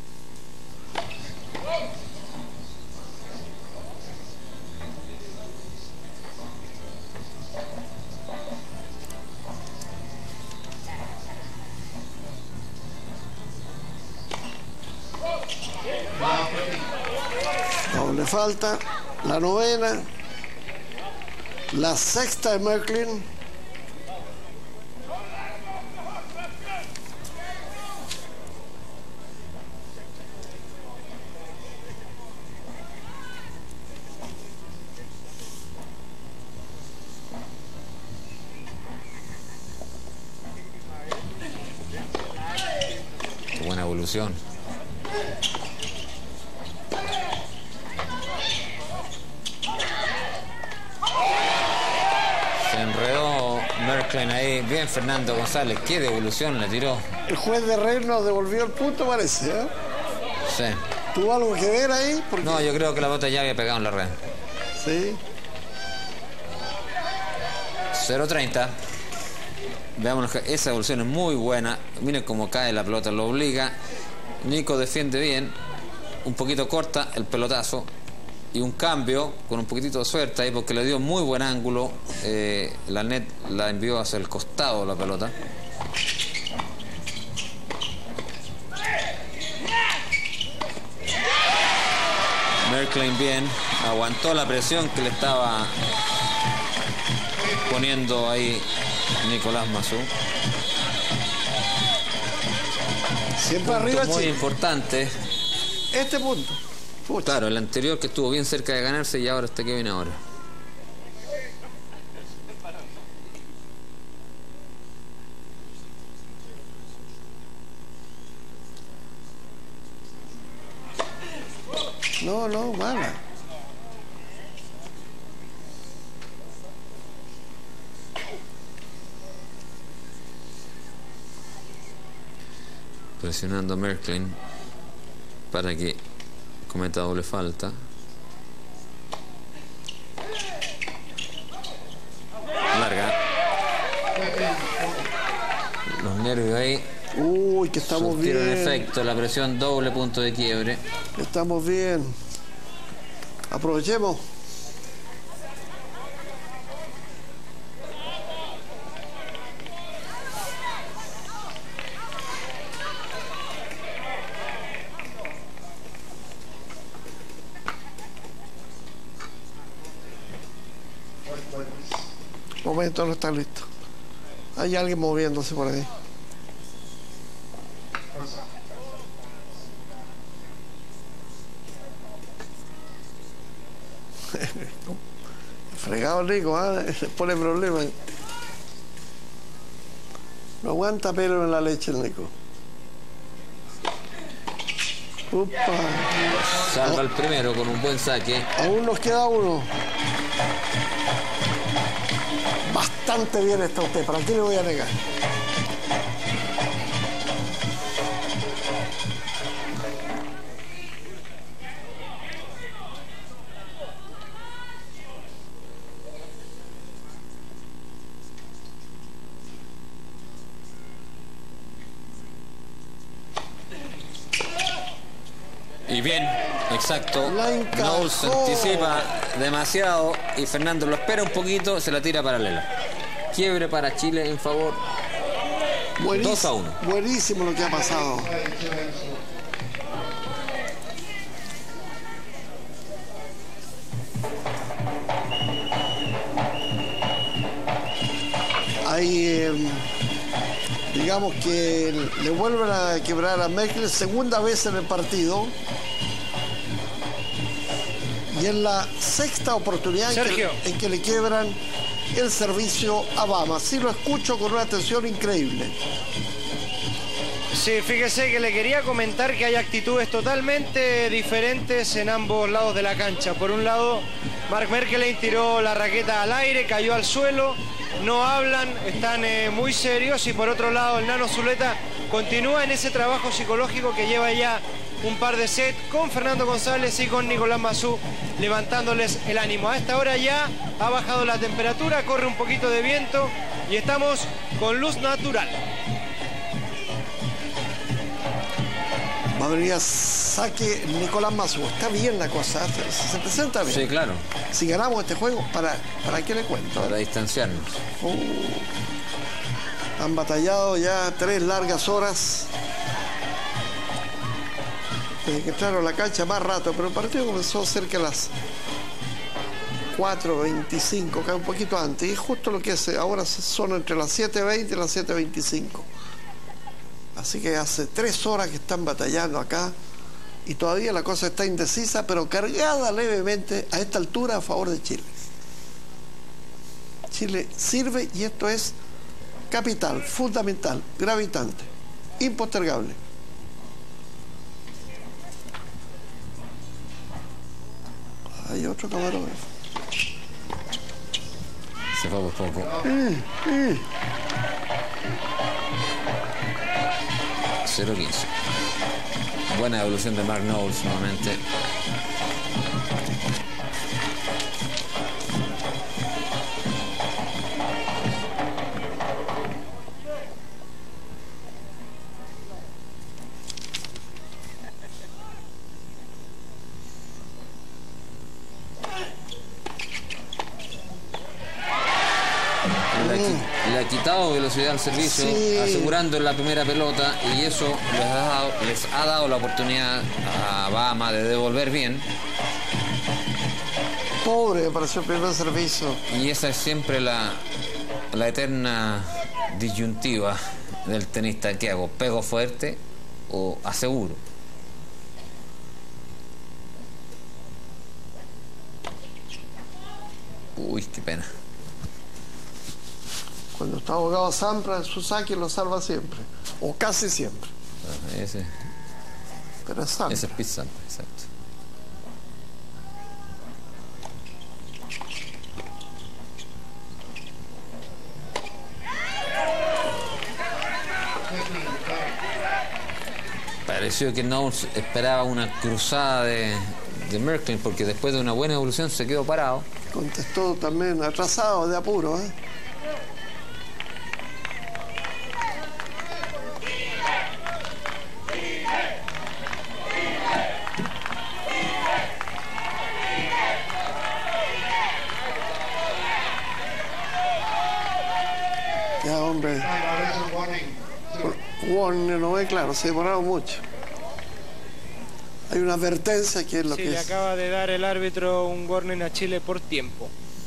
Speaker 1: Doble falta, la novena, la sexta de Merklin.
Speaker 2: Qué buena evolución. Se enredó Merklin ahí. Bien Fernando González. Qué devolución le tiró.
Speaker 1: El juez de Rey nos devolvió el punto, parece, ¿eh?
Speaker 2: Sí.
Speaker 1: ¿Tuvo algo que ver ahí? Porque...
Speaker 2: No, yo creo que la bota ya había pegado en la red.
Speaker 1: Sí.
Speaker 2: cero treinta. Veamos, esa evolución es muy buena. Miren cómo cae la pelota, lo obliga. Nico defiende bien. Un poquito corta el pelotazo. Y un cambio con un poquitito de suerte ahí porque le dio muy buen ángulo. Eh, la net la envió hacia el costado la pelota. Merklin bien. Aguantó la presión que le estaba poniendo ahí Nicolás Massú.
Speaker 1: Siempre arriba,
Speaker 2: muy
Speaker 1: Chile.
Speaker 2: Importante.
Speaker 1: Este punto.
Speaker 2: Pucha. Claro, el anterior que estuvo bien cerca de ganarse y ahora este que viene ahora.
Speaker 1: No, no, mala.
Speaker 2: Presionando a Merklin para que cometa doble falta. Larga. Los nervios ahí.
Speaker 1: Uy, que estamos bien.
Speaker 2: Surtieron efecto, la presión doble punto de quiebre.
Speaker 1: Estamos bien. Aprovechemos. Momento, no está listo. Hay alguien moviéndose por ahí. Fregado rico, ¿eh? Se pone problema. No aguanta pelo en la leche el Nico. Upa.
Speaker 2: Salva el primero con un buen saque.
Speaker 1: Aún nos queda uno. Bastante bien está usted, ¿para qué le voy a negar?
Speaker 2: Y bien, exacto.
Speaker 1: La encajó.
Speaker 2: Knowles se anticipa demasiado y Fernando lo espera un poquito, se la tira paralela. Quiebre para Chile en favor.
Speaker 1: Buenísimo,
Speaker 2: dos a uno.
Speaker 1: Buenísimo lo que ha pasado. Ahí, eh, digamos que le vuelven a quebrar a Merkel segunda vez en el partido. Y es la sexta oportunidad en que, en que le quiebran el servicio a Bama. Sí, lo escucho con una atención increíble.
Speaker 5: Sí, fíjese que le quería comentar que hay actitudes totalmente diferentes en ambos lados de la cancha. Por un lado, Mark Merkelin tiró la raqueta al aire, cayó al suelo, no hablan, están eh, muy serios. Y por otro lado, el Nano Zuleta continúa en ese trabajo psicológico que lleva ya un par de sets con Fernando González y con Nicolás Massú, levantándoles el ánimo. A esta hora ya ha bajado la temperatura, corre un poquito de viento y estamos con luz natural.
Speaker 1: Va a venir a saque Nicolás Massú. Está bien la cosa, se, se presenta bien.
Speaker 2: Sí, claro.
Speaker 1: Si ganamos este juego, ¿para, para qué le cuento?
Speaker 2: Para distanciarnos.
Speaker 1: Uh, han batallado ya tres largas horas. Desde que entraron a la cancha más rato, pero el partido comenzó cerca de las cuatro veinticinco, que un poquito antes, y justo lo que es ahora son entre las siete veinte y las siete veinticinco. Así que hace tres horas que están batallando acá y todavía la cosa está indecisa, pero cargada levemente a esta altura a favor de Chile. Chile sirve y esto es capital, fundamental, gravitante, impostergable. Hay otro camarógrafo.
Speaker 2: Se fue por poco.
Speaker 1: Mm, mm.
Speaker 2: cero quince. Buena evolución de Mark Knowles nuevamente. Le ha quitado velocidad al servicio, sí, asegurando la primera pelota, y eso les ha dado, les ha dado la oportunidad a Bama de devolver bien.
Speaker 1: Pobre, me pareció el primer servicio.
Speaker 2: Y esa es siempre la, la eterna disyuntiva del tenista. ¿Qué hago? ¿Pego fuerte o aseguro? Uy, qué pena.
Speaker 1: Cuando está abogado a Sampras, su saque lo salva siempre. O casi siempre.
Speaker 2: Ah, ese.
Speaker 1: Pero es Sampras.
Speaker 2: Ese es Pete Sampras, exacto. Pareció que Knowles esperaba una cruzada de, de Merkel, porque después de una buena evolución se quedó parado.
Speaker 1: Contestó también atrasado, de apuro, ¿eh? Ya, hombre. Warning, no ve claro, se demoraron mucho. Hay una advertencia que es lo
Speaker 5: sí,
Speaker 1: que
Speaker 5: le
Speaker 1: es.
Speaker 5: acaba de dar el árbitro un warning a Chile por tiempo.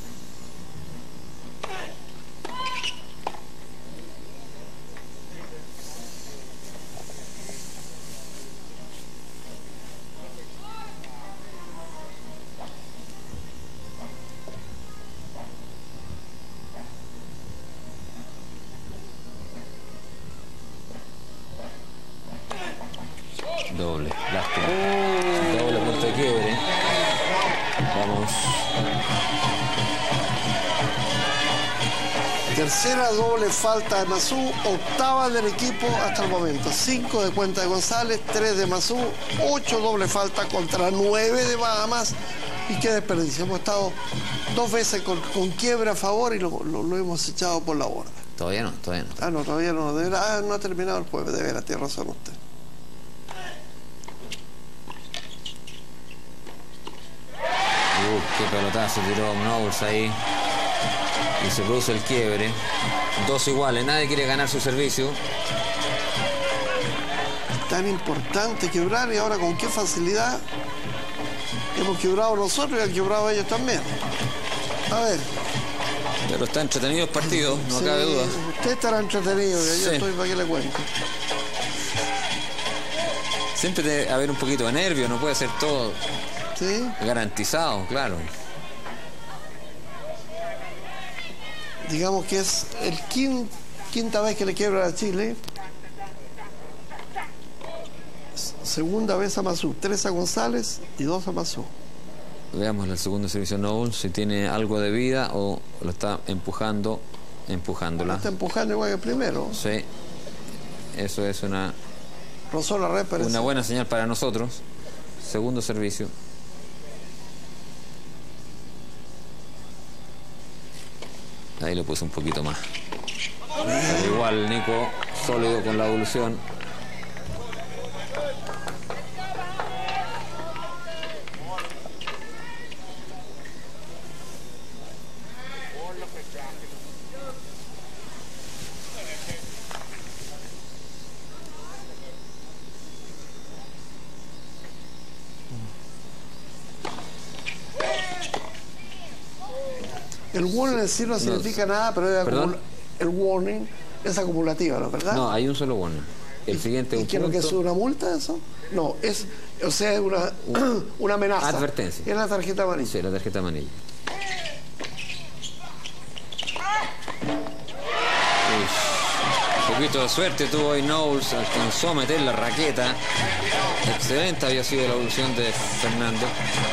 Speaker 2: Doble, lástima. Oh. Doble punto de quiebre. Vamos.
Speaker 1: Tercera doble falta de Massú, octava del equipo hasta el momento. Cinco de cuenta de González, tres de Massú, ocho doble falta contra nueve de Bahamas. Y qué desperdicio. Hemos estado dos veces con, con quiebre a favor y lo, lo, lo hemos echado por la borda.
Speaker 2: Todavía no, todavía no.
Speaker 1: Ah, no, todavía no. De veras, ah, no ha terminado el jueves, de veras, tiene razón usted.
Speaker 2: qué pelotazo tiró Knowles ahí. Y se produce el quiebre. Dos iguales, nadie quiere ganar su servicio.
Speaker 1: Tan importante quebrar y ahora con qué facilidad hemos quebrado nosotros y han quebrado ellos también. A ver.
Speaker 2: Pero está entretenido el partido, no
Speaker 1: Sí,
Speaker 2: cabe duda.
Speaker 1: Usted estará entretenido, que yo
Speaker 2: Sí.
Speaker 1: estoy para que le cuente.
Speaker 2: Siempre debe haber un poquito de nervio, no puede ser todo
Speaker 1: ¿Sí?
Speaker 2: garantizado, claro.
Speaker 1: Digamos que es el quin- quinta vez que le quiebra a Chile. S- Segunda vez a Mazú, tres a González y dos a Mazú.
Speaker 2: Veamos el segundo servicio Knowles, si tiene algo de vida o lo está empujando, empujándola.
Speaker 1: Está empujando igual que el primero.
Speaker 2: Sí, eso es una,
Speaker 1: Rozó la red, parece.
Speaker 2: una buena señal para nosotros. Segundo servicio. Ahí le puse un poquito más. Pero igual Nico, sólido con la evolución.
Speaker 1: El warning en sí no significa nada, pero es
Speaker 2: ¿Perdón?
Speaker 1: acumula- el warning es acumulativa, ¿no? ¿Verdad?
Speaker 2: No, hay un solo warning. El siguiente
Speaker 1: ¿Y
Speaker 2: un
Speaker 1: qué es lo que es
Speaker 2: punto.
Speaker 1: una multa eso? No, es, o sea, es una, una amenaza.
Speaker 2: Advertencia.
Speaker 1: Es la tarjeta amarilla.
Speaker 2: Sí, la tarjeta amarilla. Uy, un poquito de suerte tuvo hoy Knowles, alcanzó a meter la raqueta. Excelente había sido la evolución de Fernando.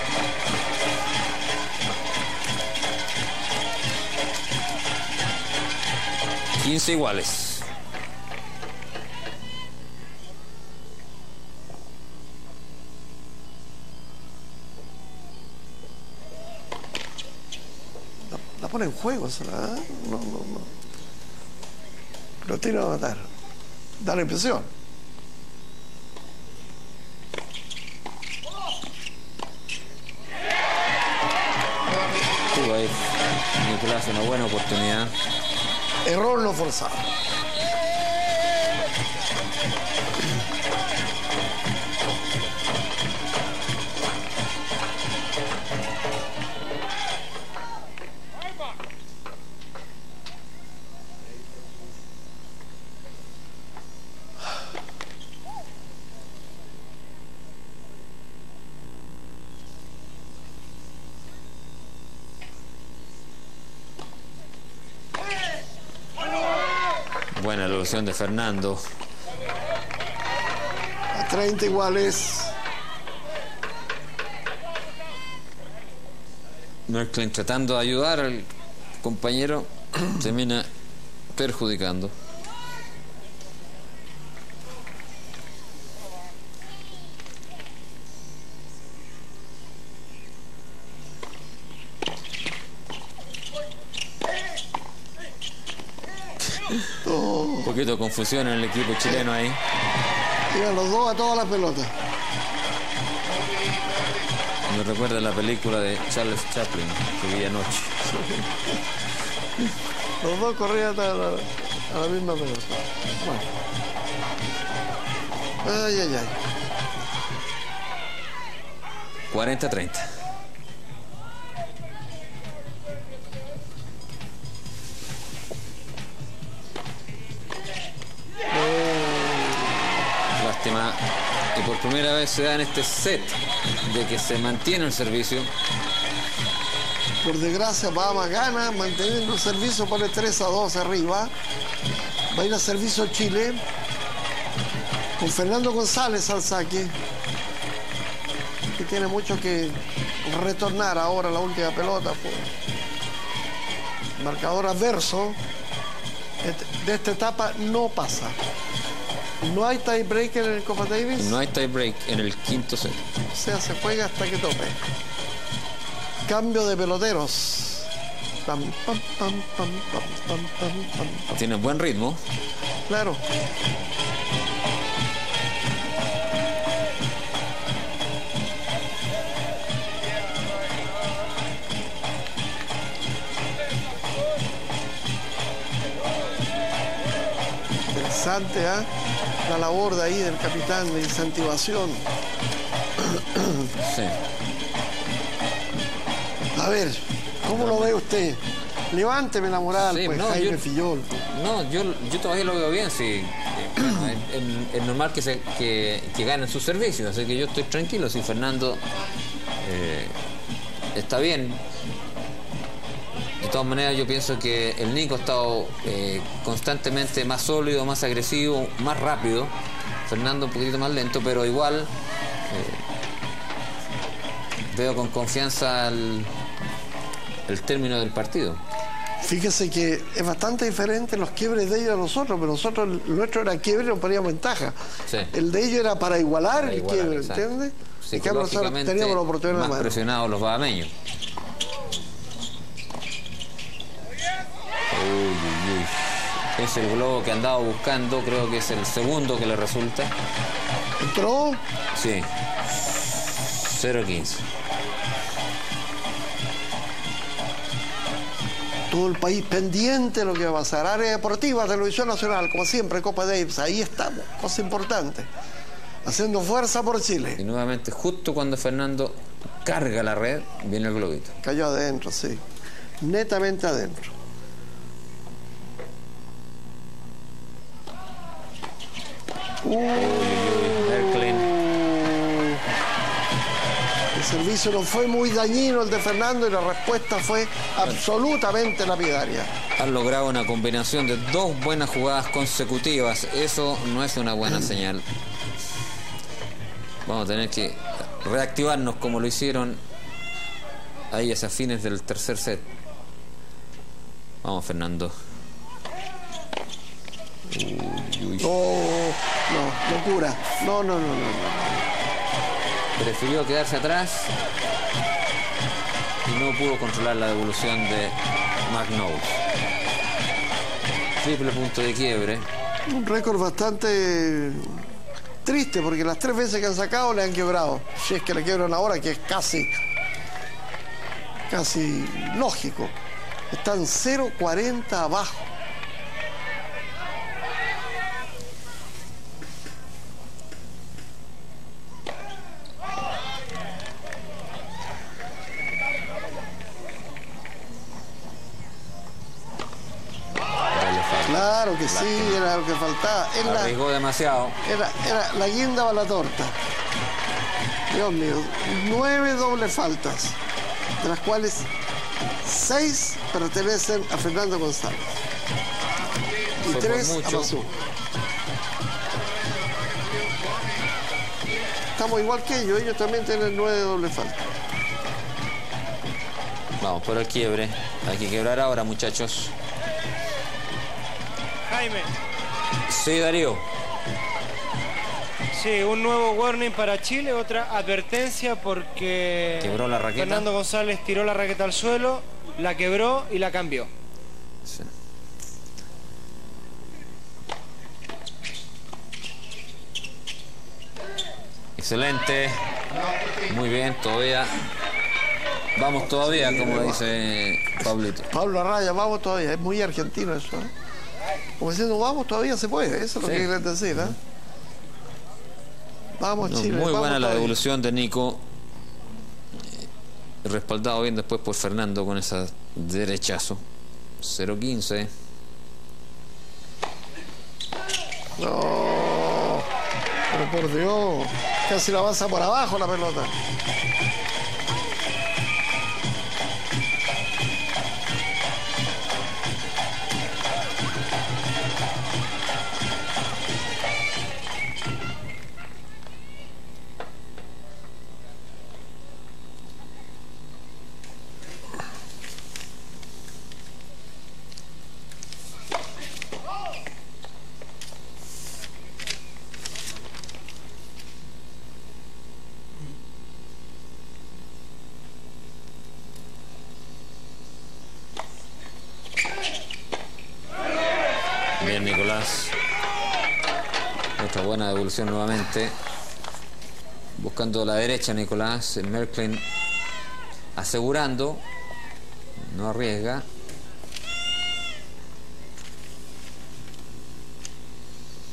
Speaker 2: quince iguales.
Speaker 1: La pone en juego, ¿será? No, no, no. Lo tira a matar. Da la impresión.
Speaker 2: Tuvo ahí Nicolás una buena oportunidad.
Speaker 1: Error no forzado.
Speaker 2: Buena evolución de Fernando.
Speaker 1: A treinta iguales.
Speaker 2: Merklin tratando de ayudar al compañero, termina perjudicando. Un poquito de confusión en el equipo chileno ahí.
Speaker 1: Iban los dos a todas las pelotas.
Speaker 2: Me recuerda la película de Charles Chaplin que vi anoche.
Speaker 1: Los dos corrían a la, a la misma pelota. Bueno. Ay, ay, ay.
Speaker 2: cuarenta a treinta. Lástima. Y por primera vez se da en este set de que se mantiene el servicio.
Speaker 1: Por desgracia, Bahamas gana, manteniendo el servicio, pone tres a dos arriba. Va a ir a servicio Chile. Con Fernando González al saque. Que tiene mucho que retornar ahora la última pelota. Pues. Marcador adverso. De esta etapa no pasa. No hay tie break en el Copa Davis.
Speaker 2: No hay tie break en el quinto set.
Speaker 1: O sea, se juega hasta que tope. Cambio de peloteros. Pam, pam, pam, pam, pam, pam, pam, pam, pam.
Speaker 2: Tiene buen ritmo.
Speaker 1: Claro. interesante, ¿eh? La labor de ahí del capitán de incentivación.
Speaker 2: Sí.
Speaker 1: A ver, ¿cómo lo ve usted? Levánteme la moral,
Speaker 2: Sí,
Speaker 1: pues,
Speaker 2: no,
Speaker 1: Jaime
Speaker 2: yo-
Speaker 1: Fillol.
Speaker 2: No, yo, yo todavía lo veo bien, sí. Eh, bueno, es, es- es normal que, se, que, que ganen sus servicios, así que yo estoy tranquilo. Si Fernando eh, está bien. De todas maneras, yo pienso que el Nico ha estado eh, constantemente más sólido, más agresivo, más rápido. Fernando un poquito más lento, pero igual eh, veo con confianza el, el término del partido.
Speaker 1: Fíjese que es bastante diferente los quiebres de ellos a nosotros, pero nosotros, el nuestro era quiebre y nos poníamos ventaja.
Speaker 2: Sí.
Speaker 1: El de ellos era para igualar
Speaker 2: Para
Speaker 1: el
Speaker 2: igualar,
Speaker 1: quiebre,
Speaker 2: exacto.
Speaker 1: ¿entiendes? En cambio, nosotros
Speaker 2: Psicológicamente
Speaker 1: teníamos la oportunidad de
Speaker 2: más
Speaker 1: mano.
Speaker 2: presionados los bahameños. Uy, uy, uy. Es el globo que andaba buscando, creo que es el segundo que le resulta.
Speaker 1: ¿Entró?
Speaker 2: Sí. cero quince.
Speaker 1: Todo el país pendiente de lo que va a pasar. Área deportiva, Televisión Nacional, como siempre, Copa Davis, ahí estamos, cosa importante. Haciendo fuerza por Chile.
Speaker 2: Y nuevamente, justo cuando Fernando carga la red, viene el globito.
Speaker 1: Cayó adentro, sí. Netamente adentro.
Speaker 2: Uy, uy, uy, Merklin.
Speaker 1: El servicio no fue muy dañino el de Fernando y la respuesta fue absolutamente lapidaria.
Speaker 2: Han logrado una combinación de dos buenas jugadas consecutivas. Eso no es una buena señal. Vamos a tener que reactivarnos como lo hicieron ahí hacia fines del tercer set. Vamos, Fernando. Uy, uy.
Speaker 1: Oh, no, locura. No, no, no, no, no.
Speaker 2: Prefirió quedarse atrás y no pudo controlar la devolución de McNaught. Triple punto de quiebre.
Speaker 1: Un récord bastante triste porque las tres veces que han sacado le han quebrado. Si es que le quiebran ahora, que es casi, casi lógico. Están cero cuarenta abajo. Claro que sí, era lo que faltaba. Es la-
Speaker 2: Arriesgó demasiado.
Speaker 1: Era, era la guinda para la torta. Dios mío, nueve dobles faltas, de las cuales seis pertenecen a Fernando González y
Speaker 2: Fue por
Speaker 1: tres a
Speaker 2: mucho.
Speaker 1: Mazú. Estamos igual que ellos, ellos también tienen nueve dobles faltas.
Speaker 2: Vamos por el quiebre. Hay que quebrar ahora, muchachos.
Speaker 5: Jaime,
Speaker 2: Sí, Darío.
Speaker 5: sí, un nuevo warning para Chile, otra advertencia porque
Speaker 2: Quebró la raqueta.
Speaker 5: Fernando González tiró la raqueta al suelo, la quebró y la cambió.
Speaker 2: Sí. Excelente. Muy bien, todavía. Vamos todavía, como dice Pablito.
Speaker 1: Pablo Arraya, vamos todavía, es muy argentino eso, ¿eh? Como diciendo, vamos todavía se puede, eso es lo
Speaker 2: Sí.
Speaker 1: que quieren decir, ¿eh? Vamos,
Speaker 2: No,
Speaker 1: Chile.
Speaker 2: muy
Speaker 1: vamos
Speaker 2: buena la
Speaker 1: todavía.
Speaker 2: devolución de Nico. Eh, Respaldado bien después por Fernando con esa derechazo. cero quince.
Speaker 1: No, pero por Dios, casi la avanza por abajo la pelota.
Speaker 2: Bien, Nicolás. Otra buena devolución nuevamente. Buscando la derecha, Nicolás. Merklin asegurando. No arriesga.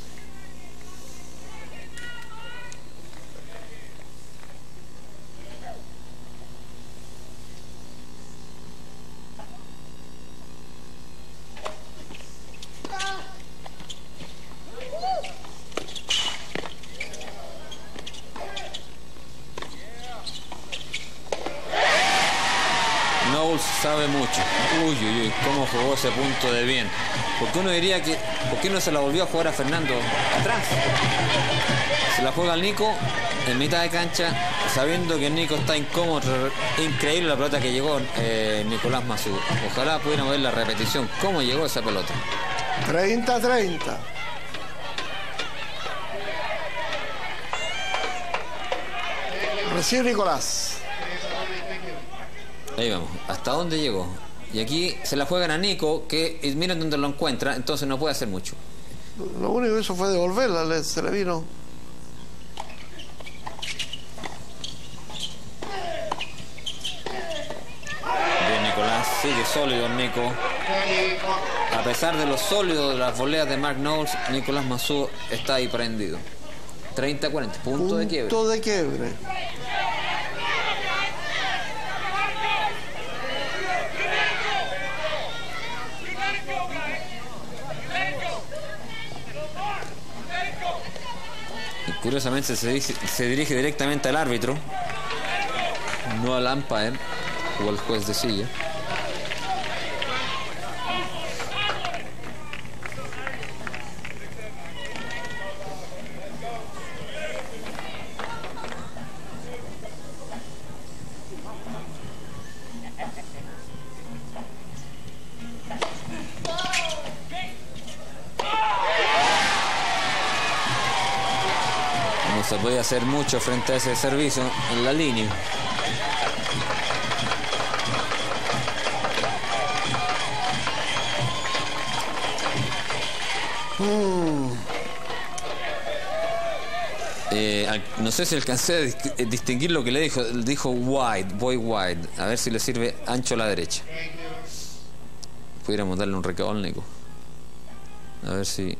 Speaker 2: Knowles sabe mucho. Uy, uy, uy, cómo jugó ese punto de bien. Porque uno diría que, ¿por qué no se la volvió a jugar a Fernando atrás? Se la juega al Nico en mitad de cancha, sabiendo que el Nico está incómodo. Increíble la pelota que llegó eh, Nicolás Masú. Ojalá pudieran ver la repetición, cómo llegó esa pelota.
Speaker 1: treinta treinta. Recibe Nicolás.
Speaker 2: Ahí vamos, ¿hasta dónde llegó? Y aquí se la juegan a Nico, que y miren dónde lo encuentra, entonces no puede hacer mucho.
Speaker 1: Lo único que hizo fue devolverla, le, se le vino.
Speaker 2: Bien, Nicolás, sigue sólido el Nico. A pesar de lo sólido de las voleas de Mark Knowles, Nicolás Masú está ahí prendido. treinta cuarenta, punto, punto de quiebre.
Speaker 1: Punto de quiebre.
Speaker 2: Curiosamente se dirige, se dirige directamente al árbitro, no al umpire o al juez de silla. Se puede hacer mucho frente a ese servicio en la línea. Mm. Eh, no sé si alcancé a dis distinguir lo que le dijo. Dijo wide, voy wide. A ver si le sirve ancho a la derecha. Pudiéramos darle un recado al Nico. A ver si...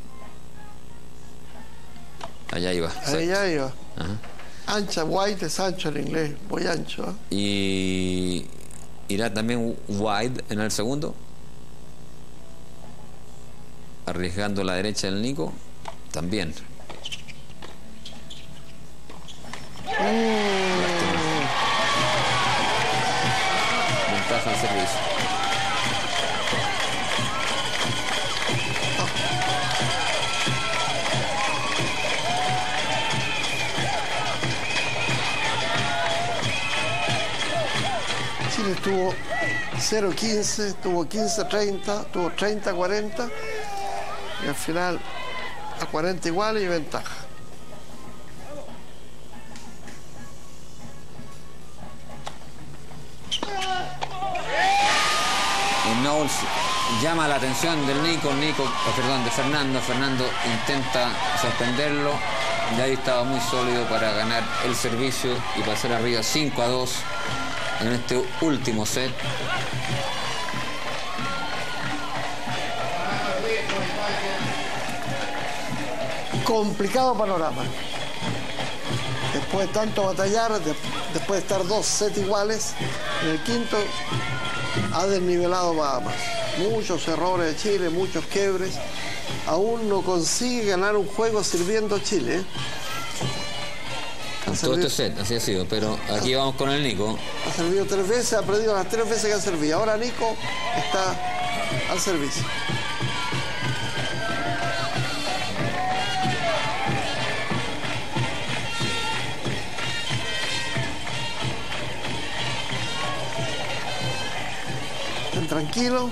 Speaker 2: Allá iba.
Speaker 1: Allá iba. Ajá. Ancha, wide es ancho en inglés, muy ancho. ¿eh?
Speaker 2: Y irá también wide en el segundo. Arriesgando la derecha del Nico. También. Mm. Ventaja al servicio.
Speaker 1: Chile tuvo cero quince, tuvo quince treinta, tuvo treinta cuarenta y al final a cuarenta iguales y ventaja.
Speaker 2: Y Knowles llama la atención del Nico, Nico, oh, perdón, de Fernando. Fernando intenta sorprenderlo. Ya ahí estaba muy sólido para ganar el servicio y pasar arriba cinco a dos. En este último set.
Speaker 1: Complicado panorama. Después de tanto batallar, de, después de estar dos sets iguales, en el quinto ha desnivelado Bahamas. Muchos errores de Chile, muchos quiebres. Aún no consigue ganar un juego sirviendo Chile.
Speaker 2: Todo este set, así ha sido, pero aquí vamos con el Nico.
Speaker 1: Ha servido tres veces, ha perdido las tres veces que ha servido. Ahora Nico está al servicio. Estén tranquilos.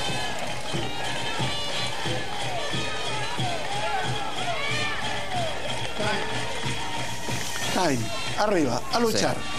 Speaker 1: Time. Arriba, a luchar. Sí.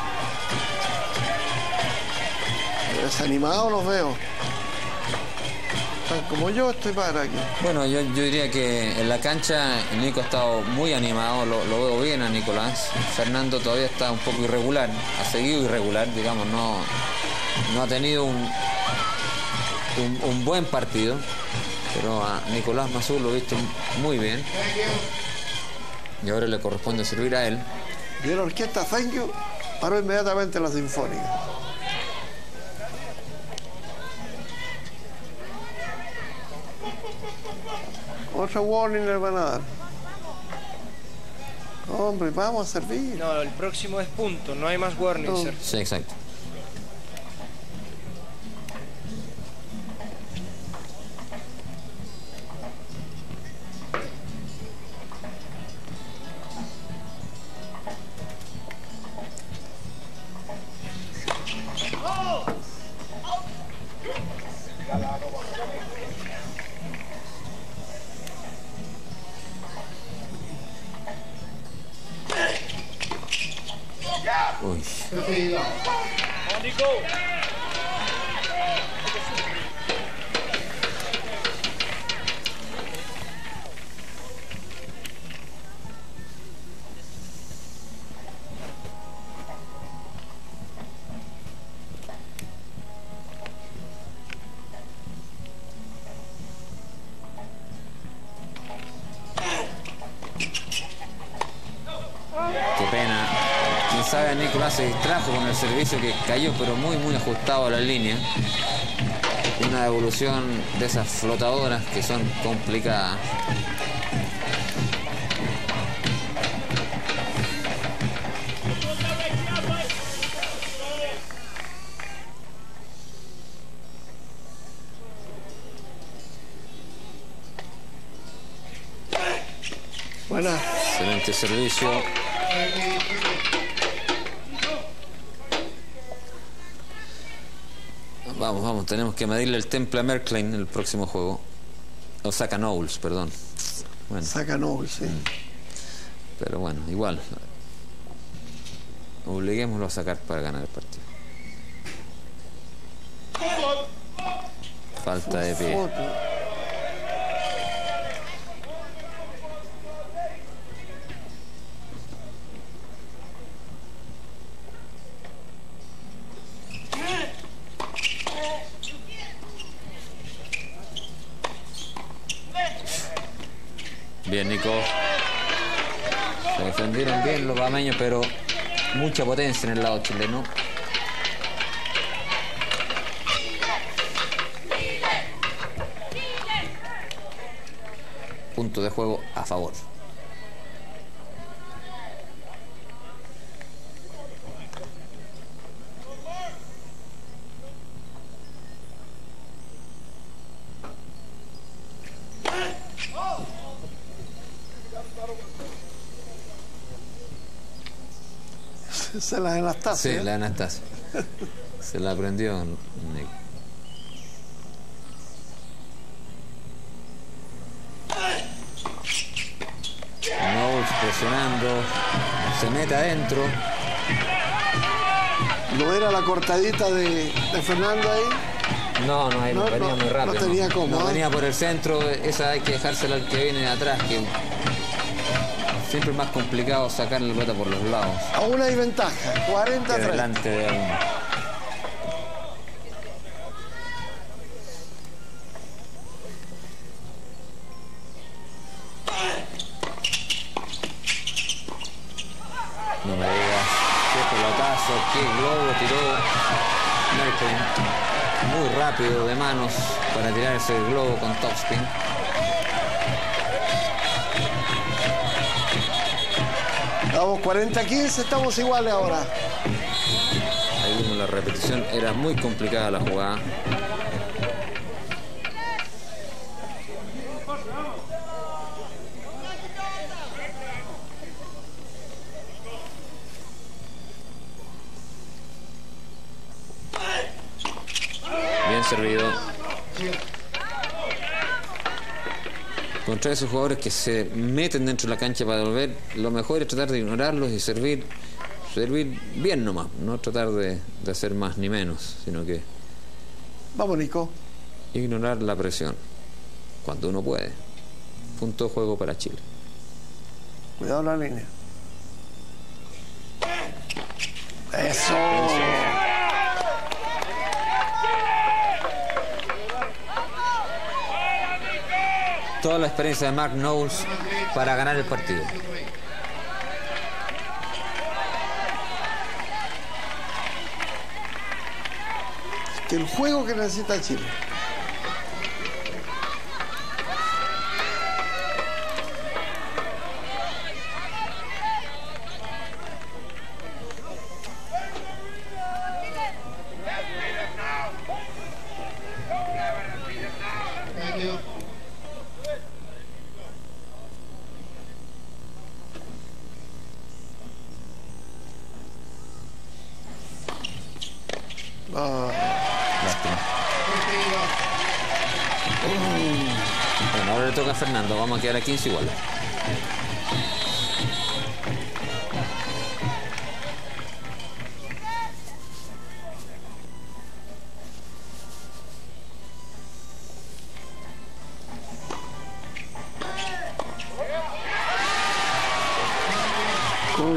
Speaker 1: Desanimados los veo. Están como yo, estoy para aquí.
Speaker 2: Bueno, yo, yo diría que en la cancha Nico ha estado muy animado, lo, lo veo bien a Nicolás. Fernando todavía está un poco irregular, ha seguido irregular, digamos, no, no ha tenido un, un, un buen partido, pero a Nicolás Masú lo he visto muy bien. Y ahora le corresponde servir a él.
Speaker 1: Y la orquesta Thank You paró inmediatamente la sinfónica. Otro warning le van a dar. Hombre, vamos a servir.
Speaker 5: No, el próximo es punto, no hay más warning,
Speaker 1: no.
Speaker 5: Sir.
Speaker 2: Sí, exacto. Qué pena. Quien sabe, Nicolás se distrajo con el servicio que cayó, pero muy, muy ajustado a la línea. Una devolución de esas flotadoras que son complicadas.
Speaker 1: Buena.
Speaker 2: Excelente servicio. Vamos, vamos, tenemos que medirle el temple a Merklein en el próximo juego. O saca Knowles, perdón. Bueno.
Speaker 1: Saca Knowles, sí.
Speaker 2: Pero bueno, igual. Obliguémoslo a sacar para ganar el partido. Falta de pie. Bien, Nico. Se defendieron bien los bameños, pero mucha potencia en el lado chileno. Punto de juego a favor.
Speaker 1: Se la de Anastasia.
Speaker 2: Sí, la de Anastasia. Se la aprendió Nick. Knowles presionando. Se mete adentro.
Speaker 1: ¿No era la cortadita de, de Fernando ahí?
Speaker 2: No, no, ahí no, venía
Speaker 1: no,
Speaker 2: muy rápido.
Speaker 1: No tenía cómo.
Speaker 2: No,
Speaker 1: ¿eh?
Speaker 2: venía por el centro. Esa hay que dejársela al que viene de atrás, que siempre es más complicado sacar la pelota por los lados.
Speaker 1: Aún hay ventaja, cuarenta a treinta.
Speaker 2: Delante de uno. No me digas. Qué pelotazo, qué globo tiró Merklein. Muy rápido de manos para tirar ese globo con topspin.
Speaker 1: Vamos, cuarenta a quince, estamos iguales ahora.
Speaker 2: Ahí vimos la repetición, era muy complicada la jugada. Bien servido. Contra esos jugadores que se meten dentro de la cancha para devolver, lo mejor es tratar de ignorarlos y servir servir bien nomás, no tratar de, de hacer más ni menos, sino que
Speaker 1: vamos, Nico,
Speaker 2: ignorar la presión cuando uno puede. Punto de juego para Chile.
Speaker 1: Cuidado la línea. Eso.
Speaker 2: Toda la experiencia de Mark Knowles para ganar el partido.
Speaker 1: Que el juego que necesita Chile.
Speaker 2: Oh. Lástima. Bueno, ahora le toca a Fernando. Vamos a quedar a quince iguales.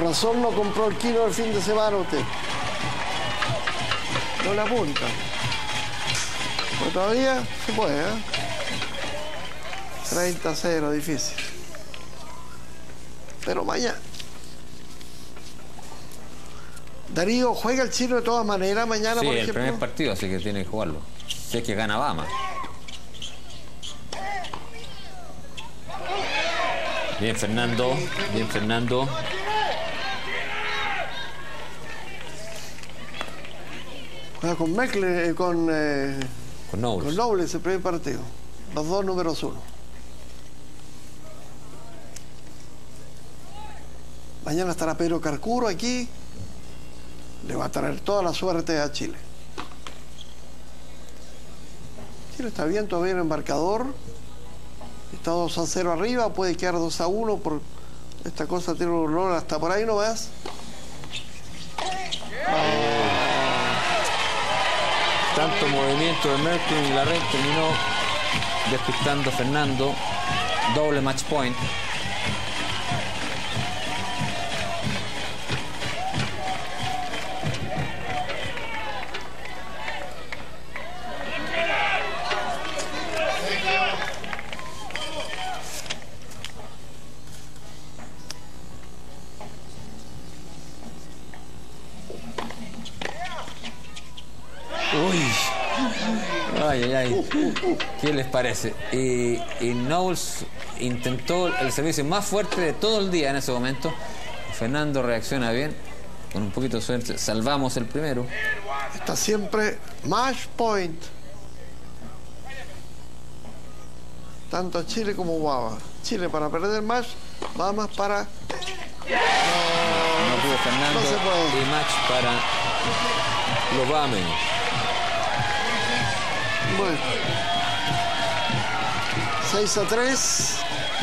Speaker 1: razón no compró el kilo el fin de semana usted. No le apunta. Pero todavía se puede, ¿eh? treinta a cero, difícil. Pero mañana. Darío, ¿juega el chino de todas maneras mañana,
Speaker 2: sí,
Speaker 1: por
Speaker 2: el
Speaker 1: ejemplo?
Speaker 2: primer partido, así que tiene que jugarlo. Si es que gana Bahamas. Bien, Fernando. Bien, Fernando.
Speaker 1: Juega con Meckler, con... Eh,
Speaker 2: con Knowles.
Speaker 1: Con Knowles el primer partido. Los dos números uno. Mañana estará Pedro Carcuro aquí. Le va a traer toda la suerte a Chile. Chile está bien todavía en el marcador. Está dos a cero arriba. Puede quedar dos a uno. Por esta cosa tiene un olor hasta por ahí nomás.
Speaker 2: Tanto movimiento de Merklin y la red terminó despistando a Fernando. Doble match point. Ay, ay, ay. ¿Qué les parece? Y, y Knowles intentó el servicio más fuerte de todo el día en ese momento. Fernando reacciona bien. Con un poquito de suerte salvamos el primero.
Speaker 1: Está siempre match point. Tanto Chile como Guava. Chile para perder match, Bahamas para...
Speaker 2: No, no pudo Fernando.
Speaker 1: No se puede.
Speaker 2: Y match para los bahameños.
Speaker 1: Bueno, seis a tres.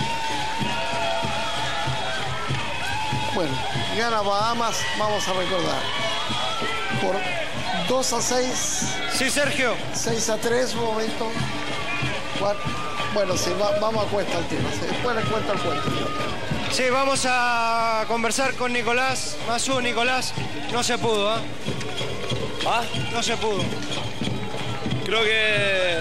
Speaker 1: Bueno, gana Bahamas, vamos a recordar. Por dos a seis.
Speaker 5: Sí, Sergio.
Speaker 1: seis a tres, un momento. Cuatro. Bueno, sí, va, vamos a cuesta el tema. Sí, después les cuento el cuento.
Speaker 5: Sí, vamos a conversar con Nicolás. Masú, Nicolás. No se pudo, ¿eh?
Speaker 17: ¿Ah?
Speaker 5: No se pudo.
Speaker 17: Creo que...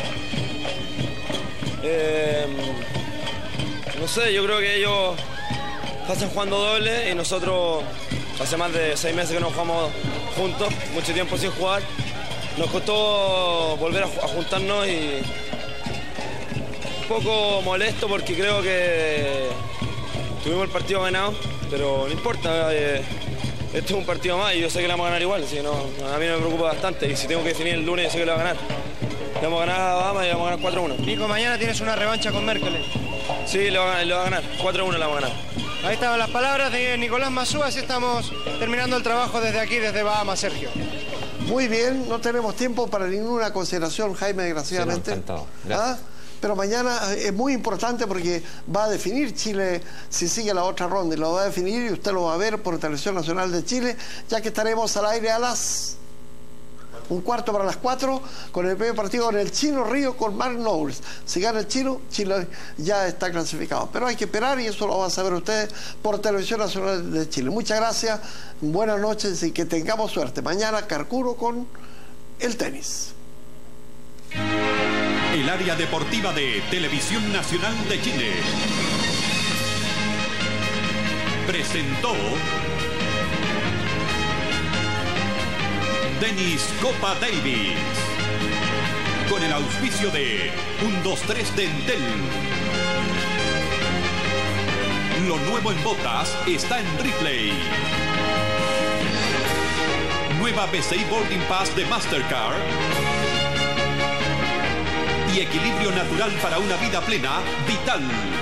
Speaker 17: Eh, no sé, yo creo que ellos pasan jugando doble y nosotros hace más de seis meses que no jugamos juntos, mucho tiempo sin jugar. Nos costó volver a, a juntarnos y un poco molesto porque creo que tuvimos el partido ganado, pero no importa. Eh, Este es un partido más y yo sé que le vamos a ganar igual, así que no, a mí no me preocupa bastante. Y si tengo que definir el lunes, yo sé que le va a ganar. Le vamos a ganar a Bahamas y le vamos a ganar cuatro a uno.
Speaker 5: Nico, mañana tienes una revancha con Merkel.
Speaker 17: Sí, le va, le va a ganar. cuatro a uno le vamos a ganar.
Speaker 5: Ahí estaban las palabras de Nicolás Masú. Así estamos terminando el trabajo desde aquí, desde Bahamas, Sergio.
Speaker 1: Muy bien, no tenemos tiempo para ninguna consideración, Jaime, desgraciadamente.
Speaker 2: Sí, no, Gracias.
Speaker 1: ¿Ah? Pero mañana es muy importante porque va a definir Chile si sigue la otra ronda. Y lo va a definir y usted lo va a ver por Televisión Nacional de Chile, ya que estaremos al aire a las... un cuarto para las cuatro, con el primer partido en el Chino Río con Mark Knowles. Si gana el Chino, Chile ya está clasificado. Pero hay que esperar y eso lo van a saber ustedes por Televisión Nacional de Chile. Muchas gracias, buenas noches y que tengamos suerte. Mañana Carcuro con el tenis.
Speaker 18: El área deportiva de Televisión Nacional de Chile presentó Denis Copa Davis con el auspicio de uno dos tres Dentel. Lo nuevo en botas está en Ripley. Nueva B C I Boarding Pass de Mastercard. Y equilibrio natural para una vida plena, Vital.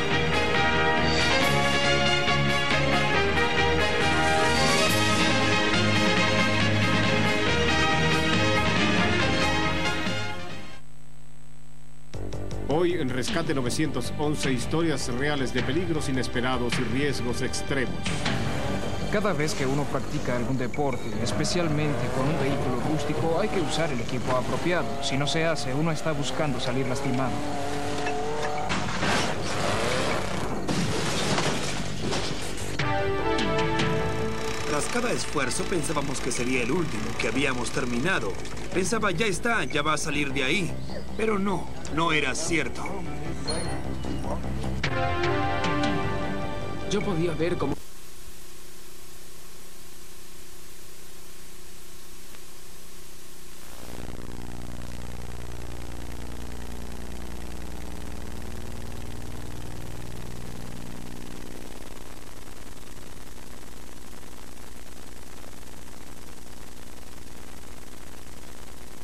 Speaker 19: Hoy en Rescate novecientos once, historias reales de peligros inesperados y riesgos extremos.
Speaker 20: Cada vez que uno practica algún deporte, especialmente con un vehículo rústico, hay que usar el equipo apropiado. Si no se hace, uno está buscando salir lastimado.
Speaker 21: cada esfuerzo pensábamos que sería el último, que habíamos terminado. Pensaba, ya está, ya va a salir de ahí. Pero no, no era cierto.
Speaker 22: Yo podía ver cómo...